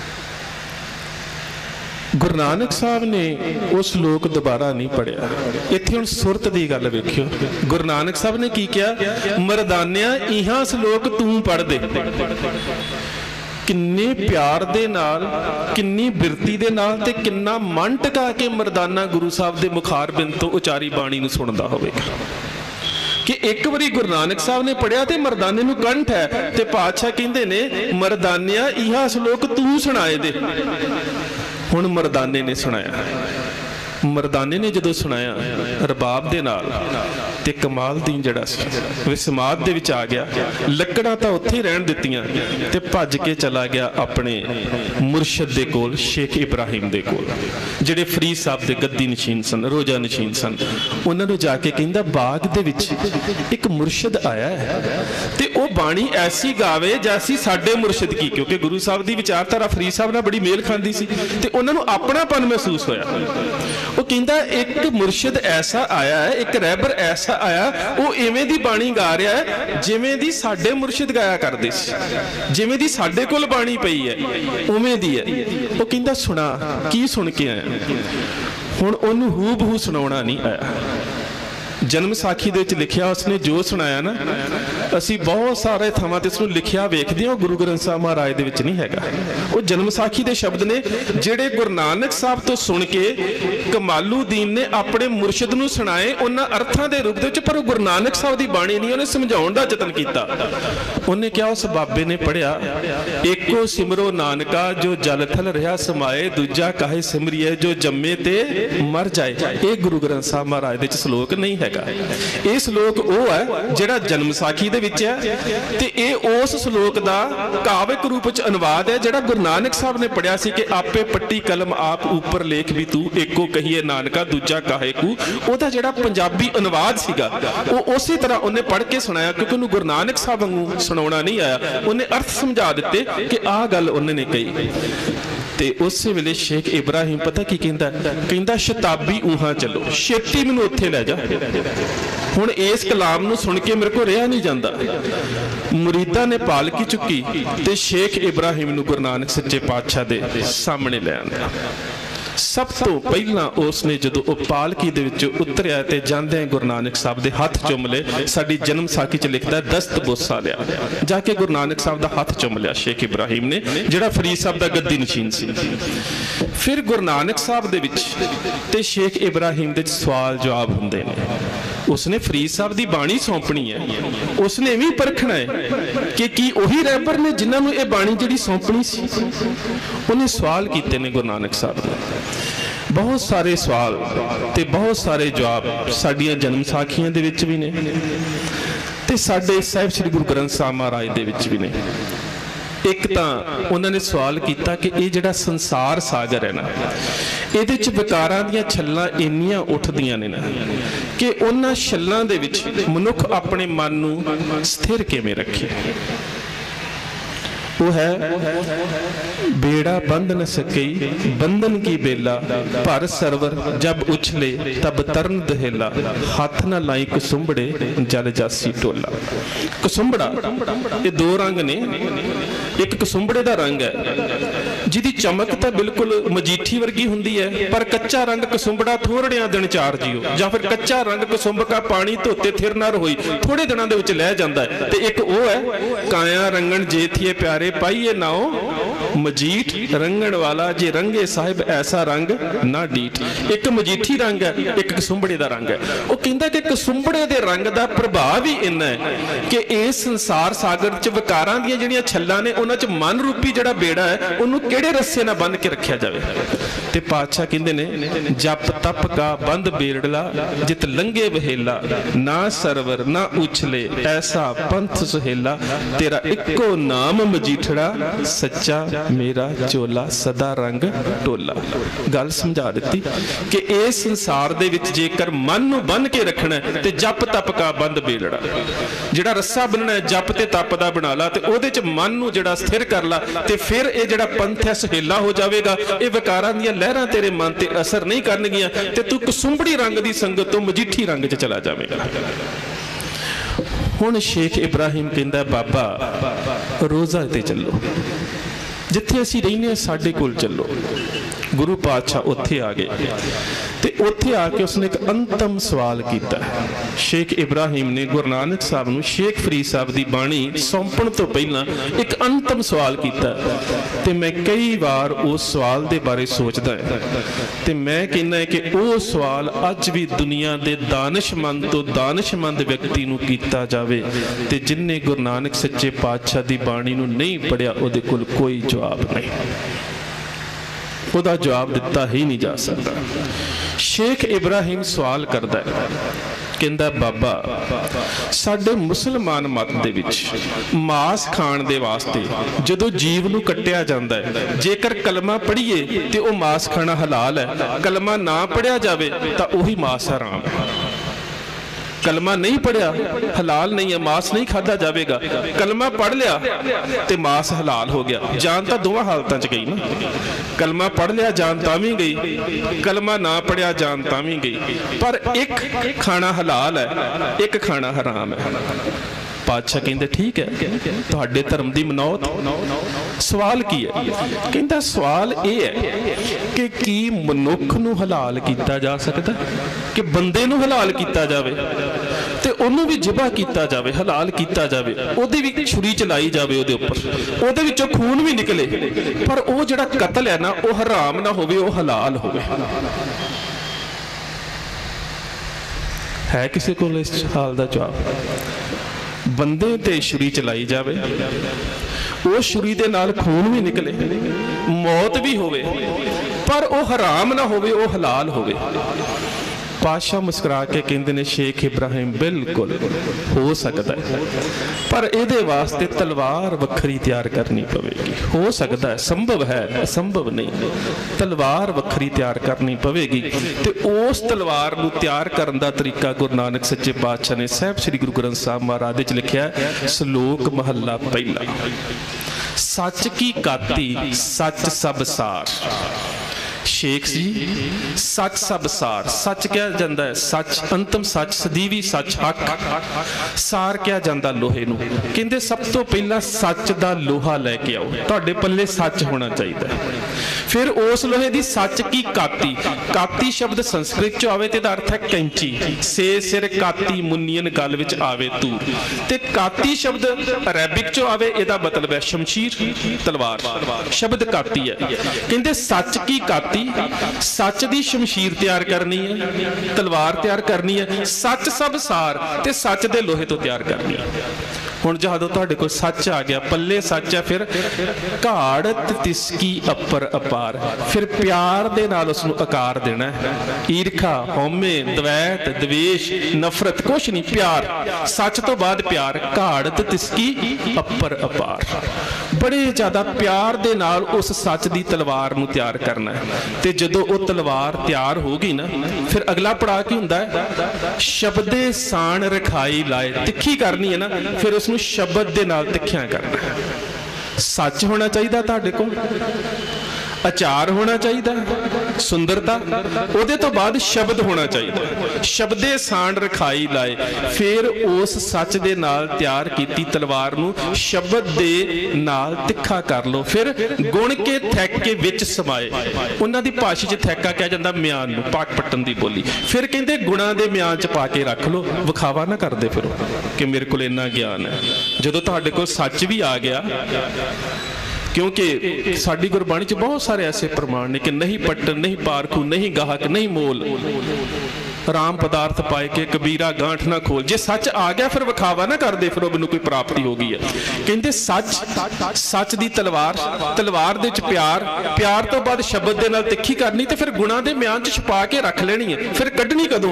ਗੁਰੂ ਨਾਨਕ ਸਾਹਿਬ ਨੇ ਉਹ ਸ਼ਲੋਕ ਦੁਬਾਰਾ ਨਹੀਂ ਪੜ੍ਹਿਆ। ਇੱਥੇ ਹੁਣ ਸੁਰਤ ਦੀ ਗੱਲ ਵੇਖਿਓ, ਗੁਰੂ ਨਾਨਕ ਸਾਹਿਬ ਨੇ ਕੀ ਕਿਹਾ, ਮਰਦਾਨਿਆ ਇਹਾਂ ਸ਼ਲੋਕ ਤੂੰ ਪੜ੍ਹ ਦੇ। ਕਿੰਨੇ ਪਿਆਰ ਦੇ ਨਾਲ, ਕਿੰਨੀ ਬਿਰਤੀ ਦੇ ਨਾਲ, ਤੇ ਕਿੰਨਾ ਮਨ ਟਿਕਾ ਕੇ ਮਰਦਾਨਾ ਗੁਰੂ ਸਾਹਿਬ ਦੇ ਮੁਖਾਰਬਿੰਦ ਤੋਂ ਉਚਾਰੀ ਬਾਣੀ ਨੂੰ ਸੁਣਦਾ ਹੋਵੇਗਾ। ਕਿ ਇੱਕ ਵਾਰੀ ਗੁਰੂ ਨਾਨਕ ਸਾਹਿਬ ਨੇ ਪੜਿਆ ਤੇ ਮਰਦਾਨੇ ਨੂੰ ਕੰਠ ਹੈ, ਤੇ ਪਾਤਸ਼ਾਹ ਕਹਿੰਦੇ ਨੇ ਮਰਦਾਨਿਆ ਇਹਾ ਸ਼ਲੋਕ ਤੂੰ ਸੁਣਾਏ ਦੇ। ਹੁਣ ਮਰਦਾਨੇ ਨੇ ਸੁਣਾਇਆ। ਮਰਦਾਨੇ ਨੇ ਜਦੋਂ ਸੁਣਾਇਆ ਰਬਾਬ ਦੇ ਨਾਲ, ਤੇ ਕਮਾਲਦੀਨ ਜਿਹੜਾ ਸੀ ਵਿਸਮਾਦ ਦੇ ਵਿੱਚ ਆ ਗਿਆ। ਲੱਕੜਾਂ ਤਾਂ ਉੱਥੇ ਹੀ ਰਹਿਣ ਦਿੱਤੀਆਂ, ਤੇ ਭੱਜ ਕੇ ਚਲਾ ਗਿਆ ਆਪਣੇ ਮੁਰਸ਼ਿਦ ਦੇ ਕੋਲ, ਸ਼ੇਖ ਇਬਰਾਹੀਮ ਦੇ ਕੋਲ, ਜਿਹੜੇ ਫਰੀਦ ਸਾਹਿਬ ਦੇ ਗੱਦੀ ਨਸ਼ੀਨ ਸਨ, ਰੋਜ਼ਾ ਨਸ਼ੀਨ ਸਨ। ਉਹਨਾਂ ਨੂੰ ਜਾ ਕੇ ਕਹਿੰਦਾ, ਬਾਗ ਦੇ ਵਿੱਚ ਇੱਕ ਮੁਰਸ਼ਿਦ ਆਇਆ ਹੈ, ਤੇ ਉਹ ਬਾਣੀ ਐਸੀ ਗਾਵੇ ਜੈਸੀ ਸਾਡੇ ਮੁਰਸ਼ਿਦ ਕੀ, ਕਿਉਂਕਿ ਗੁਰੂ ਸਾਹਿਬ ਦੀ ਵਿਚਾਰਧਾਰਾ ਫਰੀਦ ਸਾਹਿਬ ਨਾਲ ਬੜੀ ਮੇਲ ਖਾਂਦੀ ਸੀ, ਤੇ ਉਹਨਾਂ ਨੂੰ ਆਪਣਾਪਨ ਮਹਿਸੂਸ ਹੋਇਆ। ਉਹ ਕਹਿੰਦਾ, ਇੱਕ ਮੁਰਸ਼ਿਦ ਐਸਾ ਆਇਆ ਹੈ, ਇੱਕ ਰਹਿਬਰ ਐਸਾ ਆਇਆ, ਉਹ ਇਵੇਂ ਦੀ ਬਾਣੀ ਗਾ ਰਿਹਾ ਹੈ ਜਿਵੇਂ ਦੀ ਸਾਡੇ ਮੁਰਸ਼ਿਦ ਗਾਇਆ ਕਰਦੇ ਸੀ, ਜਿਵੇਂ ਦੀ ਸਾਡੇ ਕੋਲ ਬਾਣੀ ਪਈ ਹੈ ਉਵੇਂ ਦੀ ਹੈ। ਉਹ ਕਹਿੰਦਾ, ਸੁਣਾ। ਕੀ ਸੁਣ ਕੇ ਆਇਆ? ਹੁਣ ਉਹਨੂੰ ਹੂ ਬਹੂ ਸੁਣਾਉਣਾ ਨਹੀਂ ਆਇਆ। ਜਨਮ ਸਾਖੀ ਦੇ ਵਿੱਚ ਲਿਖਿਆ ਉਸਨੇ ਜੋ ਸੁਣਾਇਆ ਨਾ, ਅਸੀਂ ਬਹੁਤ ਸਾਰੇ ਥਾਵਾਂ ਤੇ ਇਸਨੂੰ ਲਿਖਿਆ ਵੇਖਦੇ ਹਾਂ, ਉਹ ਗੁਰੂ ਗ੍ਰੰਥ ਸਾਹਿਬ ਮਹਾਰਾਜ ਦੇ ਵਿੱਚ ਨਹੀਂ ਹੈਗਾ। ਉਹ ਜਨਮ ਸਾਖੀ ਦੇ ਸ਼ਬਦ ਨੇ ਜਿਹੜੇ ਗੁਰੂ ਨਾਨਕ ਸਾਹਿਬ ਤੋਂ ਸੁਣ ਕੇ ਕਮਾਲੂਦੀਨ ਨੇ ਆਪਣੇ ਮੁਰਸ਼ਿਦ ਨੂੰ ਸੁਣਾਏ ਉਹਨਾਂ ਅਰਥਾਂ ਦੇ ਰੂਪ ਦੇ ਵਿੱਚ, ਪਰ ਉਹ ਗੁਰੂ ਨਾਨਕ ਸਾਹਿਬ ਦੀ ਬਾਣੀ ਨਹੀਂ, ਉਹਨੇ ਸਮਝਾਉਣ ਦਾ ਯਤਨ ਕੀਤਾ। ਉਹਨੇ ਕਿਹਾ, ਉਸ ਬਾਬੇ ਨੇ ਪੜਿਆ, ਏਕੋ ਸਿਮਰੋ ਨਾਨਕਾ ਜੋ ਜਲ ਥਲ ਰਿਹਾ ਸਮਾਏ, ਦੂਜਾ ਕਾਹੇ ਸਿਮਰੀਏ ਜੋ ਜੰਮੇ ਤੇ ਮਰ ਜਾਏ। ਇਹ ਗੁਰੂ ਗ੍ਰੰਥ ਸਾਹਿਬ ਮਹਾਰਾਜ ਦੇ ਵਿੱਚ ਸ਼ਲੋਕ ਨਹੀਂ ਹੈ। ਇਹ ਸ਼ਲੋਕ ਉਹ ਹੈ ਜਿਹੜਾ ਜਨਮ ਸਾਖੀ ਦੇ ਵਿੱਚ ਹੈ, ਤੇ ਇਹ ਉਸ ਸ਼ਲੋਕ ਦਾ ਕਾਵਿਕ ਰੂਪ ਵਿੱਚ ਅਨੁਵਾਦ ਹੈ ਜਿਹੜਾ ਗੁਰੂ ਨਾਨਕ ਸਾਹਿਬ ਨੇ ਪੜਿਆ ਸੀ ਕਿ ਆਪੇ ਪੱਟੀ ਕਲਮ ਆਪ ਉੱਪਰ ਲੇਖ ਵੀ ਤੂੰ, ਏਕੋ ਕਹੀਏ ਨਾਨਕਾ ਦੂਜਾ ਕਾਹੇ ਕੂ। ਉਹਦਾ ਜਿਹੜਾ ਪੰਜਾਬੀ ਅਨੁਵਾਦ ਸੀਗਾ ਉਹ ਉਸੇ ਤਰ੍ਹਾਂ ਉਹਨੇ ਪੜ੍ਹ ਕੇ ਸੁਣਾਇਆ, ਕਿਉਂਕਿ ਉਹਨੂੰ ਗੁਰੂ ਨਾਨਕ ਸਾਹਿਬ ਵਾਂਗੂ ਸੁਣਾਉਣਾ ਨਹੀਂ ਆਇਆ। ਉਹਨੇ ਅਰਥ ਸਮਝਾ ਦਿੱਤੇ ਕਿ ਆਹ ਗੱਲ ਉਹਨੇ ਨੇ ਕਹੀ। ਤੇ ਉਸੇ ਵੇਲੇ ਸ਼ੇਖ ਇਬਰਾਹੀਮ ਪਤਾ ਕੀ ਕਹਿੰਦਾ, ਕਹਿੰਦਾ ਸ਼ਤਾਬੀ ਊਹਾਂ ਚਲੋ, ਛੇਤੀ ਮੈਨੂੰ ਉੱਥੇ ਲੈ ਜਾ। ਹੁਣ ਇਸ ਕਲਾਮ ਨੂੰ ਸੁਣ ਕੇ ਮੇਰੇ ਕੋਲ ਰਿਹਾ ਨਹੀਂ ਜਾਂਦਾ। ਮੁਰੀਦਾਂ ਨੇ ਪਾਲਕੀ ਚੁੱਕੀ ਤੇ ਸ਼ੇਖ ਇਬਰਾਹੀਮ ਨੂੰ ਗੁਰੂ ਨਾਨਕ ਸੱਚੇ ਪਾਤਸ਼ਾਹ ਦੇ ਸਾਹਮਣੇ ਲੈ ਆਂਦਾ। ਸਭ ਤੋਂ ਪਹਿਲਾਂ ਉਸਨੇ ਜਦੋਂ ਉਹ ਪਾਲਕੀ ਦੇ ਵਿੱਚ ਉਤਰਿਆ ਤੇ ਜਾਂਦਿਆਂ ਗੁਰੂ ਨਾਨਕ ਸਾਹਿਬ ਦੇ ਹੱਥ ਚੁੰਮ ਲਏ। ਸਾਡੀ ਜਨਮ ਸਾਖੀ ਚ ਲਿਖਦਾ, ਦਸਤ ਬੋਸਾ ਲਿਆ, ਜਾ ਕੇ ਗੁਰੂ ਨਾਨਕ ਸਾਹਿਬ ਦਾ ਹੱਥ ਚੁੰਮ ਲਿਆ ਸ਼ੇਖ ਇਬਰਾਹੀਮ ਨੇ, ਜਿਹੜਾ ਫਰੀਦ ਸਾਹਿਬ ਦਾ ਗੱਦੀ ਨਸ਼ੀਨ ਸੀ। ਫਿਰ ਗੁਰੂ ਨਾਨਕ ਸਾਹਿਬ ਦੇ ਵਿੱਚ ਤੇ ਸ਼ੇਖ ਇਬਰਾਹੀਮ ਦੇ ਸਵਾਲ ਜਵਾਬ ਹੁੰਦੇ ਨੇ। ਉਸਨੇ ਫਰੀਦ ਸਾਹਿਬ ਦੀ ਬਾਣੀ ਸੌਂਪਣੀ ਹੈ, ਉਸਨੇ ਵੀ ਪਰਖਣਾ ਹੈ ਕਿ ਕੀ ਉਹੀ ਰਹਿਬਰ ਨੇ ਜਿਨ੍ਹਾਂ ਨੂੰ ਇਹ ਬਾਣੀ ਜਿਹੜੀ ਸੌਂਪਣੀ ਸੀ। ਉਹਨੇ ਸਵਾਲ ਕੀਤੇ ਨੇ ਗੁਰੂ ਨਾਨਕ ਸਾਹਿਬ ਨੇ, ਬਹੁਤ ਸਾਰੇ ਸਵਾਲ ਤੇ ਬਹੁਤ ਸਾਰੇ ਜਵਾਬ ਸਾਡੀਆਂ ਜਨਮ ਸਾਖੀਆਂ ਦੇ ਵਿੱਚ ਵੀ ਨੇ, ਤੇ ਸਾਡੇ ਸਾਹਿਬ ਸ੍ਰੀ ਗੁਰੂ ਗ੍ਰੰਥ ਸਾਹਿਬ ਮਹਾਰਾਜ ਦੇ ਵਿੱਚ ਵੀ ਨੇ। ਇੱਕ ਤਾਂ ਉਹਨਾਂ ਨੇ ਸਵਾਲ ਕੀਤਾ ਕਿ ਇਹ ਜਿਹੜਾ ਸੰਸਾਰ ਸਾਗਰ ਹੈ ਨਾ, ਇਹਦੇ ਚ ਵਿਕਾਰਾਂ ਦੀਆਂ ਛੱਲਾਂ ਇੰਨੀਆਂ ਉੱਠਦੀਆਂ ਨੇ ਨਾ ਕਿ ਉਹਨਾਂ ਛੱਲਾਂ ਦੇ ਵਿੱਚ ਮਨੁੱਖ ਆਪਣੇ ਮਨ ਨੂੰ ਸਥਿਰ ਕਿਵੇਂ ਰੱਖੇ। वो है बेड़ा बंध न सकई बंधन की बेला, पर सरवर जब उछले तब तरन दहेला, हाथ न लाई कसुंबड़े जल जासी टोला। कसुंबड़ा ये दो रंग ने, एक कसुंबड़े का रंग है जिहदी चमक तो बिल्कुल मजीठी वर्गी हुंदी है, पर कच्चा रंग कसुंबड़ा थोड़िया दिन चार जियो, या फिर कच्चा रंग कसुंबका पानी धोते थिर ना रहोई थोड़े दिनों के विच लह जाता है। तो एक वो है काया रंगन जेठिए प्यारे पाइए नाओ, मजीठ रंगण वाला जे रंगे साहिब ऐसा रंग ना डीठ। एक मजीठी रंग है, एक कसुंबड़े का रंग है। वो कहता कि कसुंबड़े के रंग का प्रभाव ही इन्ना है कि इस संसार सागर च विकारां दी जिहड़ियां छल्लां ने उन्हां च मन रूपी जिहड़ा बेड़ा है उन्होंने किहड़े रस्से नाल बंध के रखिया जावे। ते पातशाह कहंदे ने जप तप का बंद बेरड़ला, जित लंघे वहेला, ना सरवर ना उछले ऐसा पंथ सुहेला, तेरा इक्को नाम मजीठड़ा सच्चा मेरा चोला, सदा रंग टोला। गल समझा दी कि इस संसार दे विच जेकर मन नूं बन के रखना है ते जप तप का बंद बेलड़ा, जिहड़ा रस्सा बनना है जप ते तप दा बना ला ते ओहदे च मन नूं जिहड़ा स्थिर कर ला ते फिर ये जिहड़ा पंथ है सुहेला हो जाएगा। ये विकारां दीयां लहरां तेरे मन ते असर नहीं करनगियां ते तू कसुंबड़ी रंग दी संगत तो मजीठी रंग च चला जावेगा। हुण शेख इब्राहिम कहंदा बाबा रोज़ा ते चलो, जिथे असीं रहिने साडे कोल चलो। गुरु पातशाह उत्थे आ गए ते उत्थे आके उसने एक अंतम सवाल किया। शेख इब्राहिम ने गुरु नानक साहब नूं शेख फरीद साहब की बाणी सौंपण तो पहला एक अंतम सवाल किया ते मैं कई बार उस सवाल के बारे सोचदा है ते मैं कहना है कि वो सवाल अज भी दुनिया के दानिशमंद तो दानिशमंद व्यक्ति नूं कीता जावे ते जिन्ने गुरु नानक सच्चे पातशाह की बाणी नूं नहीं पढ़िया उहदे कोल कोई जवाब नहीं, उहदा जवाब दिता ही नहीं जा सकता। शेख इब्राहिम सवाल करदा है, कहंदा बाबा साडे मुसलमान मत दे विच मांस खाण दे वास्ते जदों जीव नूं कट्टिया जांदा है, जेकर कलमा पढ़ीए ते ओह मांस खाना हलाल है, कलमा ना पढ़िया जावे तां ओही मांस हराम है। कलमा नहीं पढ़िया हलाल नहीं है, मांस नहीं खादा जाएगा। कलमा पढ़ लिया तो मांस हलाल हो गया। जान तो दोवां हालतां च गई ना, कलमा पढ़ लिया जान तां भी गई, कलमा ना पढ़िया जान तां भी गई। पर एक खाना हलाल है, एक खाना हराम है। पातशाह कहंदे ठीक है तुहाडे धर्म दी मनौत। सवाल की है? कहंदा सवाल ये है कि की मनुख नूं हलाल कीता जा सकदा, कि बंदे नूं हलाल कीता जावे ते ओनू भी जिबा कीता जावे, हलाल कीता जावे, ओहदी भी छुरी चलाई जावे ओहदे उपर, ओहदे विचों खून भी निकले, पर वो जिहड़ा कतल है ना वो हराम ना होवे, वो हलाल होवे। है किसी को इस हाल का जवाब? बंदे ते छुरी चलाई जावे, वो छुरी दे नाल खून भी निकले, मौत भी होवे, पर वो हराम ना होवे, वो हलाल होवे। पातशाह मुस्कुरा के कहते ने शेख इब्राहिम बिल्कुल हो सकता है, पर इहदे वास्ते तलवार वखरी तैयार करनी पवेगी। हो सकता है, संभव है, असंभव नहीं। तलवार वखरी तैयार करनी पवेगी ते उस तलवार नूं तैयार करन दा तरीका गुरु नानक सच्चे पातशाह ने साहिब श्री गुरु ग्रंथ साहिब महाराज विच लिखिया है। श्लोक महला पहला, सच की काती सच सब सार। शेख जी सच सब सार, सच क्या जाता है सच, अंतम सच, सदीवी सच, हक। सार क्या जाता लोहे नूं, कहंदे सब तो पहला सच दा लोहा लैके आओ, तुहाडे पल्ले सच होना चाहिए। फिर उस लोहे दी सच की काती, काती शब्द संस्कृत च आवे ते दा अर्थ है कैंची, से सिर काती मुनियन गल विच आवे तू, ते काती शब्द अरेबिक च आवे, इहदा मतलब है शमशीर, तलवार। शब्द काती है, कहंदे सच की काती, सच दी शमशीर तैयार करनी है, तलवार तैयार करनी है, सच सब सार ते सच दे लोहे तो तैयार करनी है। हुण जदों तुहाडे कोल सच आ गया, पल्ले सच है, फिर घाड़त तिसकी अपर अपार, फिर प्यार दे नाल उसनूं आकार देना है। ईरखा, हौमे, द्वैत, द्वेष, नफरत कुछ नहीं, प्यार। सच तो बाद प्यार, घाड़त तिसकी अपर अपार। बड़े ज्यादा प्यार दे नाल उस सच दी तलवार नूं तैयार करना है। ते जदों वो तलवार तैयार हो गई ना, फिर अगला पड़ाव की हुंदा है, शब्दे सान रखाई लाए, तिखी करनी है ना, फिर उस शब्द दे नाल तिखियां करना है। सच होना चाहिए तुहाडे कोल, आचार होना चाहिए, सुंदरता, उहदे तो बाद शब्द होना चाहिए। शब्दे सांड रखाई लाए, फिर उस सच दे नाल तैयार कीती तलवार नूं शब्द दे नाल तिखा कर लो, फिर गुण के थैक के विच समाए। उन्हां दी भाषा च थैका कहा जांदा म्यान नूं, पाक पट्टन दी बोली। फिर कहंदे गुणां दे म्यान च पा के रख लो, विखावा ना करदे फिरो कि मेरे कोल इन्ना ज्ञान है। जदों तुहाडे कोल सच भी आ गया, क्योंकि साडी गुरबाणी च बहुत सारे ऐसे प्रमाण ने कि नहीं पट्टन, नहीं पारखू, नहीं गाहक, नहीं मोल, राम पदार्थ पाए के कबीरा गांठ ना खोल। जे सच आ गया फिर विखावा ना कर दे, फिर मैनू कोई प्राप्ति हो गई है। कहते सच, सच दी तलवार, तलवार दे विच प्यार, प्यार तो बाद शब्द दे नाल तिखी करनी, ते फिर गुणां दे म्यान च छुपा के रख लेनी है। फिर कढ़नी कदों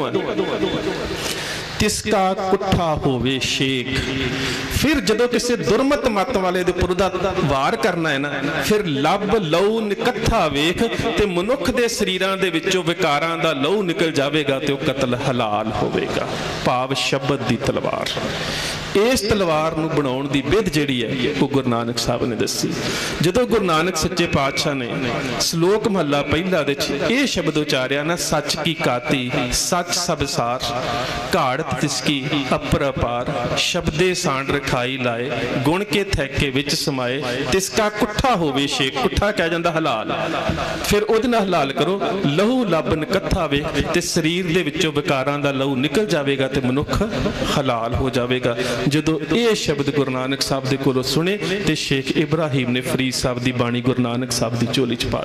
है? तिसका कुठा होवे शेख। फिर जदों किसी दुरमत मत वाले दे उपर दा वार करना है ना, फिर लब लहू निकत्था वेख, ते मनुख दे शरीरां दे विचों विकारां दा लहू निकल जावेगा, ते ओह कतल हलाल होवेगा। भाव शब्द दी तलवार। इस तलवार नूं बनाउण दी विध जिहड़ी है वो गुरु नानक साहब ने दसी। जदों गुरु नानक सच्चे पातशाह ने श्लोक महला पहला दे ये शब्द उचारिया ना, सच की काती सच सब सार, घाड़त तिसकी अपरपार, शब्दे सांड रखाई लाए, गुण के थैके विच समाए, तिसका कुठा होवे शेख। कुठा कह जांदा हलाल, फिर उहदे नाल हलाल करो, लहू लब नकत्था वे, ते शरीर दे विचों विकारां दा लहू निकल जावेगा, ते मनुख हलाल हो जावेगा। जदों ये शब्द गुरु नानक साहब दे कोलों सुने, ते शेख इब्राहिम ने फरीद साहब दी बाणी गुरु नानक साहब दी झोली च पा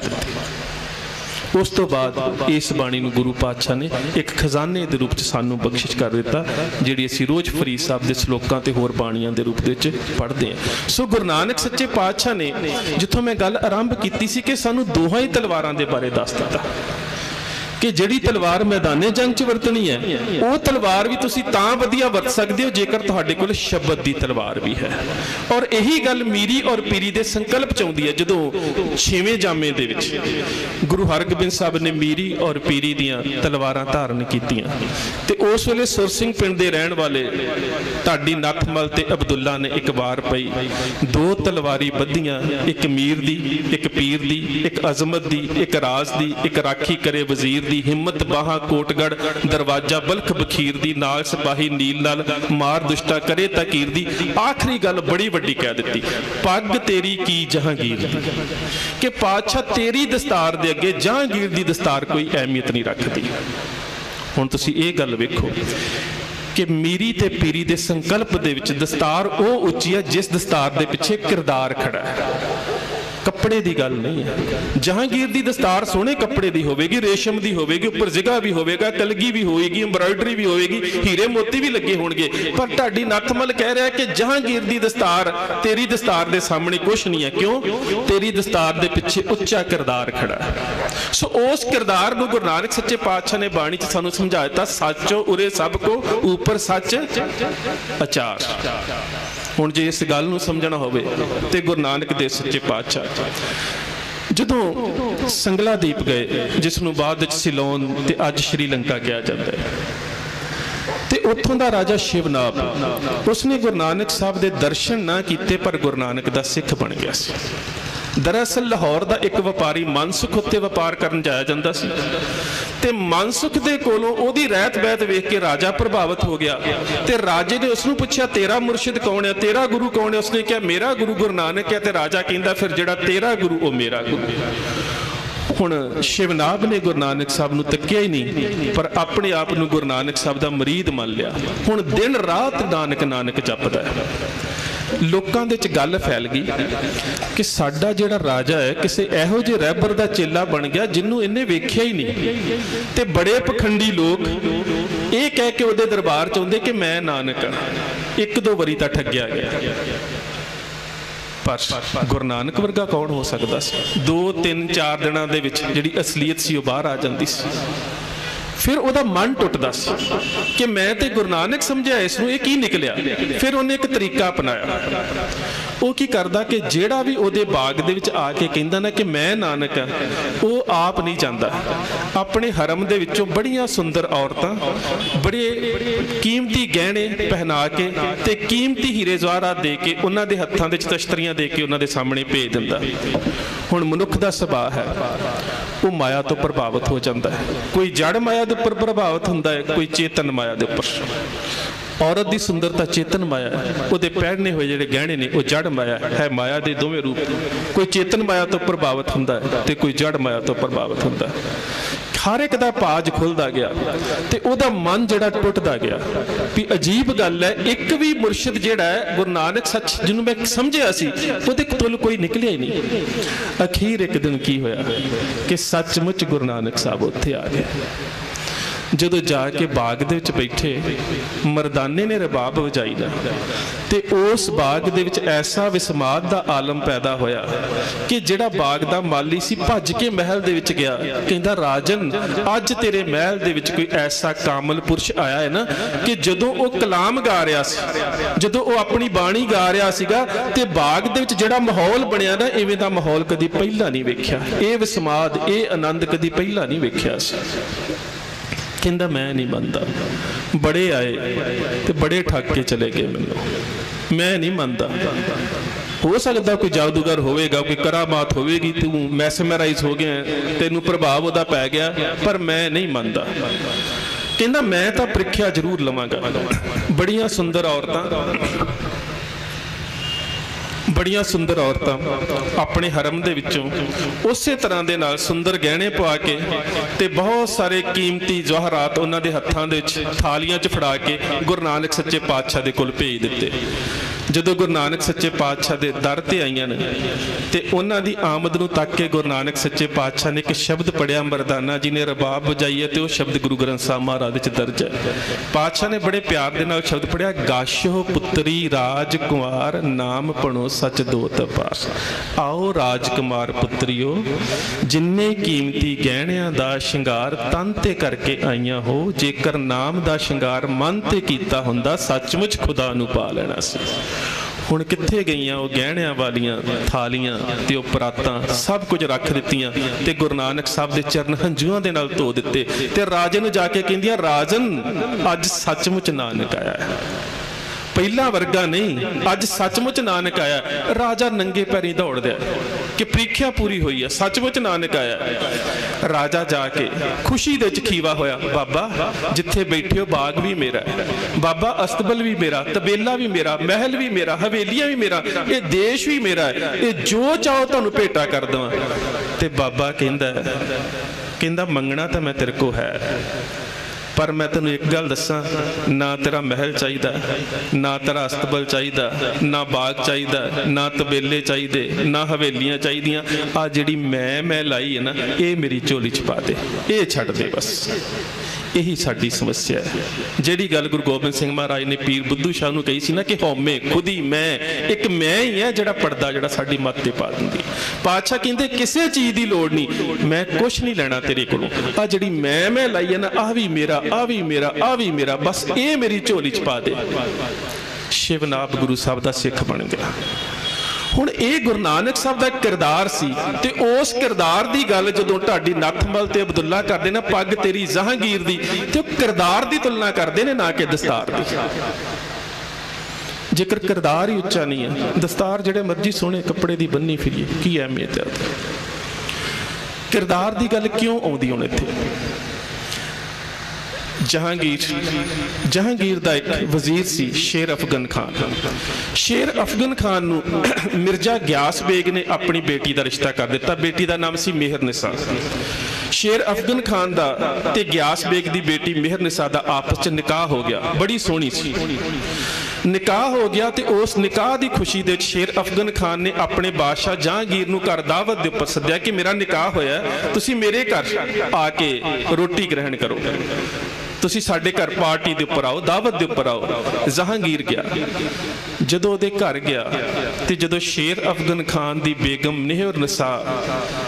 दित्ती। उस तो बाद इस बाणी नूं गुरु पातशाह ने एक खजाने के रूप च सानूं बख्शिश कर दिता, जिहड़ी असीं रोज़ फरीद साहब के सलोकां ते होर बाणियां दे रूप दे विच पढ़दे हां। सो गुरु नानक सच्चे पातशाह ने जिथों मैं गल आरंभ कीती सी कि सानूं दोहां ही तलवारां दे बारे दस दित्ता कि जिहड़ी तलवार मैदाने जंग च वरतनी है, वो तलवार भी तुसीं तां वधिया वरत सकदे हो जेकर तुहाडे कोल शब्द दी तलवार भी है। और यही गल मीरी और पीरी दे संकल्प च आउंदी है। जदों छेवें जामे दे विच गुरु हरगोबिंद साहब ने मीरी और पीरी दियां तलवारां धारण कीतियां, ते उस वेले सुर सिंह पिंड दे रहण वाले ढाडी नथमल ते अब्दुल्ला ने एक वार पई, दो तलवारी बधियां, एक मीर दी, एक पीर दी, एक अजमत दी, एक राज दी, एक राखी करे वजीर दी, हिम्मत बाहा कोटगढ़ दरवाजा बल्ख बखीर दी, नाल सिपाही नील लाल मार दुष्टा करे तकीर दी। आखिरी गल बड़ी वड्डी कह दी, पग तेरी की जहांगीर दी, कि पातशाह तेरी दस्तार दे अगे जहांगीर दी दस्तार कोई अहमियत नहीं रखती। हुण तुसीं ये गल वेखो कि मीरी ते पीरी दे संकल्प दे विच दस्तार वो उच्ची है जिस दस्तार दे पिछे किरदार खड़ा है, कपड़े की गल नहीं है। जहांगीर की दस्तार सोहने कपड़े की होगी, रेशम की होगी, उपर जिगा भी होगा, कलगी भी होगी, एम्ब्रॉयडरी भी होगी, हीरे मोती भी लगे होंगे, पर ढाडी नथमल कह रहा है कि जहांगीर की दस्तार तेरी दस्तार के सामने कुछ नहीं है। क्यों? तेरी दस्तार के पिछे उच्चा किरदार खड़ा है। सो उस किरदार को गुरु नानक सच्चे पातशाह ने बाणी च सानू समझा दिता, सच उरे सब को ऊपर सच आचार। हुण जे इस गल नूं समझना होवे ते गुरु नानक दे सच्चे पातशाह जदों संगला दीप गए, जिसनूं बाद विच सिलोन ते अज श्रीलंका कहा जाता है, ते उत्थों दा राजा शिवनाब, उसने गुरु नानक साहब दे दर्शन ना कीते पर गुरु नानक दा सिख बन गया सी। दरअसल लाहौर का एक व्यापारी मनसुख उत्ते व्यापार करन जाया जांदा सी, ते मनसुख दे कोलों ओदी रहत बहत वेख के राजा प्रभावित हो गया, ते राजे ने उसनूं पुछया तेरा मुर्शिद कौन है, तेरा गुरु कौन है? उसने कहा मेरा गुरु गुरु नानक है। ते राजा कहंदा फिर जिहड़ा तेरा गुरु वो मेरा गुरु। हुण शिवनाब ने गुरु नानक साहब नूं तक्किया ही नहीं, पर अपने आप नूं गुरु नानक साहब दा मरीद मान लिया। हुण दिन रात नानक नानक जपदा है। लोकां दे च गल फैल गई कि साडा जिहड़ा राजा है किसी इहो जिहे रहबर दा चेला बन गया जिन्हों इन्हें वेख्या ही नहीं, ते बड़े पखंडी लोग ये कह के उहदे दरबार च आउंदे कि मैं नानक हां। एक दो वारी तां ठग्गिया गया, पर गुरु नानक वर्गा कौन हो सकता सी? दो तीन चार दिनों दे विच जिहड़ी असलीयत सी वो बाहर आ जांदी सी। फिर ਉਹਦਾ मन टुटदा सी कि मैं तो गुरु नानक समझिया इस नूं, ये की निकलिया। फिर उन्हें एक तरीका अपनाया, वो की करदा कि ਜਿਹੜਾ भी ਉਹਦੇ बाग ਦੇ ਵਿੱਚ आ के ਕਹਿੰਦਾ ना कि मैं नानक हाँ, वो आप नहीं चाहता। अपने हरम ਦੇ ਵਿੱਚੋਂ बड़ियां सुंदर औरतां बड़े कीमती गहने पहना के ते कीमती हीरे जवाहरात दे के उन्हां दे हत्थां ਦੇ ਵਿੱਚ तश्तरियां दे के उन्हां दे सामने भेज दिंदा। हुण मनुख दा सुभाਅ है, वो माया तो प्रभावित हो जाता है। कोई जड़ माया के उपर प्रभावित होंदा है, कोई चेतन माया के उपर। औरत की सुंदरता चेतन माया है, वो पहनने हुए जोड़े गहने ने वो जड़ माया है। माया के दोवें रूप, कोई चेतन माया तो प्रभावित होंदा है तो कोई जड़ माया तो प्रभावित होंदा है। हर एक का पाज खुलता गया तो वह मन जड़ा टुटता गया भी अजीब गल है। एक भी मुर्शिद जिहड़ा है गुरु नानक सच जिन्होंने मैं समझिया सी वो तुल कोई निकलिया ही नहीं। अखीर एक दिन की होया कि सचमुच गुरु नानक साहब उत्थे आ गए। जदों जाके बाग दे विच बैठे, मरदाने ने रबाब वजाई ना ते उस बाग दे विच ऐसा विस्माद दा आलम पैदा होया कि जिहड़ा बाग दा माली सी भज के महल दे विच गया, कहंदा राजन अज तेरे महल दे विच कोई ऐसा कामल पुरुष आया है ना कि जदों वो कलाम गा रहा सी, जदों वो अपनी बाणी गा रहा सीगा ते बाग दे विच जिहड़ा माहौल बनिया ना, इवें दा माहौल कदी पहला नहीं वेख्या। ये विस्माद, ये आनंद कदी पहला नहीं वेख्या सी। कहंदा मैं नहीं मनदा, बड़े आए तो बड़े ठग के चले गए, मैनूं मैं नहीं मनदा। हो सकता कोई जादूगर होवेगा, कोई करामात होवेगी, तू मैसमराइज हो गया, तेनू प्रभाव उहदा पै गया, पर मैं नहीं मनदा। कहंदा मैं तो प्रीख्या जरूर लवांगा। बड़ियां सुंदर औरतां बड़ियां सुंदर औरतां अपने हरम दे विचों उसे तरह दे नाल सुंदर गहने पवा के ते बहुत सारे कीमती जवाहरात उन्हां दे हत्थां दे विच थालियां च फड़ा के गुरु नानक सच्चे पातशाह दे कोल भेज दिते। जदों गुरु नानक सच्चे पातशाह दे दर ते आईयां ने ते उन्हां दी आमद नूं तक के गुरु नानक सच्चे पातशाह ने एक शब्द पढ़िया, मरदाना जी ने रबाब बजाई है, तो शब्द गुरु ग्रंथ साहिब महाराज च दर्ज है। पातशाह ने बड़े प्यार दे नाल शब्द पढ़िया, गाशो पुत्री राजकुमार नाम पढ़ो सच दो तपास। आओ राजकुमार पुत्रियो जिन्ने कीमती गहणियां दा शिंगार तन ते करके आईयां हो, जेकर नाम दा शिंगार मन ते कीता हुंदा सचमुच खुदा नूं पा लेना सी। हुण कित्थे गईयां वो गहणियां वालियां थालियां ते वो परातां, सब कुछ रख दित्तियां ते गुरु नानक साहब दे चरण हंझूआं दे नाल धो दित्ते ते राजे नूं जाके कहंदियां, राजन अज सचमुच नानक आया है, पहला वर्गा नहीं, अज सचमुच नानक आया। राजा नंगे पैरी दौड़ दिया कि प्रीख्या पूरी हुई है, सचमुच नानक आया। राजा जाके खुशी दे विच खीवा होया, बाबा जिथे बैठे हो बाग भी मेरा है, बाबा अस्तबल भी मेरा, तबेला भी मेरा, महल भी मेरा, हवेलियां भी मेरा, ये देश भी मेरा है, ये जो चाहो तुहानूं भेटा कर देवां। ते बाबा कहंदा कहंदा मंगना तो मैं तेरे को है, पर मैं तेन एक गल दसा, ना तेरा महल चाहिए, ना तेरा अस्तबल चाहिए, ना बाग चाहिए, ना तबेले चाहिए, ना हवेलियां चाहिए। आ जिहड़ी मैं मैं लाई है ना, ये मेरी झोली च पा दे, ये छड्ड दे बस। यही साडी समस्या है। जिहड़ी गल गुरु गोबिंद सिंह महाराज ने पीर बुद्धू शाह नूं कही सी ना कि हौमे खुद ही मैं, एक मैं ही है जिहड़ा पर्दा जिहड़ा साडी मत ते पा दिंदी। पातशाह कहंदे किसी चीज़ की लोड़ नहीं, मैं कुछ नहीं लेना तेरे कोलों, आ जिहड़ी मैं मैं लाई है ना, आ भी मेरा, आ भी मेरा, आ भी मेरा, बस ये मेरी झोली च पा दे। शिवनाथ गुरु साहब दा सिख बन गया। हुण ये गुरु नानक साहब का किरदार सी ते उस किरदार की गल जदों ढाडी नथमल ते अब्दुल्ला करदे ना, पग तेरी जहांगीर दी, ते किरदार की तुलना करते हैं ना कि दस्तार की। जेकर किरदार ही उच्चा नहीं है, दस्तार जिहड़े मर्जी सोहणे कपड़े की बन्नी फिरीए, की अहमियत है? किरदार की गल क्यों आउंदी हुण इत्थे? जहांगीर जहांगीर दा एक वजीर सी शेर अफगन खान। शेर अफगन खान नूं मिर्जा ग्यास बेग ने अपनी बेटी का रिश्ता कर दिता। बेटी का नाम सी मेहरनिसा। शेर अफगन खान दा ते ग्यास बेग की बेटी मेहरनिसा दा आपस च निकाह हो गया। बड़ी सोहनी सी, निकाह हो गया तो उस निकाह की खुशी दे शेर अफगन खान ने अपने बादशाह जहांगीर नूं घर दावत दे उपर सद्दिया कि मेरा निकाह होया, तुसी मेरे घर आके रोटी ग्रहण करो, तुसी साडे घर पार्टी दे उपर आओ, दावत दे उपर आओ। जहांगीर गया। जदों दे घर गया ते जदों शेर अफगन खान दी बेगम मेहरनिसा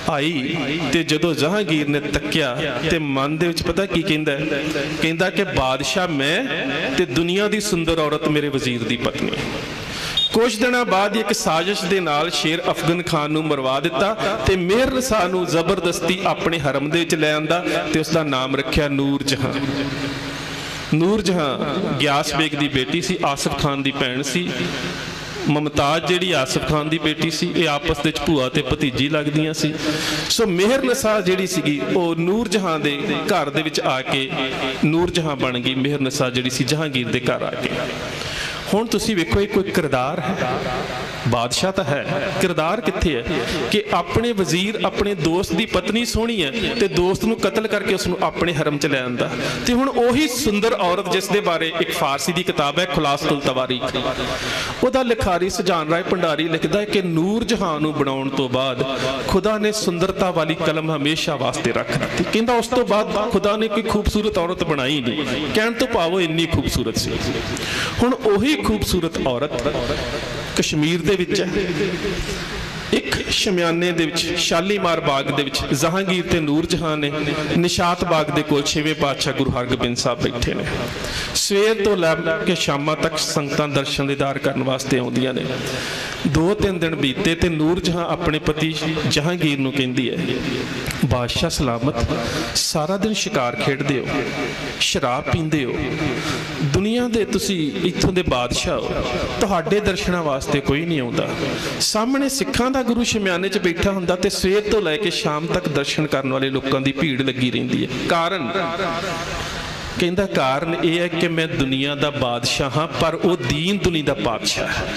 आई ते जदों जहांगीर ने तक्या ते मन दे विच पता की कहंदा है, कहंदा कि बादशाह मैं ते दुनिया दी सुंदर औरत मेरे वजीर दी पत्नी। कुछ दिनों बाद एक साजिश दे नाल शेर अफगन खान नूं मरवा दिता ते मेहर निसा नूं जबरदस्ती अपने हरम दे विच लै आंदा ते उसदा नाम रखिया नूर जहां। नूर जहां ग्यास बेग दी बेटी सी, आसिफ खान दी भैन सी। मुमताज जिहड़ी आसिफ खान दी बेटी सी, ये आपस दे भूआ ते भतीजी लगदियां सी। सो मेहर निसा जिहड़ी सीगी वो नूर जहां दे घर दे विच आके नूर जहां बन गई। मेहर निसा जिहड़ी सी जहांगीर दे घर आके। हुण तुसीं वेखो, ये कोई किरदार है? बादशाह तो है, किरदार कित्थे है कि अपने वजीर अपने दोस्त की पत्नी सोहनी है तो दोस्त नूं कतल करके उसनूं अपने हरम च लै आंदा। ते हुण ओही सुंदर औरत जिस दे बारे एक फारसी की किताब है खुलासतुल तवारीख, उहदा लिखारी सुजान राय भंडारी लिखदा है कि नूर जहां नूं बनाउण तो बाद खुदा ने सुंदरता वाली कलम हमेशा वास्ते रख दी। कहंदा उस तो बाद खुदा ने कोई खूबसूरत औरत बनाई नहीं, कहण तो भाव इन्नी खूबसूरत सी। हुण ओही खूबसूरत औरत कश्मीर दे विच है, एक शमियाने दे विच शालीमार बाग दे विच जहांगीर ते नूर जहां ने निशात बाग दे कोल छेवें पातशाह गुरु हरगोबिंद साहब बैठे ने। सवेर तो लैके शामां तक संगतां दर्शन दीदार करन वास्ते आउंदियां ने। दो तीन दिन बीते ते नूर जहां अपने पति जहांगीर नूं कहंदी है, बादशाह सलामत, सारा दिन शिकार खेडदे हो, शराब पींदे हो, दुनिया दे तुसी इत्थों दे बादशाह हो, तुहाडे दर्शनां वास्ते कोई नहीं आउंदा। सामने सिखां दा गुरु शमियाने च बैठा हुंदा ते सवेर तो लैके शाम तक दर्शन करन वाले लोकां दी भीड़ लगी रहिंदी है। कारण कहंदा कारण यह है कि मैं दुनिया दा बादशाह हाँ, पर वो दीन दुनी दा बादशाह है।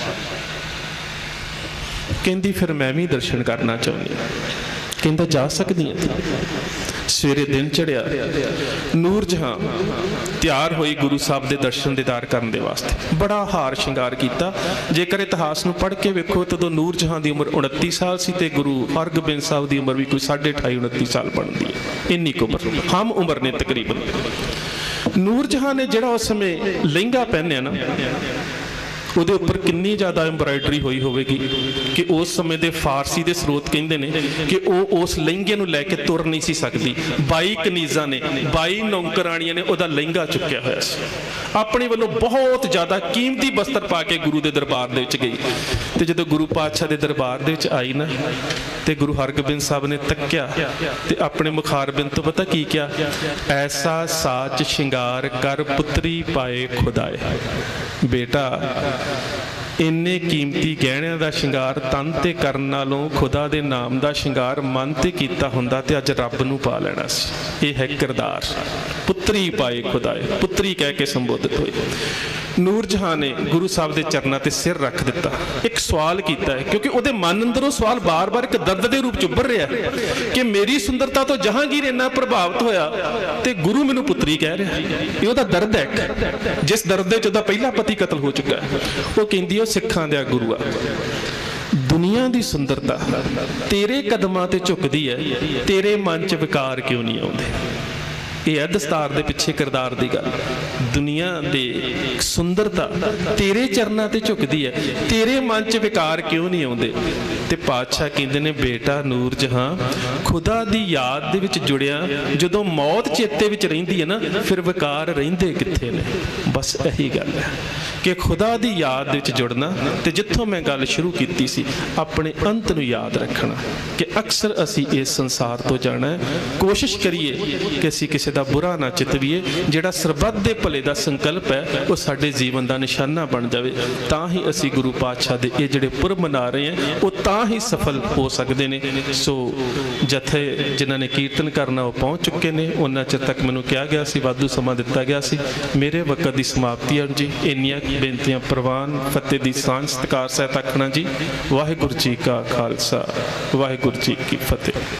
कहंदी फिर मैं भी दर्शन करना चाहुंदी। कहंदा जा सकदी है। सवेरे दिन चढ़िया, नूर जहां तैयार हुई गुरु साहब के दर्शन दीदार करने वास्ते। बड़ा हार श्रृंगार किया। जेकर इतिहास में पढ़ के वेखो तो नूर जहां की उम्र उनती साल सी ते गुरु हरगोबिंद साहब की उम्र भी कोई साढ़े अठाई उनती साल बनती है। इन्नी कुछ उम्र हम उम्र ने तकरीबन। नूर जहां ने जिहड़ा उस समय लहंगा पहनया ना, ਉਹਦੇ ਉੱਪਰ कितनी ज़्यादा एम्ब्रॉयडरी हुई होगी कि उस समय के फारसी के स्रोत कहते हैं कि वो उस लहंगे को लैके तुर नहीं सी सकती। बाई कनीज़ा ने बाई नौकराणियां ने वह लहंगा चुकया होया सी। अपने वालों बहुत ज़्यादा कीमती बस्तर पा के गुरु के दरबार दे विच गई। तो जो गुरु पातशाह के दरबार दे विच आई ना, तो गुरु हरगोबिंद साहब ने तक्या ते अपने मुखारबिंद तो पता की क्या, ऐसा साच शिंगार कर पुत्री पाए खुदाए। बेटा इन्ने कीमती गहणिਆਂ ਦਾ ਸ਼ਿੰਗਾਰ तन ते करन नालों खुदा दे नाम का शिंगार मन ते कीता हुंदा ते अज रब नूं पा लेना सी। यह है किरदार। पुत्री पाए खुदाए, पुत्री कह के संबोधित हुए। नूर जहां ने गुरु साहब के चरणों ते सिर रख दिता। एक सवाल किया है क्योंकि वो मन अंदरों सवाल बार बार एक दर्द के रूप च उभर रहा है कि मेरी सुंदरता तो जहांगीर इन्ना प्रभावित होया ते गुरु मैनू पुत्री कह रहा है। ये उहदा दर्द है जिस दर्द च उहदा पहला पति कतल हो चुका है। वो कहंदी है सिखां दा गुरु आ, दुनिया की सुंदरता तेरे कदमां ते झुकदी है, तेरे मन च विकार क्यों नहीं आउंदे। ये है दस्तार के पिछे किरदार की गल। दुनिया दे सुंदरता तेरे चरणों ते झुकदी है, तेरे मन च विकार क्यों नहीं आउंदे। ते पातशाह कहंदे ने बेटा नूर जहां खुदा दी याद दे विच जुड़िया जदों मौत चेते विच रहिंदी है ना, फिर विकार रहिंदे कित्थे ने। बस यही गल है कि खुदा दी याद दे विच जुड़ना ते जिथों मैं गल शुरू कीती सी अपने अंत नूं याद रखना कि अक्सर असी इस संसार तो जाना है। कोशिश करिए कि असी किसी दा बुरा ना चितवीए, जिहड़ा सरबत दे भले दा संकल्प है वो साडे जीवन दा निशाना बन जाए। तां ही असी गुरु पातशाह दे ये जिहड़े पुरब मना रहे हैं वो तां ही सफल हो सकते हैं। सो जथे जिन्हां ने कीर्तन करना वो पहुँच चुके हैं। उन्ना चिर तक मैनूं कहा गया सी, वाधू समा दिता गया सी। मेरे वक्त की समाप्ति है जी। इन्नियां बेनतियां प्रवान फतेह दी सांझ सत्कार सहित आखना जी। वाहिगुरू जी का खालसा, वाहिगुरू जी की फतेह।